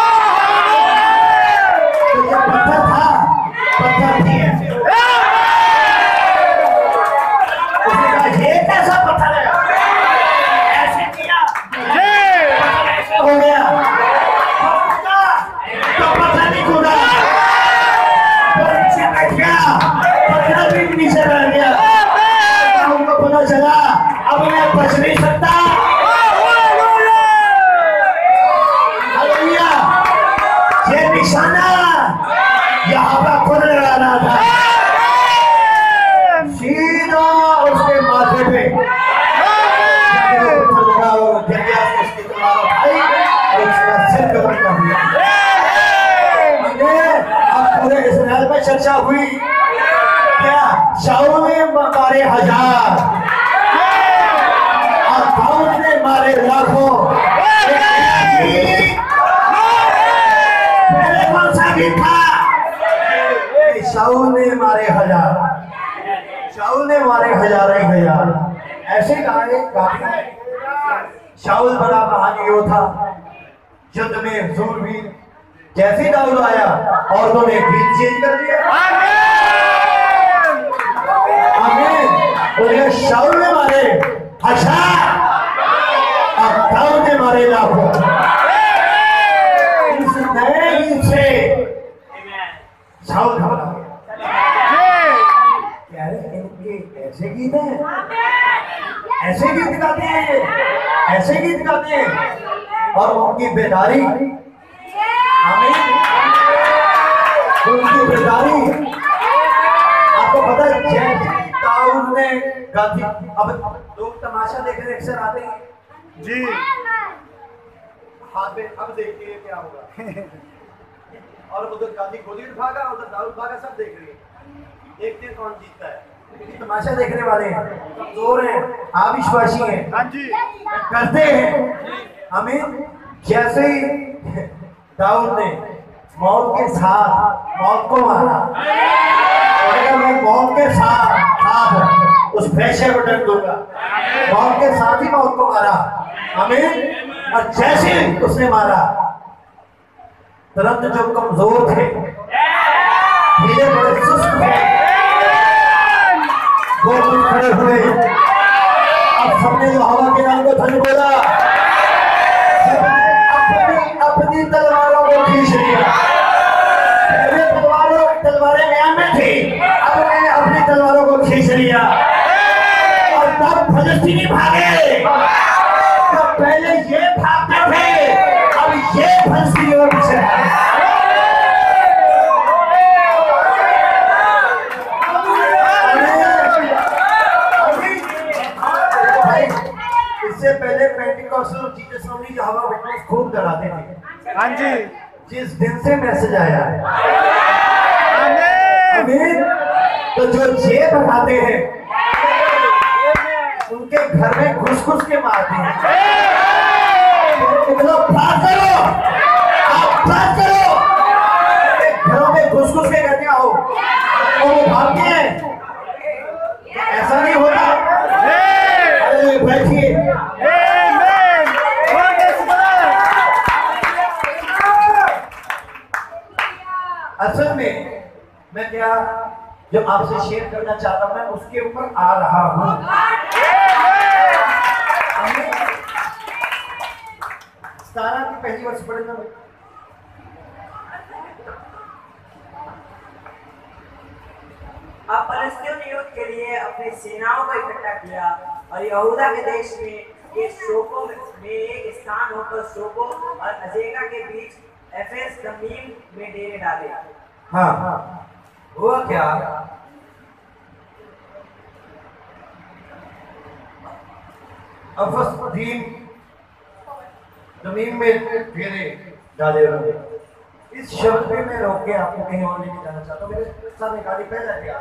तो ये पत्थर था, पत्थर थी ऐसे। उसने कहा ये कैसा पत्थर है, ऐसे किया ऐसे हो गया। तो पत्थर नहीं कूदा, नीचे बैठ गया, पत्थर भी नीचे रह गया। उनको पता चला अब मैं बच नहीं सकता। हालेलुया। ये निशाना यहाँ पर खुद लगा रहा था, सीधा उसके माथे पे लगा और जरिया से उसकी तलवार उठाई और उसका सिर कवर कर दिया। अब पूरे इस्राएल में चर्चा हुई क्या शाऊल ने मारे हजार और दाऊद ने मारे लाखों। पहले कौन सा गीत था? शाऊल ने मारे हजार, शाऊल ने मारे हजार एक हजार। ऐसे गाने गाते। शाऊल बड़ा महान योद्धा, युद्ध में सूरवीर। जैसे दाऊद आया औरतों ने गीत चेंज कर दिया। आमीन। और शाऊल ने मारे हजार और दाऊद ने मारे लाखों। इस नए गीत से शाऊल घबरा गया। कह रहे इनके ऐसे गीत हैं, ऐसे गीत गाते हैं, ऐसे गीत गाते हैं और उनकी बेदारी। आमीन। उनकी बेदारी आपको पता है। जैसे दाऊद ने गाती, अब लोग तमाशा देखने अक्सर आते हैं जी। हाथ में, अब देखिए क्या होगा। और उधर गांधी गोली भागा, उधर दाऊद भागा, सब देख रहे हैं, देखते हैं कौन जीतता है। क्योंकि तमाशा देखने वाले हैं, कमजोर हैं, आविश्वासी हैं, हाँ जी करते हैं। आमीन। जैसे ही दाऊद ने मौत के साथ मौत को मारा, और मैं मौत के साथ साथ उस वेश्या को डर दूंगा, मौत के साथ ही मौत को मारा। आमीन। और जैसे ही उसने मारा, तुरंत जो कमजोर थे, धीरे बड़े सुस्त थे, वो कुछ खड़े हुए। अब सबने जो हवा के नाम को धन बोला, अपनी अपनी तलवारों को खींच लिया। पहले तलवारों तलवारें म्यान में थी, अब मैंने अपनी तलवारों को खींच लिया। और तब फलस्तीनी भागे। तो पहले ये भागते थे, अब ये फलस्तीनियों के पीछे भागे। इससे पहले पेंटिकॉस्टल जीसस ओनली जो हवा विटनेस खूब डराते थे। हाँ जी। जिस दिन से मैसेज आया है, आमीन। आमीन। तो जो ये बताते हैं उनके घर में घुस घुस के मारते हैं। तो बात करो, आप बात करो। घरों में घुस घुस के कहते आओ और वो भागते हैं, ऐसा नहीं होता। अरे बैठिए। असल में मैं क्या जो आपसे शेयर करना चाहता हूं, मैं उसके ऊपर आ रहा हूं। सतारा की पहली वर्ष पढ़े ना। अब फलस्तीन युद्ध के लिए अपनी सेनाओं को इकट्ठा किया और यहूदा के देश में एक शोको में एक स्थान होकर शोको और अजेका के बीच एफेस तमीम में डेरे डाले। हाँ हाँ हुआ क्या? अफस्तीन तमीम में डेरे डाले हुए। इस शब्द पे मैं रोक के आपको कहीं और लेके जाना चाहता हूँ। मेरे सामने गाड़ी पहले गया।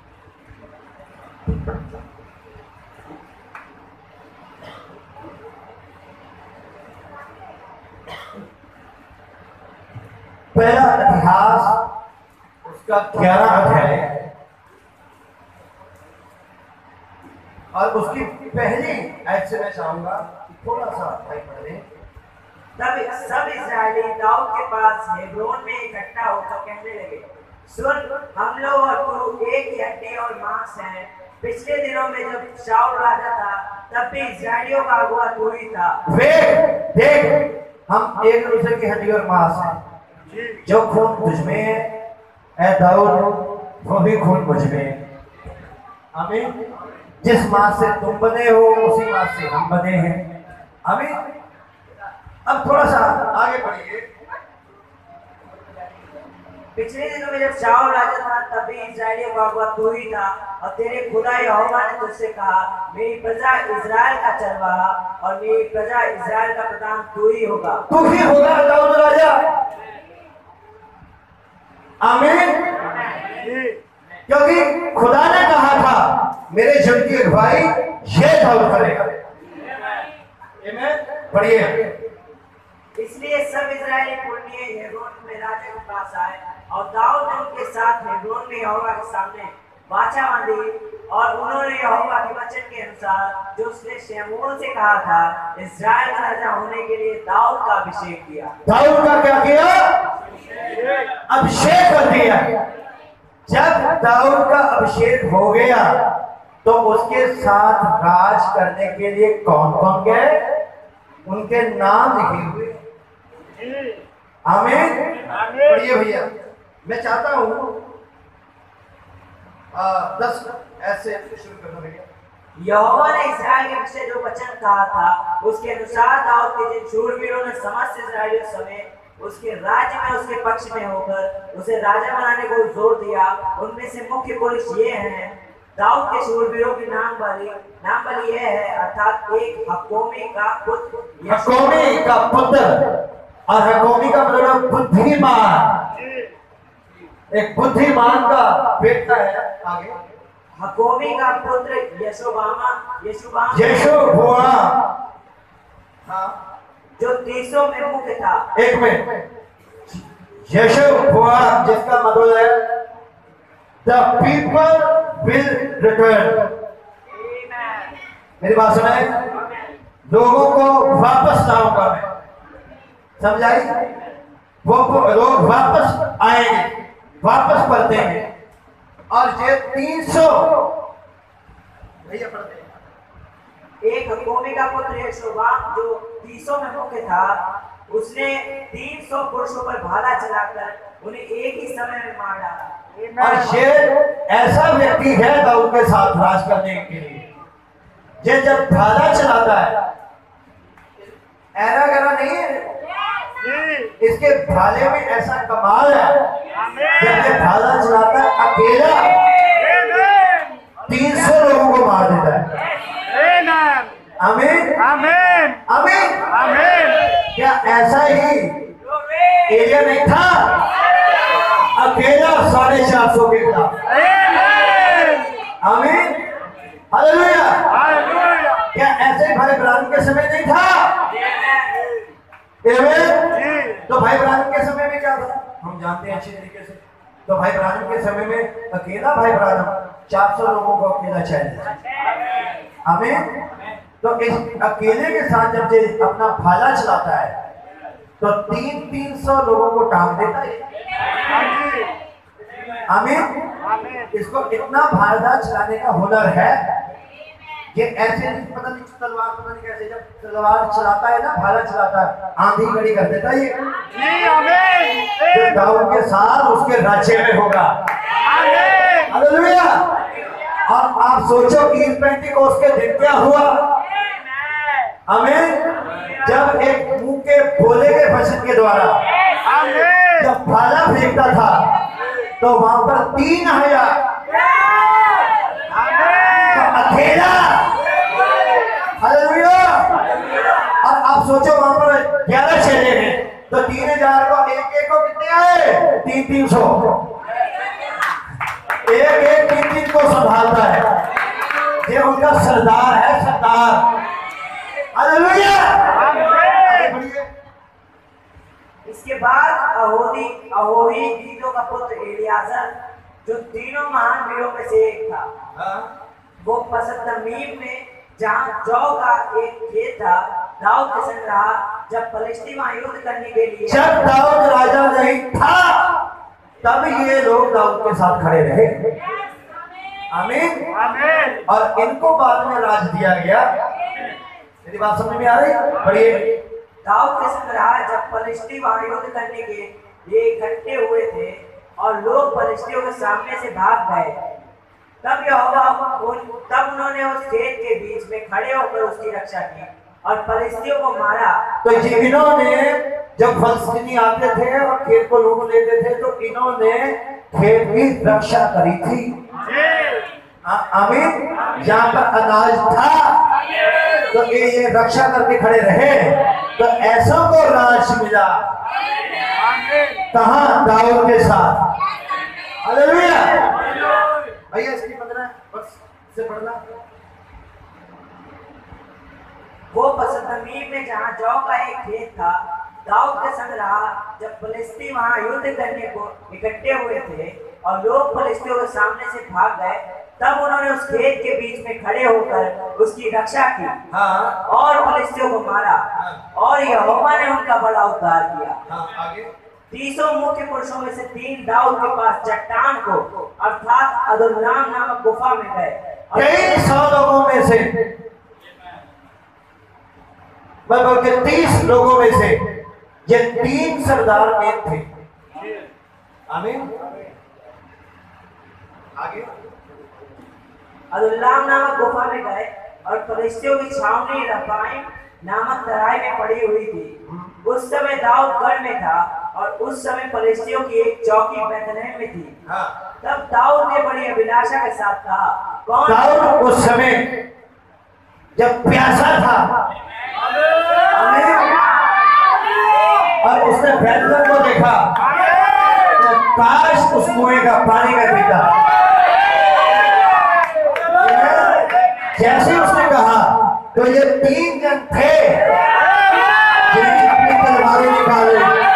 पहला इतिहास उसका ग्यारह अध्याय और उसकी पहली आयत से मैं चाहूंगा थोड़ा सा भाई पढ़ लें। तब सब इस्राएली दाऊद के पास हेब्रोन में इकट्ठा होकर कहने लगे, सुन, हम लोग और तू एक ही हड्डी और मांस हैं। पिछले दिनों में जब शाऊल राजा था तब भी इस्राएलियों का अगुआ तू ही था। वे देख, हम एक दूसरे की हड्डी और मांस हैं। जो खून तुझ में है ऐ दाऊद, वो भी खून मुझ में है। आमीन। जिस मांस से तुम बने हो उसी मांस से हम बने हैं। आमीन। अब थोड़ा सा आगे बढ़िए। पिछले दिनों में जब शाऊल राजा था तब भी इस्राएलियों का अगुआ तू ही था और तेरे खुदा यहोवा ने तुझसे कहा, मेरी प्रजा इस्राएल का चरवाहा और मेरी प्रजा इस्राएल का प्रधान तू ही होगा। तू ही होगा दाऊद राजा। आमीन। क्योंकि खुदा ने कहा था मेरे जन की अगुवाई ये दाऊद करेगा। पढ़िए। इसलिए सब इस्राएली पुरनिये हेब्रोन में राजा के पास आए और दाऊद ने उनके साथ हेब्रोन में यहोवा के सामने वाचा बांधी और उन्होंने यहोवा के वचन के अनुसार जो उसने शमूएल से कहा था इस्राएल का राजा होने के लिए दाऊद का अभिषेक किया। दाऊद का क्या किया? अभिषेक कर दिया। जब दाऊद का अभिषेक हो गया तो उसके साथ राज करने के लिए कौन कौन गए? उनके नाम लिखे हुए। आमीन। पढ़िए भैया। मैं चाहता हूं दस ऐसे शुरू करना भैया। यहोवा ने इस्राएल के विषय जो वचन कहा था उसके अनुसार दाऊद के जिन शूरवीरों ने समस्त इस्राएलियों समेत उसके राज्य में उसके पक्ष में होकर उसे राजा बनाने को जोर दिया, उनमें से मुख्य पुरुष ये हैं। दाऊद के शूरवीरों की नाम वाली नाम वाली यह है, अर्थात एक हकोमी का पुत्र हकोमी का पुत्र, और हकोमी का मतलब बुद्धिमान। एक बुद्धिमान का बेटा है। आगे हकोमी का पुत्र यशोबामा यशुबाम यशोबोआम। हाँ जो तीसों में मुख्य था। एक मिनट। यशोबोआम जिसका मतलब है द पीपल विल रिटर्न। मेरी बात सुनाए, लोगों को वापस लाऊंगा मैं। समझाई? वो लोग वापस आएंगे, वापस परतेंगे। और ये तीन सौ भैया पढ़ते हैं। एक हकोमी का पुत्र यशोबाम जो तीसों में मुख्य था, उसने तीन सौ पुरुषों पर भाला चलाकर उन्हें एक ही समय में मार डाला। और ये ऐसा व्यक्ति है दाऊद के साथ राज करने के लिए। ये जब भाला चलाता है, ऐरा गरा नहीं है, इसके भाले में ऐसा कमाल है। जब ये भाला चलाता है अकेला तीन सौ लोगों को मार देता है। आमीन आमीन आमीन आमीन। क्या ऐसा ही एरिया नहीं था? अकेला साढ़े चार सौ के खिलाफ। आमीन हालेलुया। हालेलुया। क्या जानते हैं अच्छी तरीके से। तो भाई ब्राह्मण के समय में अकेला भाई ब्राह्मण चार सौ लोगों को अकेला चाहिए। आमीन। तो इस अकेले के साथ जब ये अपना भाला चलाता है तो तीन तीन सौ लोगों को टांग देता है। आमीन। इसको इतना भाला चलाने का हुनर है। ये ऐसे नहीं, पता नहीं तलवार, पता नहीं कैसे, जब तलवार चलाता है ना, भाला चलाता है, आंधी खड़ी कर देता है ये। जो दाऊद के साथ उसके राज्य में होगा। हालेलुया। और आप सोचो कि पेंटिकोस्त के दिन क्या हुआ। आमीन। जब एक मुंह के बोले के वचन के द्वारा जब भाला फेंकता था तो वहां पर तीन हजार अकेला। हालेलुया। और आप सोचो वहां पर ग्यारह चेले हैं तो तीन हजार को एक एक को कितने आए? तीन तीन सौ। एक एक तीन तीन को संभालता है। ये उनका सरदार है, सरदार। हालेलुया। इसके बाद अहोदी अहोही गीदों का पुत्र एलियाजर, जो तीनों महान वीरों में से एक था, वो पसतमीम में जहाँ जौ का एक खेत था दाऊद के संग रहा। जब फलिस्ती वहां युद्ध करने के लिए, जब दाऊद राजा नहीं था तब ये लोग दाऊद के साथ खड़े रहे। आमीन। आमीन। और इनको बाद में राज दिया गया। मेरी बात समझ में आ रही? पढ़िए। दाऊद के संग रहा जब फलिस्ती वहां युद्ध करने के लिए इकट्ठे हुए थे और लोग फलिस्तियों के सामने से भाग गए। तब यहोवा तब उन्होंने उस खेत के बीच में खड़े होकर उसकी रक्षा की और फलिस्तियों को मारा। तो ये इन्होंने जब फलस्तीनी आते थे और खेत को लूट लेते थे तो इन्होंने खेत की रक्षा करी थी। आमीन। जहाँ पर अनाज था तो ये ये रक्षा करके खड़े रहे। तो ऐसा को राज मिला। कहाँ? दाऊद के साथ। हालेलुया। भैया इसकी पंद्रह बस से पढ़ना। वो पसतमीम में जहाँ जौ का एक खेत था दाऊद के संग रहा जब फलिस्ती वहां युद्ध करने को इकट्ठे हुए थे और लोग फलिस्तियों के सामने से भाग गए। तब उन्होंने उस खेत के बीच में खड़े होकर उसकी रक्षा की। हाँ। और फलिस्तियों को मारा। हाँ। और यहोवा ने उनका बड़ा उद्धार किया। हाँ, आगे। तीसों मुख्य पुरुषों में से तीन दाऊद के पास चट्टान को अर्थात अदुल्लाम नामक गुफा में गए। कई सौ लोगों में से, मतलब के तीस लोगों में से ये तीन सरदार में थे। आमीन। आगे। अदुल्लाम नामक गुफा में गए और फलिस्तियों की छावनी रफाइम नामक तराई में पड़ी हुई थी। उस समय दाऊद गढ़ में था और उस समय फलिस्तियों की एक चौकी बैतलहम में थी। हाँ। तब दाऊद ने बड़ी अभिलाषा के साथ कहा, कौन? दाऊद उस समय जब प्यासा था और उसने बैतलहम को देखा तो काश उस कुएं का पानी का पीता। जैसे उसने कहा तो ये तीन जन थे जिन्हें अपनी तलवारें निकाली।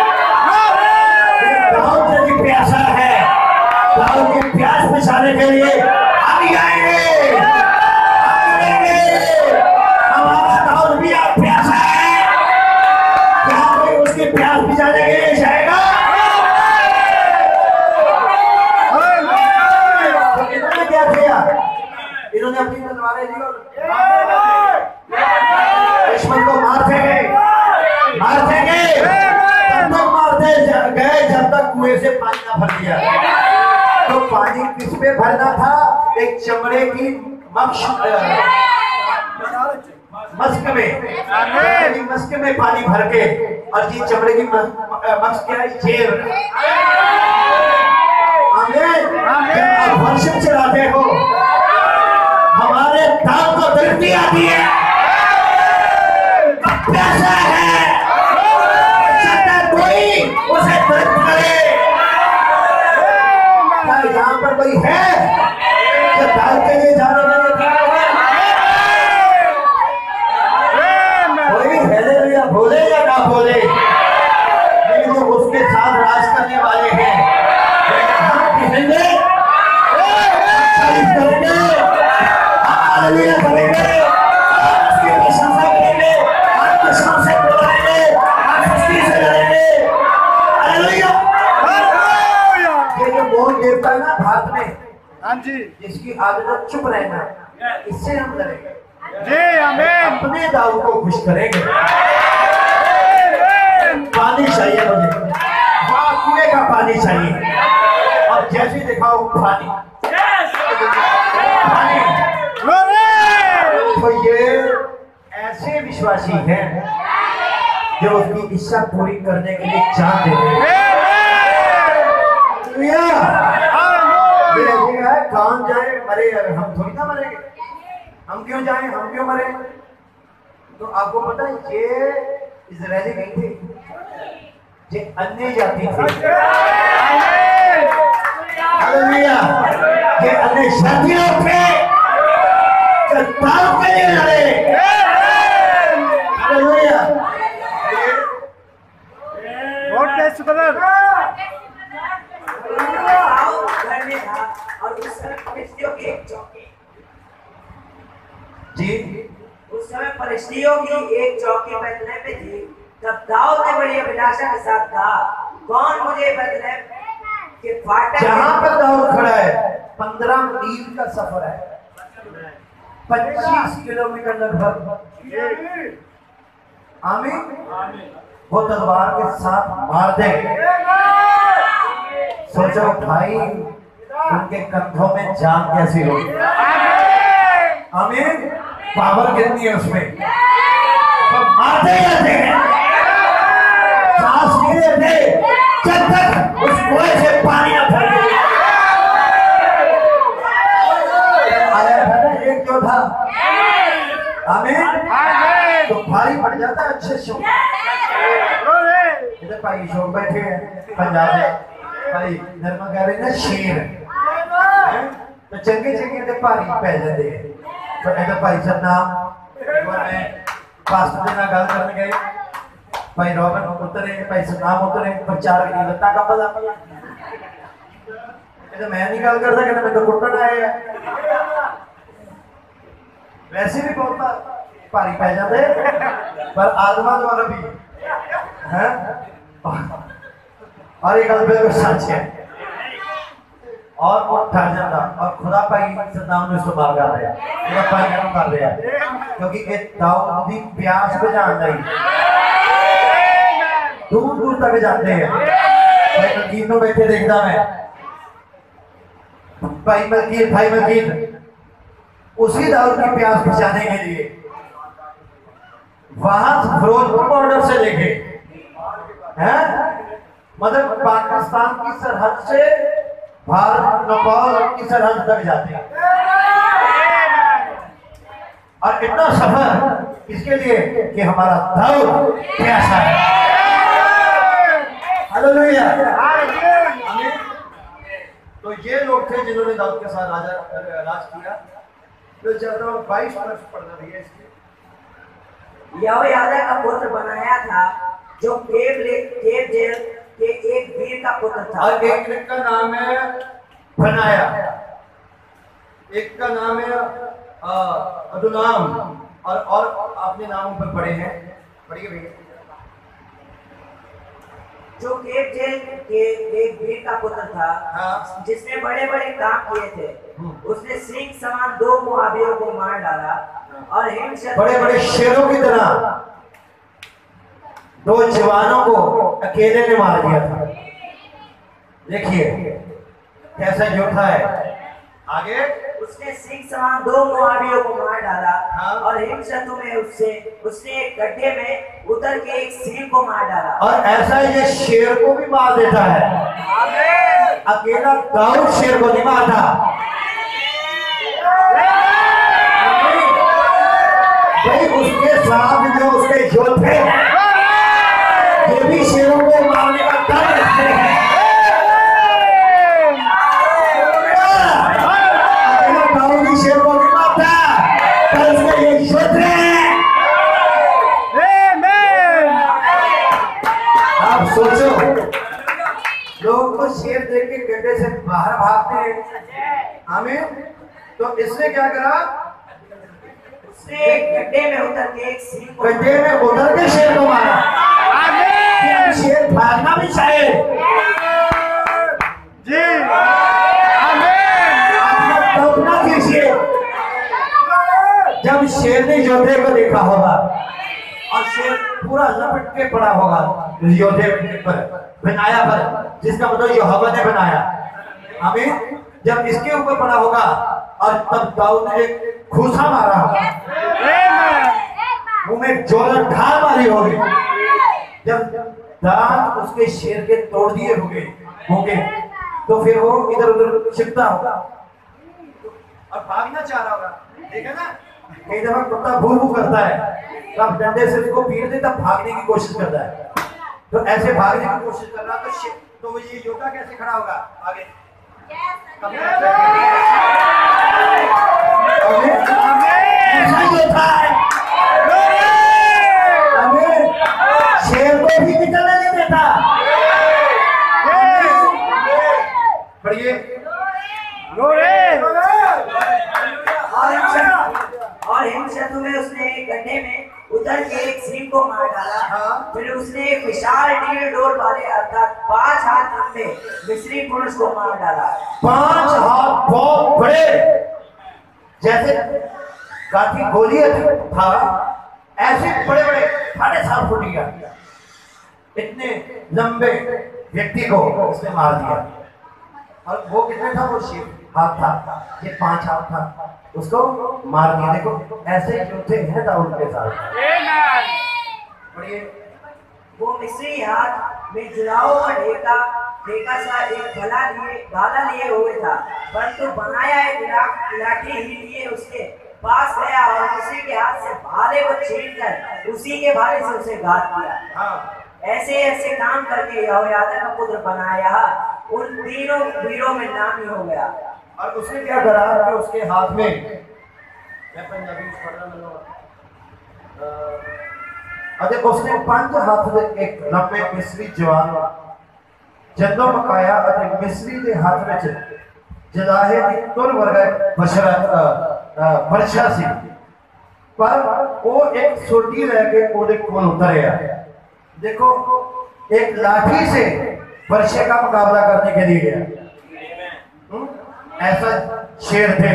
दाऊद यदि प्यासा है, दाऊद की प्यास बुझाने के लिए हम ही आएंगे, हम आएंगे। हमारा दाऊद भी आप प्यासा है, क्या कोई उसकी प्यास बुझाने के लिए जाएगा? तो इन्होंने क्या किया? इन्होंने अपनी तलवारें ली और दुश्मन को मारते गए, मारते गए, तब तक मारते गए जब तक कुएं से पानी ना भर दिया। तो पानी किस पे भरना था? एक चमड़े की मक्ष मस्क में, मस्क में पानी भर के, और ये चमड़े की मक्ष क्या है? जेब। आमीन। जब आप वर्षिप चलाते हो हमारे दाम को दृष्टि आती है, प्यासा है, कोई उसे दर्द करे। क्या यहाँ पर कोई है जो दाल के लिए जाने के लिए तैयार है? कोई हालेलुया बोले या ना बोले, लेकिन जो उसके साथ राज करने वाले हैं कोई देवता है ना भारत में हाँ जी जिसकी आदत चुप रहना, इससे हम लड़ेंगे। जी आमीन अपने दाऊद को खुश करेंगे। पानी चाहिए मुझे, हाँ कुएं का पानी चाहिए, और जैसे दिखाओ पानी पानी। तो ये ऐसे विश्वासी हैं जो उसकी इच्छा पूरी करने के लिए जान देते हैं। ये है कौन जाए मरे, हम थोड़ी ना मरेंगे, हम क्यों जाएं, हम क्यों मरे। तो आपको पता है ये इजरायली नहीं थे, ये अन्य जाति थे। हालेलुया, ये अन्य जातियों थे जो दाऊद के लिए लड़े। Hallelujah, God bless you brother. Daud घर में था और उस समय फरिश्तियों की एक चौकी जी उस समय फरिश्तियों की एक चौकी बैतलहम में थी। तब दाऊद ने बड़ी अभिलाषा के साथ कहा, कौन मुझे बैतलहम के फाटक जहां पर दाऊद खड़ा है पंद्रह मील का सफर है, पच्चीस किलोमीटर लगभग। आमीन। वो तलवार के साथ मार देंगे। सोचो भाई उनके कंधों में जान कैसी होगी। आमीन। पावर कितनी है उसमें, तो मारते जाते हैं, सांस नहीं लेते जब तक उस कुएं से पानी न भर जाए। आया था ना एक जो था, आमीन, तो भारी पड़ जाता है अच्छे से। इधर भाई शोक बैठे हैं पंजाब में, भाई धर्म कह रहे ना शेर है, तो चंगे चंगे तो भारी पै जाते हैं। तो इधर भाई सब नाम पास्टर जी ना गल करने गए, भाई रॉबर्ट उतरे, भाई सनाम उतरे, प्रचार की लत्ता का पता कहते मैं नहीं गल करता, कहते मैं तो कुटन आया। वैसे भी बहुत भारी पै जाते, पर आत्मा द्वारा भी है। और ये गल बिल्कुल सच है, और वो ठहर जाता, और खुदा भाई सदाम ने इस्तेमाल कर रहे हैं, खुदा भाई काम कर रहे हैं, क्योंकि ये दाऊद की प्यास बुझाने लगी दूर दूर तक जाते हैं। भाई मलकीत को बैठे देखता मैं, भाई मलकीत भाई मलकीत उसी दाऊद की प्यास बुझाने के लिए वहां फिरोजपुर बॉर्डर से लेके हैं, मतलब पाकिस्तान की सरहद से भारत नेपाल की सरहद तक जाते हैं। और इतना सफर इसके लिए कि हमारा दाऊद प्यासा है। हालेलुया। तो ये लोग थे जिन्होंने दाऊद के साथ राजा राज किया। तो ज्यादा बाईस वर्ष पढ़ना भैया इसके। यहोयादा का पुत्र बनाया था, जो केव ले केव जेल के एक वीर का पुत्र था। और एक एक का नाम है बनाया, एक का नाम है अदुलाम, और और आपने नाम ऊपर पढ़े हैं, पढ़िए भैया। जो केव जेल के एक वीर का पुत्र था, हाँ। जिसने बड़े बड़े काम किए थे। उसने सिंह समान दो मुआवियों को मार डाला और हिमशत बड़े बड़े शेरों की तरह दो जवानों को अकेले ने मार दिया था। देखिए कैसा झूठा है। आगे उसने सिंह समान दो मुआवियों को मार डाला। हाँ। और हिमशत्रु में उससे उसने एक गड्ढे में उतर के एक सिंह को मार डाला। और ऐसा ये शेर को भी मार देता है, अकेला दाऊद शेर को नहीं मारता। भाई उसके साथ जो उसके योद्धे ये भी शेरों को मारने का डर रखते हैं। अकेला दाऊद ही शेर को नहीं मारता, पर उसके ये योद्धे आप सोचो, लोग तो शेर देख के गड्ढे से बाहर भागते हैं। आमीन। तो इसने क्या करा, उसने एक गड्ढे में उतर के एक सिंह को गड्ढे में उतर के शेर को मारा। शेर भागना भी चाहे, जी आमीन। आप कल्पना कीजिए जब शेर ने योद्धे को देखा होगा और शेर पूरा लपट के पड़ा होगा योद्धे पर, बनाया पर, जिसका मतलब यहोवा ने बनाया। आमीन। जब इसके ऊपर पड़ा होगा और तब दाऊद ने एक घूसा मारा होगा, मुंह में जोरन ढाल मारी होगी, जब दांत उसके शेर के तोड़ दिए होंगे होंगे तो फिर वो इधर उधर छिपता होगा और भागना चाह रहा होगा। ठीक है ना, कई दफा कुत्ता भू भू करता है, तब डंडे से उसको पीट दे तब भागने की कोशिश करता है, तो ऐसे भागने की कोशिश कर रहा तो शे- तो ये योद्धा कैसे खड़ा होगा आगे? ऐसा योद्धा है, आमीन। शेर को भी निकलने नहीं देता। पढ़िए। और हिमशत्रु और हिमशत्रु में उसने एक गड्ढे में उतर के एक सिंह को मार डाला। हाँ। फिर उसने एक विशाल नील डोल वाले अर्थात पांच हाथ लंबे मिस्री पुरुष को मार डाला। पांच हाथ बहुत बड़े, जैसे काफी गोलियां था, ऐसे बड़े बड़े साढ़े सात फुट का इतने लंबे व्यक्ति को उसने मार दिया। और वो कितने था? वो शेर हाथ था, ये पांच हाथ था, उसको मार दिया। देखो ऐसे योद्धे हैं दाऊद के साथ। पढ़िए। वो मिस्री हाथ में जुड़ाओ और ढेका ढेका सा एक भला लिए भाला लिए हुए था, परंतु बनाया एक ला- लाठी ही लिए उसके पास गया और मिस्री के हाथ से भाले को छीनकर उसी के भाले से उसे घात किया। हाँ। ऐसे ऐसे काम करके यहोयादा का पुत्र बनाया उन तीनों वीरों में नामी हो गया। और उसने क्या करा कि उसके हाथ में, मैं पंजाबी में पढ़ रहा हूं, अरे उसने पांच हाथ में एक लंबे मिस्री जवान जंदो मकाया और मिस्री के हाथ में जलाहे की तुर वर्ग बशरा वर्षा सी, पर वो एक सुरती रह के ओदे कोल उतरिया। देखो एक लाठी से वर्षे का मुकाबला करने के लिए गया। हुँ? ऐसा शेर थे।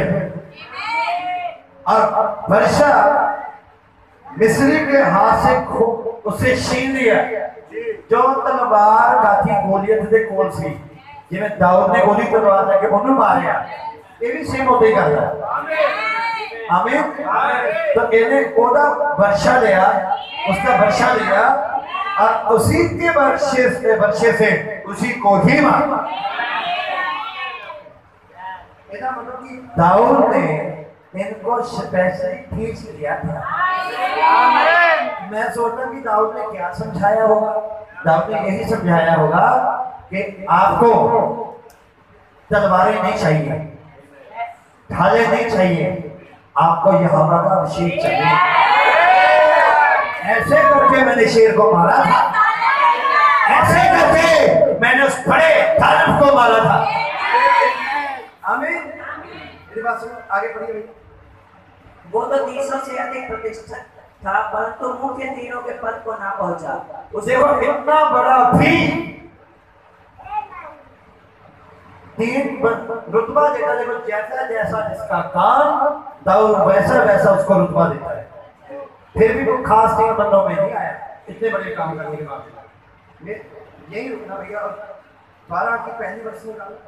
और वर्षा मिस्री के हाथ से उसे छीन लिया जो तलवार गाथी गोलियत दे कोल सी, जिवें दाऊद ने गोली तलवार लेके उन्हें मारिया, ये भी सेम होते ही करता है। आमीन। तो इन्हें ओदा वर्षा लिया, उसका वर्षा लिया और उसी के वर्षे से वर्षे से उसी को ही मारा। इसका मतलब कि दाऊद ने इनको स्पेशली खींच लिया था। मैं सोचता कि दाऊद ने क्या समझाया होगा? दाऊद ने यही समझाया होगा कि आपको तलवारें नहीं चाहिए, ढाले नहीं चाहिए, आपको यहोवा का अभिषेक चाहिए। ऐसे करके मैंने शेर को मारा था, ऐसे करके मैंने उस बड़े दानव को मारा था। आमीन। मेरी बात सुनो, आगे बढ़िए भाई। वो तो तीसों से अधिक प्रतिष्ठित था, परंतु मुख्य तीनों के पद को ना पहुंचा। उसे वो इतना बड़ा भी तीन रुतबा देता, देखो जैसा जैसा जिसका काम दाऊद वैसा वैसा उसको रुतबा देता है। फिर भी वो खास तीन बंदों में नहीं आया इतने बड़े काम करने के बाद। ये यही रुकना भैया। और बारह की पहली वर्ष में डालो।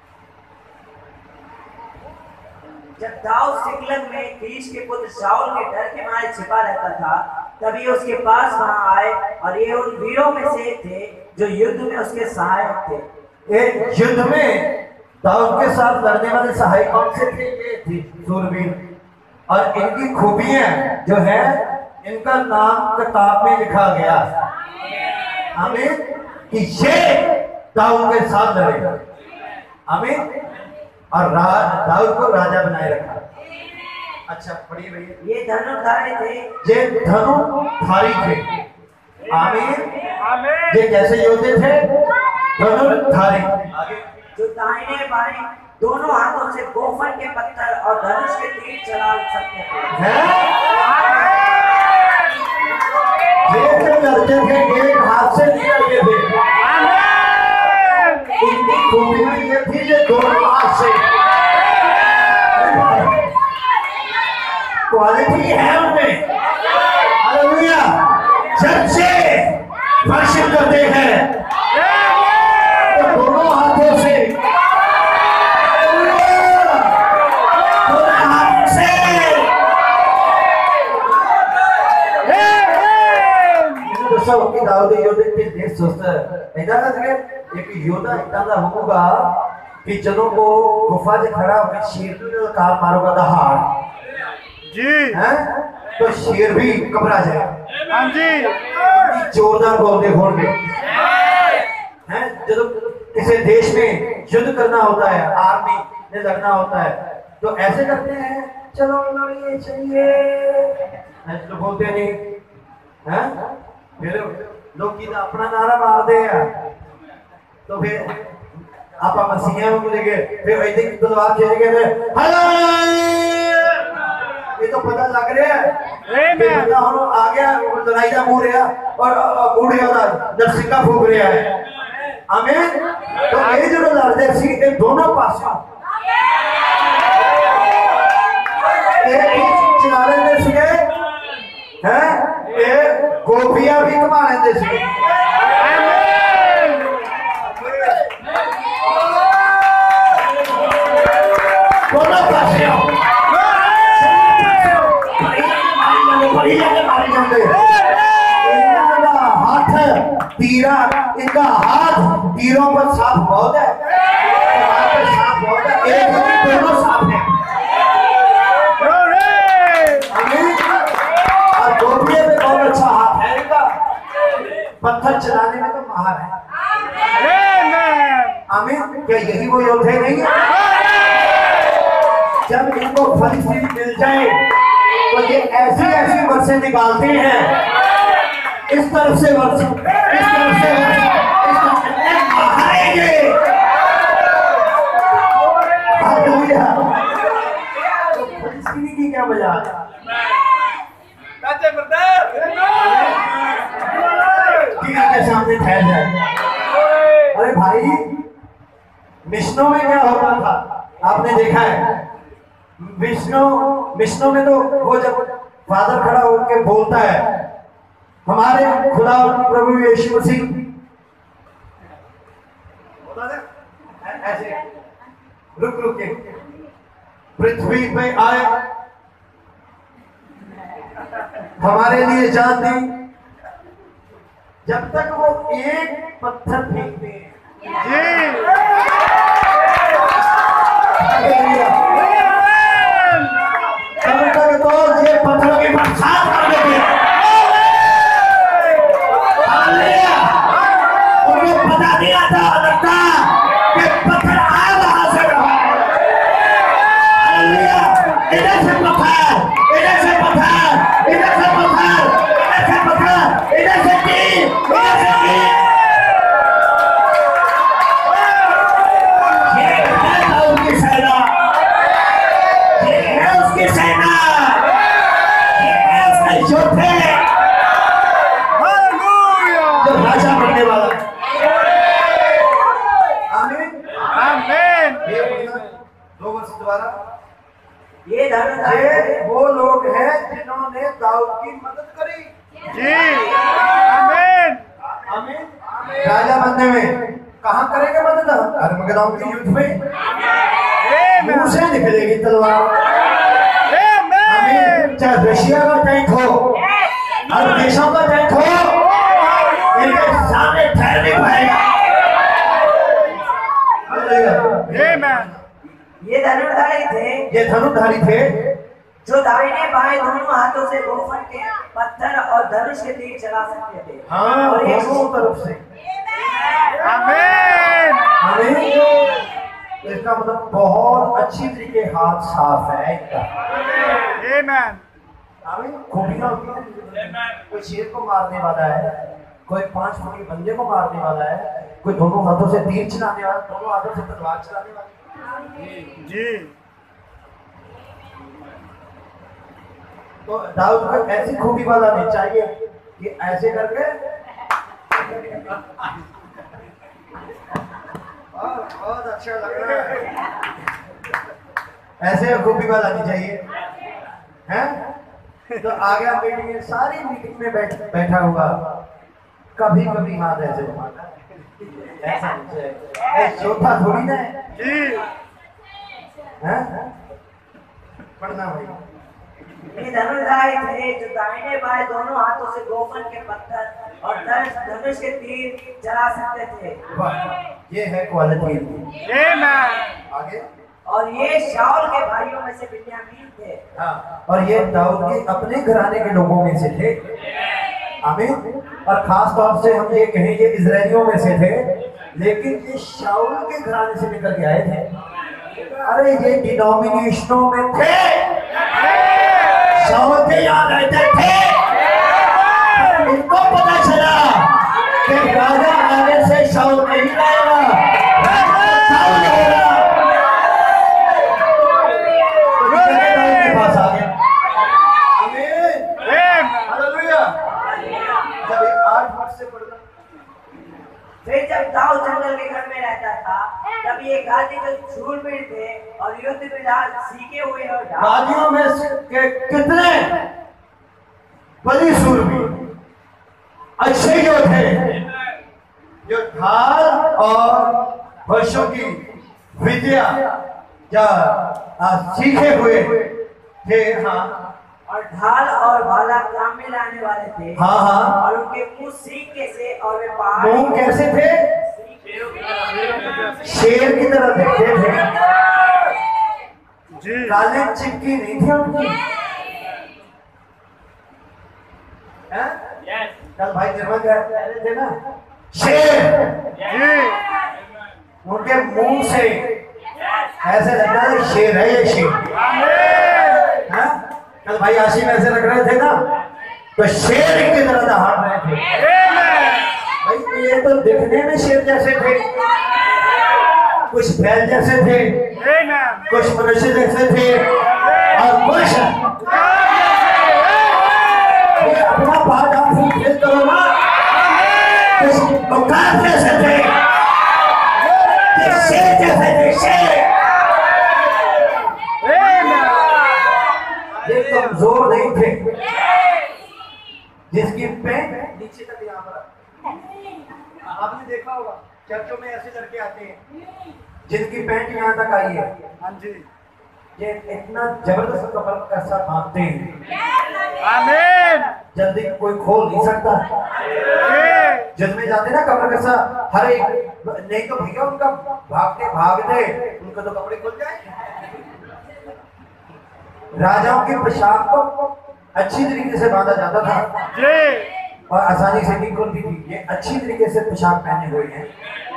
जब दाऊद सिकलग में कीश के पुत्र शाऊल के डर के मारे छिपा रहता था, तभी उसके पास वहां आए और ये उन वीरों में से थे जो युद्ध में उसके सहायक थे। एक युद्ध में दाऊद के साथ लड़ने वाले सहायक कौन से थे? ये थे सूरवीर। और इनकी खूबियां जो है, इनका नाम किताब में लिखा गया। आमीन। कि ये दाऊद के साथ लड़े। आमीन। और दाऊद को राजा बनाए रखा। अच्छा पढ़िए भैया। ये धनुर्धारी थे, ये धनुर्धारी थे। आमीन। ये कैसे योद्धे थे? धनुर्धारी। आगे जो दाहिने बाएं दोनों हाथों से गोफन के पत्थर और धनुष के तीर चला सकते थे। हैं? ये जो लड़के थे एक हाथ से नहीं लड़के थे। इनकी खूबी में ये ये फिर ये दोनों हाथ से क्वालिटी है उनमें। हालेलुया। जब से वर्शिप करते हैं तो दोनों हाथों से, दोनों हाथ से ਦੱਸੋ ਕਿ ਦਾਊਦ ਯੋਧੇ ਤੇ ਦੇਸ਼ ਸੁਸਤ ਇਦਾਂ ਦਾ ਸੀਗਾ ਇੱਕ ਯੋਧਾ ਇਦਾਂ ਦਾ ਹੋਊਗਾ ਕਿ ਜਦੋਂ ਉਹ ਗੁਫਾ 'ਚ ਖੜਾ ਹੋ ਕੇ ਸ਼ੇਰ ਨੂੰ ਲਲਕਾਰ ਮਾਰੂਗਾ ਤਾਂ ਹਾਰ जी है तो शेर भी घबरा जाए। हाँ जी जोरदार बोलते होंगे हैं जब किसी देश में युद्ध करना होता है, आर्मी में लड़ना होता है तो ऐसे करते हैं, चलो लड़िए चलिए, ऐसे तो बोलते नहीं हैं। फिर लोग की अपना नारा मारते हैं तो फिर आप मसीहा को लेके फिर ऐसे तलवार खींचेंगे, हेलो ये तो पता लग रहा है कि आ गया लड़ाई का मूड है और मूड है नरसिंगा फूक रहा है। आमीन। तो ये जो लड़ते सी ये दोनों पासों एक चला लेते थे हैं, ये गोपियां भी घुमा लेते थे। दोनों पासों हाथ तीरा, इनका हाथ तीरों पर साफ बहुत है, साफ बहुत है, एक दोनों साफ है। और गोपिये में बहुत अच्छा हाथ है इनका, पत्थर चलाने में तो माहिर है। आमीन। क्या यही वो योद्धे नहीं है? जब इनको फलिस्तीन मिल जाए तो ये ऐसी ऐसी वर्षे निकालते हैं, इस तरफ से वर्ष, इस तरफ से वर्ष, इस तरफ से मारेंगे। हालेलुया। तो फलिस्तीनी की क्या मजाक? तीर के सामने ठहर जाए। अरे भाई मिशनों में क्या होता था आपने देखा है? विष्णु विष्णु में तो वो जब फादर खड़ा होकर बोलता है, हमारे खुदा प्रभु यीशु मसीह ऐसे रुक रुक के पृथ्वी पे आए, हमारे लिए जान दी। जब तक वो एक पत्थर फेंकते हैं तब तक तो ये पत्थरों की बरसात कर देते हैं। उनको पता नहीं आता लगता कि पत्थर आया वहां से रहा। इधर से पत्थर, इधर से पत्थर, इधर से पत्थर, इधर से पत्थर, इधर से तीर, इधर से तीर। ये है दाऊद की सेना, ये है उसकी सेना, ये है उसके योद्धे, जो राजा बनने वाला। आमीन आमीन। दो वर्ष दोबारा ये धनुष ये वो लोग हैं जिन्होंने दाऊद की मदद करी। जी आमीन। आमीन। राजा बनने में कहाँ करेंगे मदद? अरमगदान के युद्ध में मुंह से निकलेगी तलवार। आमीन। चाहे रशिया का टैंक हो, हर देशों का टैंक हो, इनके सामने ठहर नहीं पाएगा। आमीन। ये धनुर्धारी थे, ये धनुर्धारी थे जो दाहिने बाएं दोनों हाथों से गोफन के पत्थर और धनुष के तीर चला सकते थे। हाँ, और एक दोनों तरफ से। आमीन। आमीन। इसका मतलब बहुत अच्छी तरीके हाथ साफ है इनका। आमीन। आमीन। खूबियां होती हैं। कोई शेर को मारने वाला है, कोई पांच फुट के बंदे को मारने वाला है, कोई दोनों हाथों से तीर चलाने वाला, दोनों हाथों से तलवार चलाने वाला। जी तो दाऊद को ऐसी खूबी वाला नहीं चाहिए कि ऐसे करके बहुत बहुत अच्छा लग रहा है। ऐसे खूबी बात आनी चाहिए, हैं? तो आ गया मीटिंग में, सारी मीटिंग में बैठ बैठा हुआ, कभी कभी हाथ ऐसे घुमाता है, ऐसा नहीं है, ऐ चौथा थोड़ी ना है, जी हैं? पढ़ना भाई। ये धनुर्धारी थे जो दाहिने बाएं दोनों हाथों से गोफन के पत्थर और धनुष धनुष के तीर चला सकते थे। वाह, ये है क्वालिटी। आमेन। आगे। और ये शाऊल के भाइयों में से बिन्यामीन थे। हाँ, और ये दाऊद के अपने घराने के लोगों में से थे। आमीन। और खास तौर से हम ये कहें ये इजरायलियों में से थे, लेकिन ये शाऊल के घराने से निकल के आए थे। अरे ये डिनोमिनेशनों में थे, शाऊल के यहाँ रहते थे। इनको पता चला कि राजा आगे से शाऊल नहीं आएगा, शाऊल आएगा। के पास आ गया। आमीन। हालेलुया। जब ये आठ वर्ष से पढ़ना, फिर जब दाऊद जंगल के घर में रहता था, तब ये गादी जो शूरवीर थे और युद्ध विधान सीखे हुए और गादियों में से के कितने बड़ी शूरवीर अच्छे योद्धे जो ढाल और वर्षों की विद्या या सीखे हुए थे। हाँ, और ढाल और भाला काम में लाने वाले थे। हाँ, हाँ। और उनके मुंह सींग के से और वे पहाड़ मुंह कैसे थे? शेर की तरह दिखते थे। जी काले चिपकी नहीं थी उनकी। हैं? कल भाई निर्मल कह रहे थे ना, शेर। जी उनके मुंह से ऐसे लगता है शेर है ये शेर। आमेन। हैं? कल भाई आशीम ऐसे लग रहे थे ना, तो शेर की तरह दहाड़ रहे थे। आमेन। भाई ये तो दिखने में शेर जैसे थे, कुछ बैल जैसे थे, आमेन। कुछ मनुष्य जैसे थे, और कुछ ये अपना पाठ आप फील करो ना, कुछ औकात जैसे थे, ये शेर जैसे थे, शेर। ये कमजोर नहीं थे, जिसकी पैंट नीचे तक यहाँ पर, आपने देखा होगा चर्चों में ऐसे लड़के आते हैं जिनकी पैंट यहाँ तक आई है। हाँ जी ये इतना जबरदस्त कपड़ा कैसा बांधते हैं, आमेन। जल्दी कोई खोल नहीं सकता। जिसमें जाते ना कपड़ा कैसा, हर एक नहीं तो भैया उनका भागते भागते उनका तो कपड़े खुल जाए। राजाओं के पोशाक को अच्छी तरीके से बांधा जाता था जी और आसानी से नहीं खुलती थी। ये अच्छी तरीके से पोशाक पहने हुए हैं।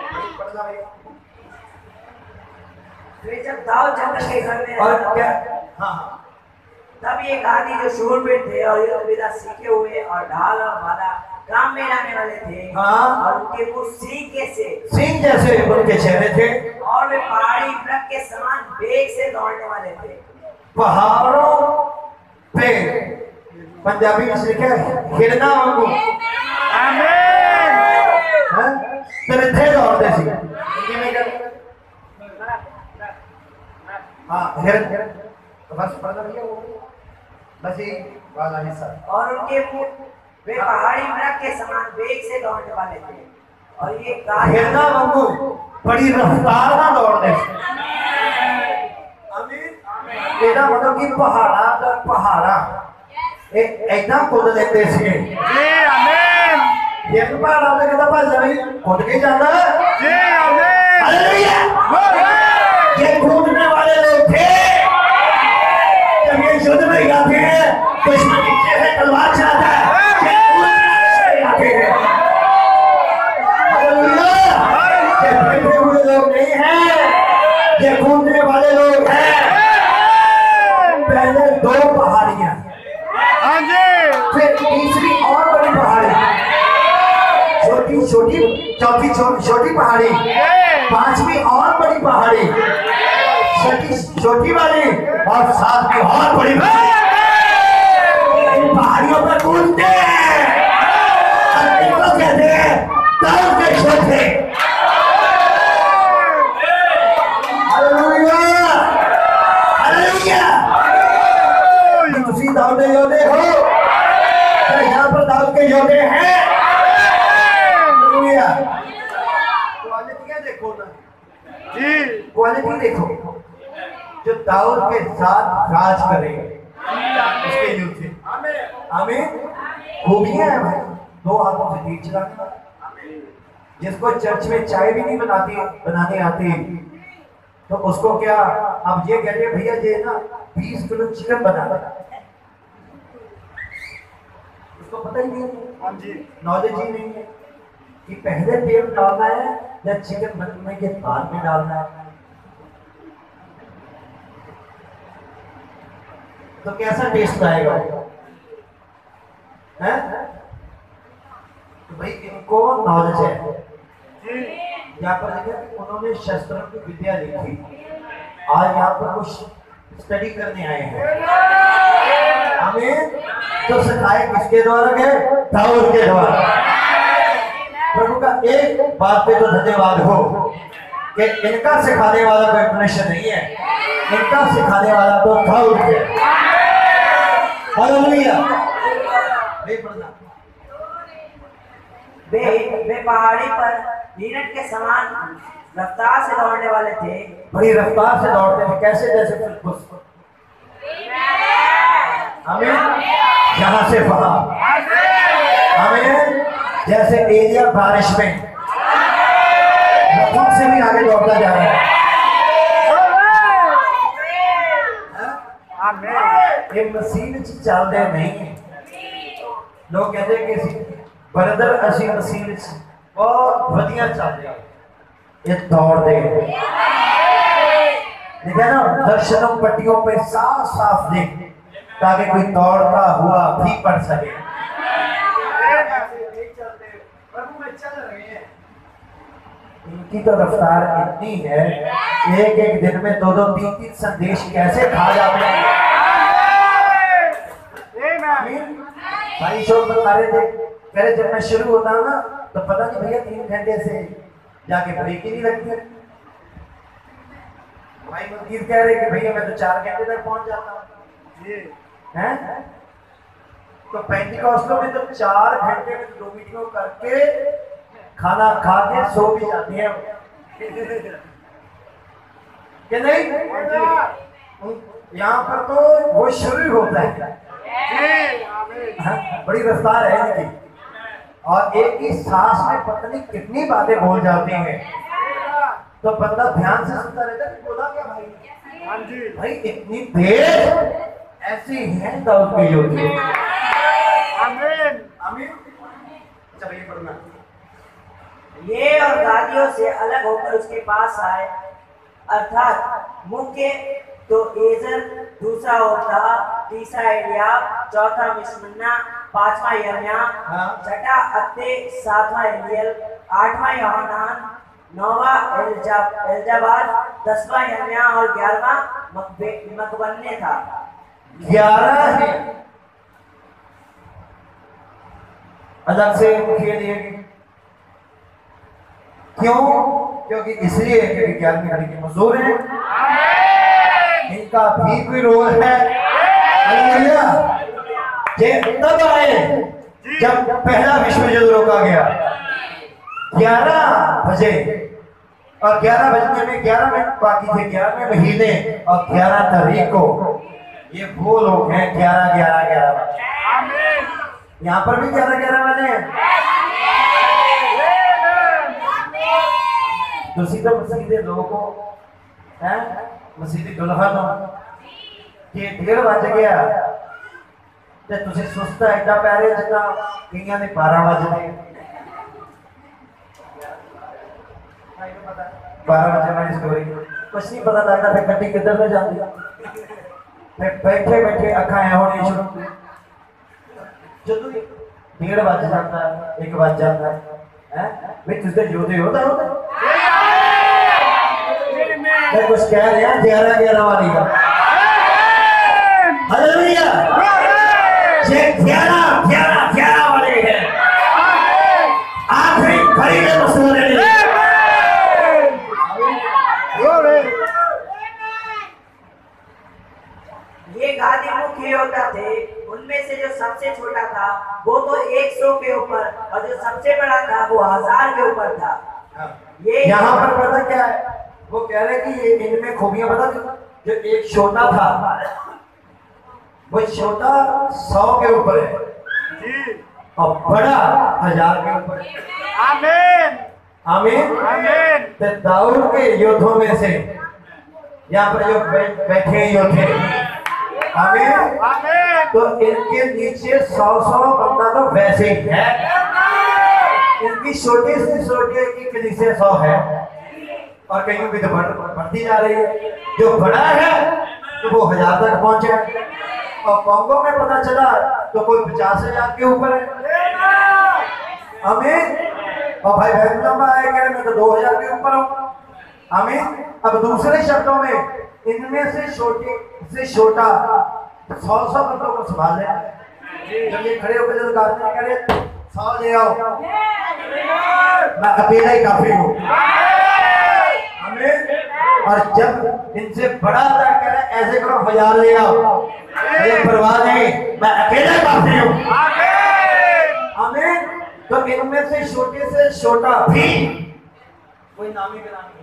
फिर जब दाऊद जंगल के घर में और रहता क्या? था, हाँ हाँ, तब ये गादी जो शूरवीर थे और युद्ध विधा सीखे हुए और ढाल और भाला काम में लाने वाले थे। हाँ। और उनके मुंह सींग के से सिंह जैसे उनके चेहरे थे, और वे पहाड़ी वृक्ष के समान वेग से दौड़ने वाले थे। पहाड़ों पे पंजाबी में लिखा है हिरना वांगू, आमेन। हैं? तेरे थे दौड़ते सी हिंदी में क्या? हाँ, हिरन। तो बस पढ़ना भैया वो बस ये वाला हिस्सा। और उनके मुंह वे पहाड़ी वृक्ष के समान वेग से दौड़ने वाले थे। और ये गादी हिरना वांगू बड़ी रफ्तार ना दौड़ने से। आमीन। तेरा मतलब कि पहाड़ा दर पहाड़ा एक एकदम कूद लेते थे। जी आमेन। ये तो पहाड़ा दर कितना पास जमी कूद के जाता है। जी आमेन। हालेलुया। ये कूदने वाले लोग थे। जब ये युद्ध में जाते हैं दुश्मन नीचे से तलवार चलाता है, ये कूदने वाले आते हैं। हालेलुया। ये बैठे हुए लोग नहीं हैं, ये कूदने वाले लोग हैं। पहले दो पहाड़ियां, हाँ जी फिर तीसरी और बड़ी पहाड़ी, छोटी छोटी चौथी छोटी छोटी पहाड़ी, पांचवी और बड़ी पहाड़ी, छठी छोटी वाली और सातवीं और बड़ी पहाड़ी। इन पहाड़ियों पर कूदते हैं, इनको कहते हैं दाऊद के छोटे। जो दाऊद के साथ राज करेंगे उसके युग थे। आमीन। खूबियां है भाई, दो हाथों से तीर चलाने वाला, जिसको चर्च में चाय भी नहीं बनाती बनाने आती, तो उसको क्या अब ये कहते हैं भैया ये ना बीस किलो चिकन बना, उसको पता ही नहीं है, नॉलेज ही नहीं है कि पहले तेल डालना है या चिकन बनने के बाद में डालना है। तो कैसा टेस्ट आएगा है? तो भाई इनको नॉलेज है। यहाँ पर देखा कि उन्होंने शस्त्रों की विद्या लिखी, आज यहाँ पर कुछ स्टडी करने आए हैं। हमें तो सिखाए किसके द्वारा गए? दाऊद के द्वारा। प्रभु का एक बात पे तो धन्यवाद हो कि इनका सिखाने वाला कोई मनुष्य नहीं है, इनका सिखाने वाला तो दाऊद है। हालेलुया। वे वे पहाड़ी पर हिरण के समान रफ्तार से दौड़ने वाले थे। बड़ी रफ्तार से दौड़ते थे, कैसे? जैसे फिलिप्पुस। आमीन। यहाँ से वहां, आमीन। जैसे एलिया बारिश में रफ्तार से भी आगे दौड़ता जा रहा है। ये मसीह च चलते नहीं है। लोग कहते हैं कि ब्रदर असी मसीह च बहुत वधिया चलते हैं, ये दौड़ते देखा ना, दर्शनों पट्टियों पे साफ साफ देख, ताकि कोई दौड़ता हुआ भी पढ़ सके। इनकी तो रफ्तार इतनी है, एक एक दिन में दो दो तीन तीन संदेश कैसे खा जाते हैं। भाई शोर बता रहे थे, कह रहे जब मैं शुरू होता हूँ ना तो पता नहीं भैया तीन घंटे से जाके ब्रेक ही नहीं लगती है। भाई मुदीर कह रहे कि भैया मैं तो चार घंटे तक पहुंच जाता हूँ हैं। तो पेंटिकॉस्टल में तो चार घंटे में दो मीटिंगों करके खाना खा के सो भी जाते हैं कि नहीं? यहाँ पर तो वो शुरू होता है, बड़ी रफ्तार है इनकी, और एक ही सांस में पता नहीं कितनी बातें बोल जाती हैं, तो बंदा ध्यान से सुनता रहता है बोला क्या भाई। भाई इतनी देर ऐसी है दाऊद की योगी। आमीन आमीन। चलिए पढ़ना। ये और गादियों से अलग होकर उसके पास आए, अर्थात मुख्य तो एजर, दूसरा होता, तीसरा एलियाब, चौथा मिशमन्ना, पांचवा यर्मिया, छठा अत्ते, सातवां एलियल, आठवां योहानान, नौवां एलजाबाद, दसवां यर्मिया और ग्यारहवां मकबन्ने था। ग्यारह है अलग से मुखिया दिए। क्यों? क्योंकि इसलिए क्योंकि ग्यारहवीं घड़ी के मजदूर हैं, इनका भी कोई रोल है। हालेलुया। ये तब आए जब पहला विश्व युद्ध रोका गया ग्यारह बजे, और ग्यारह बजने में ग्यारह मिनट बाकी थे, ग्यारहवें महीने और ग्यारह तारीख को। ये वो लोग हैं ग्यारह ग्यारह ग्यारह बजे। यहाँ पर भी ग्यारह ग्यारह बजे हैं। तो सीधा मसीदे लोगों को हैं मसीदी दुल्हन के डेढ़ बज गया ते तुसी सुस्ता ऐसा पै रहे जितना कईयां ने बारह बजने बारह बजे वाली स्टोरी कुछ नहीं पता लगता, फिर गड्डी किधर में जाती है, फिर बैठे बैठे अखा होनी शुरू, जब डेढ़ बज जाता है, एक बज जाता है, भाई तुझे योदे होता होता मैं कुछ कह रहे हैं ग्यारह ग्यारह वाली का। हालेलुया। ये ग्यारह ग्यारह ग्यारह वाले हैं, आखिरी घड़ी में मसूल है। ये गादी मुख्य योद्धा थे, उनमें से जो सबसे छोटा था वो तो एक सौ के ऊपर, और जो सबसे बड़ा था वो हजार के ऊपर था। ये यहाँ पर पता क्या है, वो कह रहे कि ये इनमें खूबियां पता थी जो एक छोटा था वो छोटा सौ के ऊपर है जी। और बड़ा हजार के ऊपर है। आमीन। आमीन। आमीन। तो दाऊद के योद्धों में से यहाँ पर जो बै- बैठे योद्धे, आमीन, आमीन। तो इनके नीचे सौ सौ बंदा तो वैसे ही है। इनकी छोटी से छोटी की कलीसिया सौ है और कहीं भी तो बढ़- बढ़ती जा रही है। जो बड़ा है तो वो हजार तक पहुंचे और कांगो में पता चला तो कोई पचास हजार के ऊपर है। आमीन। और भाई बैंगलोर आए कह रहे मैं तो दो हजार के ऊपर हूँ। आमीन। अब दूसरे शब्दों में इनमें से छोटे से छोटा सौ सौ बंदों को संभाल ले। जब ये खड़े होकर जब गाते करे सौ ले आओ, मैं अकेला ही काफी हूँ। आमीन। और जब इनसे बड़ा अदा करे ऐसे करो हजार ले आओ, मुझे परवाह नहीं, मैं अकेला काफी हूँ। आमीन। तो इनमें से छोटे से छोटा भी कोई नामी गिरामी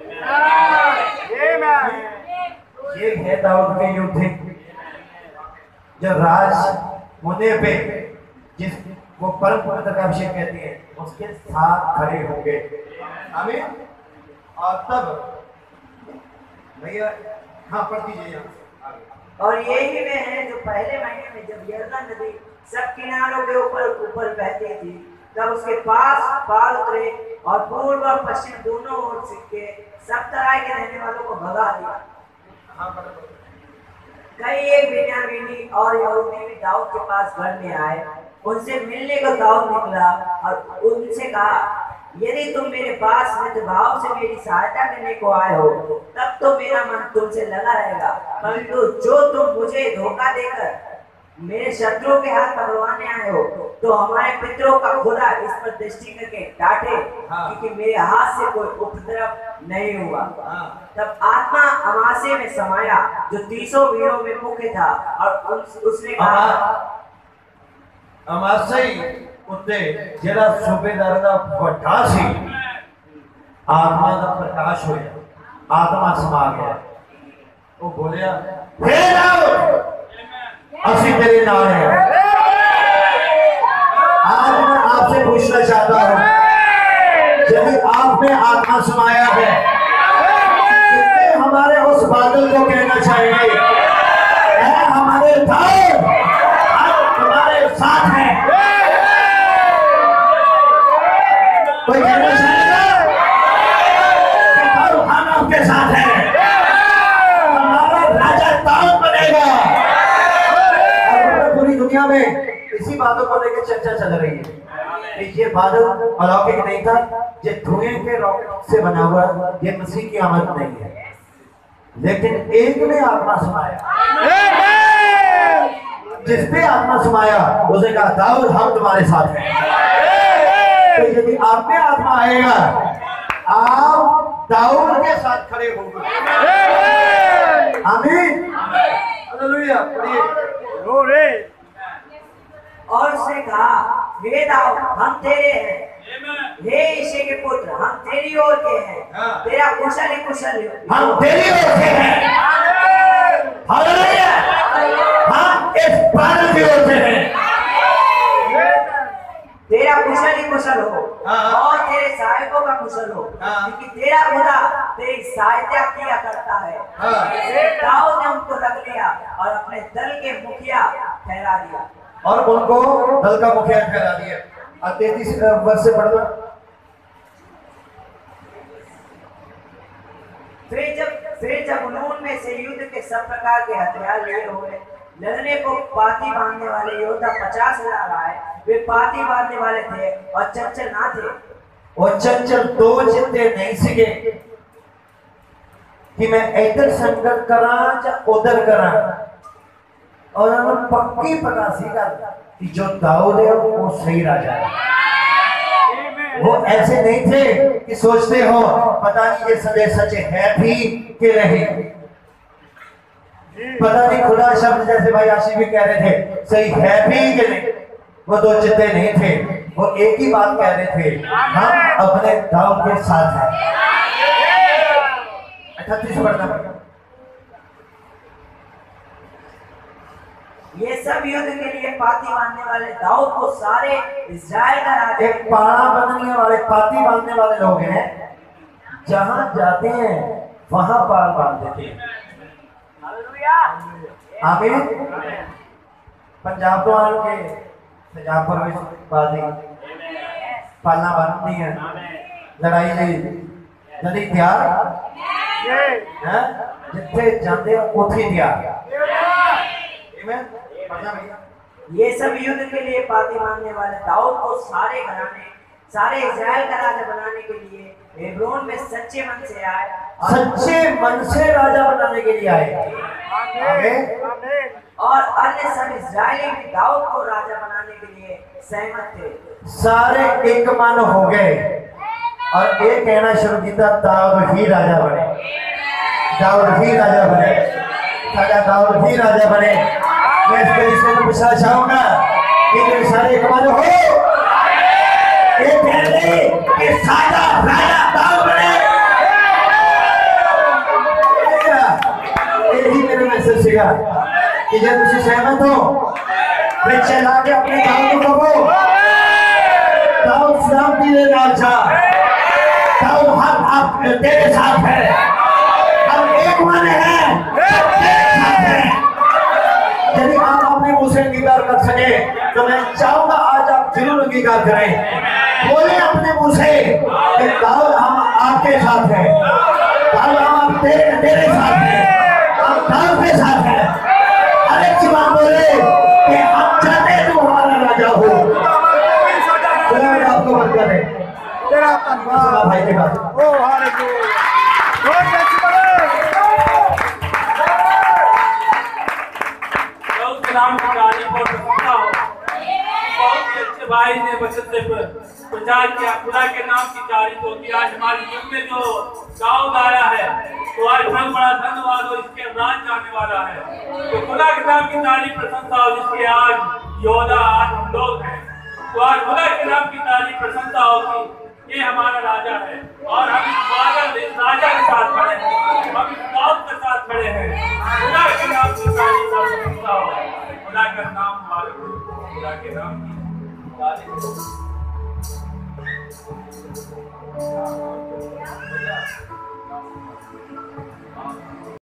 ये है दाऊद के योद्धे जो राज होने पे जिस वो परम पवित्र का अभिषेक कहते हैं उसके साथ खड़े होंगे। आमीन। और तब भैया हाँ पढ़ दीजिए यहाँ आगे। और यही वे हैं जो पहले महीने में जब यरदन नदी सब किनारों के ऊपर ऊपर बहती थी तब उसके पास पार उतरे और पूर्व और पश्चिम दोनों ओर के सब तरह के रहने वालों को भगा दिया। हाँ पढ़ दो। कई एक बिन्यामीनी और यहूदी भी दाऊद के पास घर में आए। उनसे मिलने को दाऊद निकला और उनसे कहा यदि तुम मेरे पास मित्रभाव से मेरी सहायता करने को आए हो तब तो मेरा मन तुमसे लगा रहेगा, परंतु जो तुम मुझे धोखा देकर मेरे शत्रुओं के हाथ पकड़वाने आए हो तो हमारे पितरों का खुदा इस पर दृष्टि करके डांटे क्योंकि मेरे हाथ से कोई उपद्रव नहीं हुआ। तब आत्मा अमासे में समाया जो तीसों वीरों में मुख्य था और उस, उसने कहा अमासई उत्ते जेड़ा सूबेदार दा वड्डा सी आत्मा दा प्रकाश होया, आत्मा समा गया। वो बोलिया हे दाऊद असी तेरे नाल है। आज मैं आपसे पूछना चाहता हूँ यदि आप में आत्मा समाया है कितने हमारे उस बादल को कहना चाहेंगे ऐ हमारे दाऊद आप हमारे साथ हैं। कोई कहना चाहेगा कि दाऊद हम आपके साथ हैं, हमारा राजा दाऊद बनेगा। पूरी दुनिया में इसी बातों को लेकर चर्चा चल रही है कि ये बादल अलौकिक नहीं था, ये धुएं के रॉकेट से बना हुआ, ये मसीह की आमद नहीं है, लेकिन एक ने आत्मा समाया। जिस पे आत्मा समाया उसे कहा दाऊद हम तुम्हारे साथ हैं। तो यदि आप में आत्मा आएगा आप दाऊद के साथ खड़े होंगे। आमीन। हालेलुया। पढ़िए। और उसने कहा हे दाऊद हम तेरे हैं, हे यिशै के पुत्र हम तेरी ओर के हैं, तेरा कुशल ही कुशल हम तेरी ओर से हैं। हालेलुया। हम इस बादल की ओर से हैं। तेरा कुशल ही कुशल हो हाँ। और तेरे सहायकों का कुशल हो हाँ। क्योंकि तेरा खुदा तेरी सहायता किया करता है। हाँ। दाऊद ने उनको रख लिया और अपने दल के मुखिया ठहरा दिया और उनको दल का मुखिया ठहरा दिया। और तैतीस वर्ष से पढ़ना। फिर जब फिर जब उन्होंने में से युद्ध के सब प्रकार के हथियार लिए हुए लड़ने को पाती बांधने वाले योद्धा पचास हजार आए। वे पाती बांधने वाले थे और चंचल ना थे। और चंचल दो चिंते नहीं सीखे कि मैं इधर संकट करा या उधर करा, और उन्होंने पक्की पता सीखा कि जो दाऊद है वो सही राजा है। वो ऐसे नहीं थे कि सोचते हो पता नहीं ये सदे सच है भी कि नहीं, पता नहीं खुदा शब्द जैसे भाई आशी भी कह रहे थे सही है भी कि नहीं। वो दो चित्ते नहीं थे, वो एक ही बात कह रहे थे हम अपने दाऊद के साथ हैं। अठतीस पढ़ना पड़ेगा। ये सब युद्ध के लिए पाती बांधने वाले दाऊद को सारे इस्राएल का राजा एक पाड़ा बांधने वाले, पाती बांधने वाले लोग हैं, जहां जाते हैं वहां पार बांधते थे। आमीन। पंजाब तो आन के पंजाब पर भी बाजी पालना बनती है, लड़ाई ਲਈ जदी ਤਿਆਰ है, जिथे जाते उथे ਤਿਆਰ। आमीन। पढ़ना भैया। ये सब युद्ध के लिए पाती बांधने वाले दाऊद को सारे घराने, सारे इस्राएल का राजा बनाने के लिए हेब्रोन में सच्चे मन से आए, सच्चे मन से राजा बनाने के लिए आए। आमीन। और अन्य सब इस्राएली भी दाऊद को राजा बनाने के लिए सहमत थे। सारे एक मन हो गए और ये कहना शुरू किया, दाऊद ही राजा बने, दाऊद ही राजा बने, साडा दाऊद ही राजा बने। मैं इस कलिसिया में पूछना चाहूंगा कि तुम सारे एक मन हो, ये कहने कि साडा राजा दाऊद बने। यही मेरा मैसेज सीगा कि जब तुम सहमत हो फिर चला के अपने दाऊद को कहो, दाऊद सलामती दे राजा, दाऊद हम आप तेरे साथ है, हम एक मन है, तेरे साथ है। यदि आप अपने मुंह से अंगीकार कर सके तो मैं चाहूंगा आज आप जरूर अंगीकार करें, बोले अपने मुंह से कि दाऊद हम आपके साथ है, दाऊद हम तेरे तेरे साथ है, हम दाऊद के साथ है। हर एक जुबान बोले कि हम चाहते तुम हमारा राजा हो। आपको बरकत है तेरा धन्यवाद भाई के बाद। ओ हालेलुया। बहुत अच्छी बात। दाऊद के नाम की कहानी बहुत प्रसिद्ध हो, बहुत ही अच्छे भाई ने वचन से प्रचार किया। खुदा के नाम की तारीफ होती है। आज हमारे युग में जो दाऊद आया है तो आज बहुत बड़ा धन्यवाद हो, इसके राज जाने वाला है। तो खुदा के नाम की तारीफ प्रशंसा हो, जिसके आज योद्धा आज हम लोग हैं। तो आज खुदा के नाम की तारीफ प्रशंसा होगी, ये हमारा राजा है और हम इस बादल इस राजा के साथ खड़े हैं, हम इस दाऊद के साथ खड़े हैं। खुदा के नाम की तारीफ प्रशंसा हो, खुदा का नाम मुबारक हो, खुदा के नाम की तारीफ।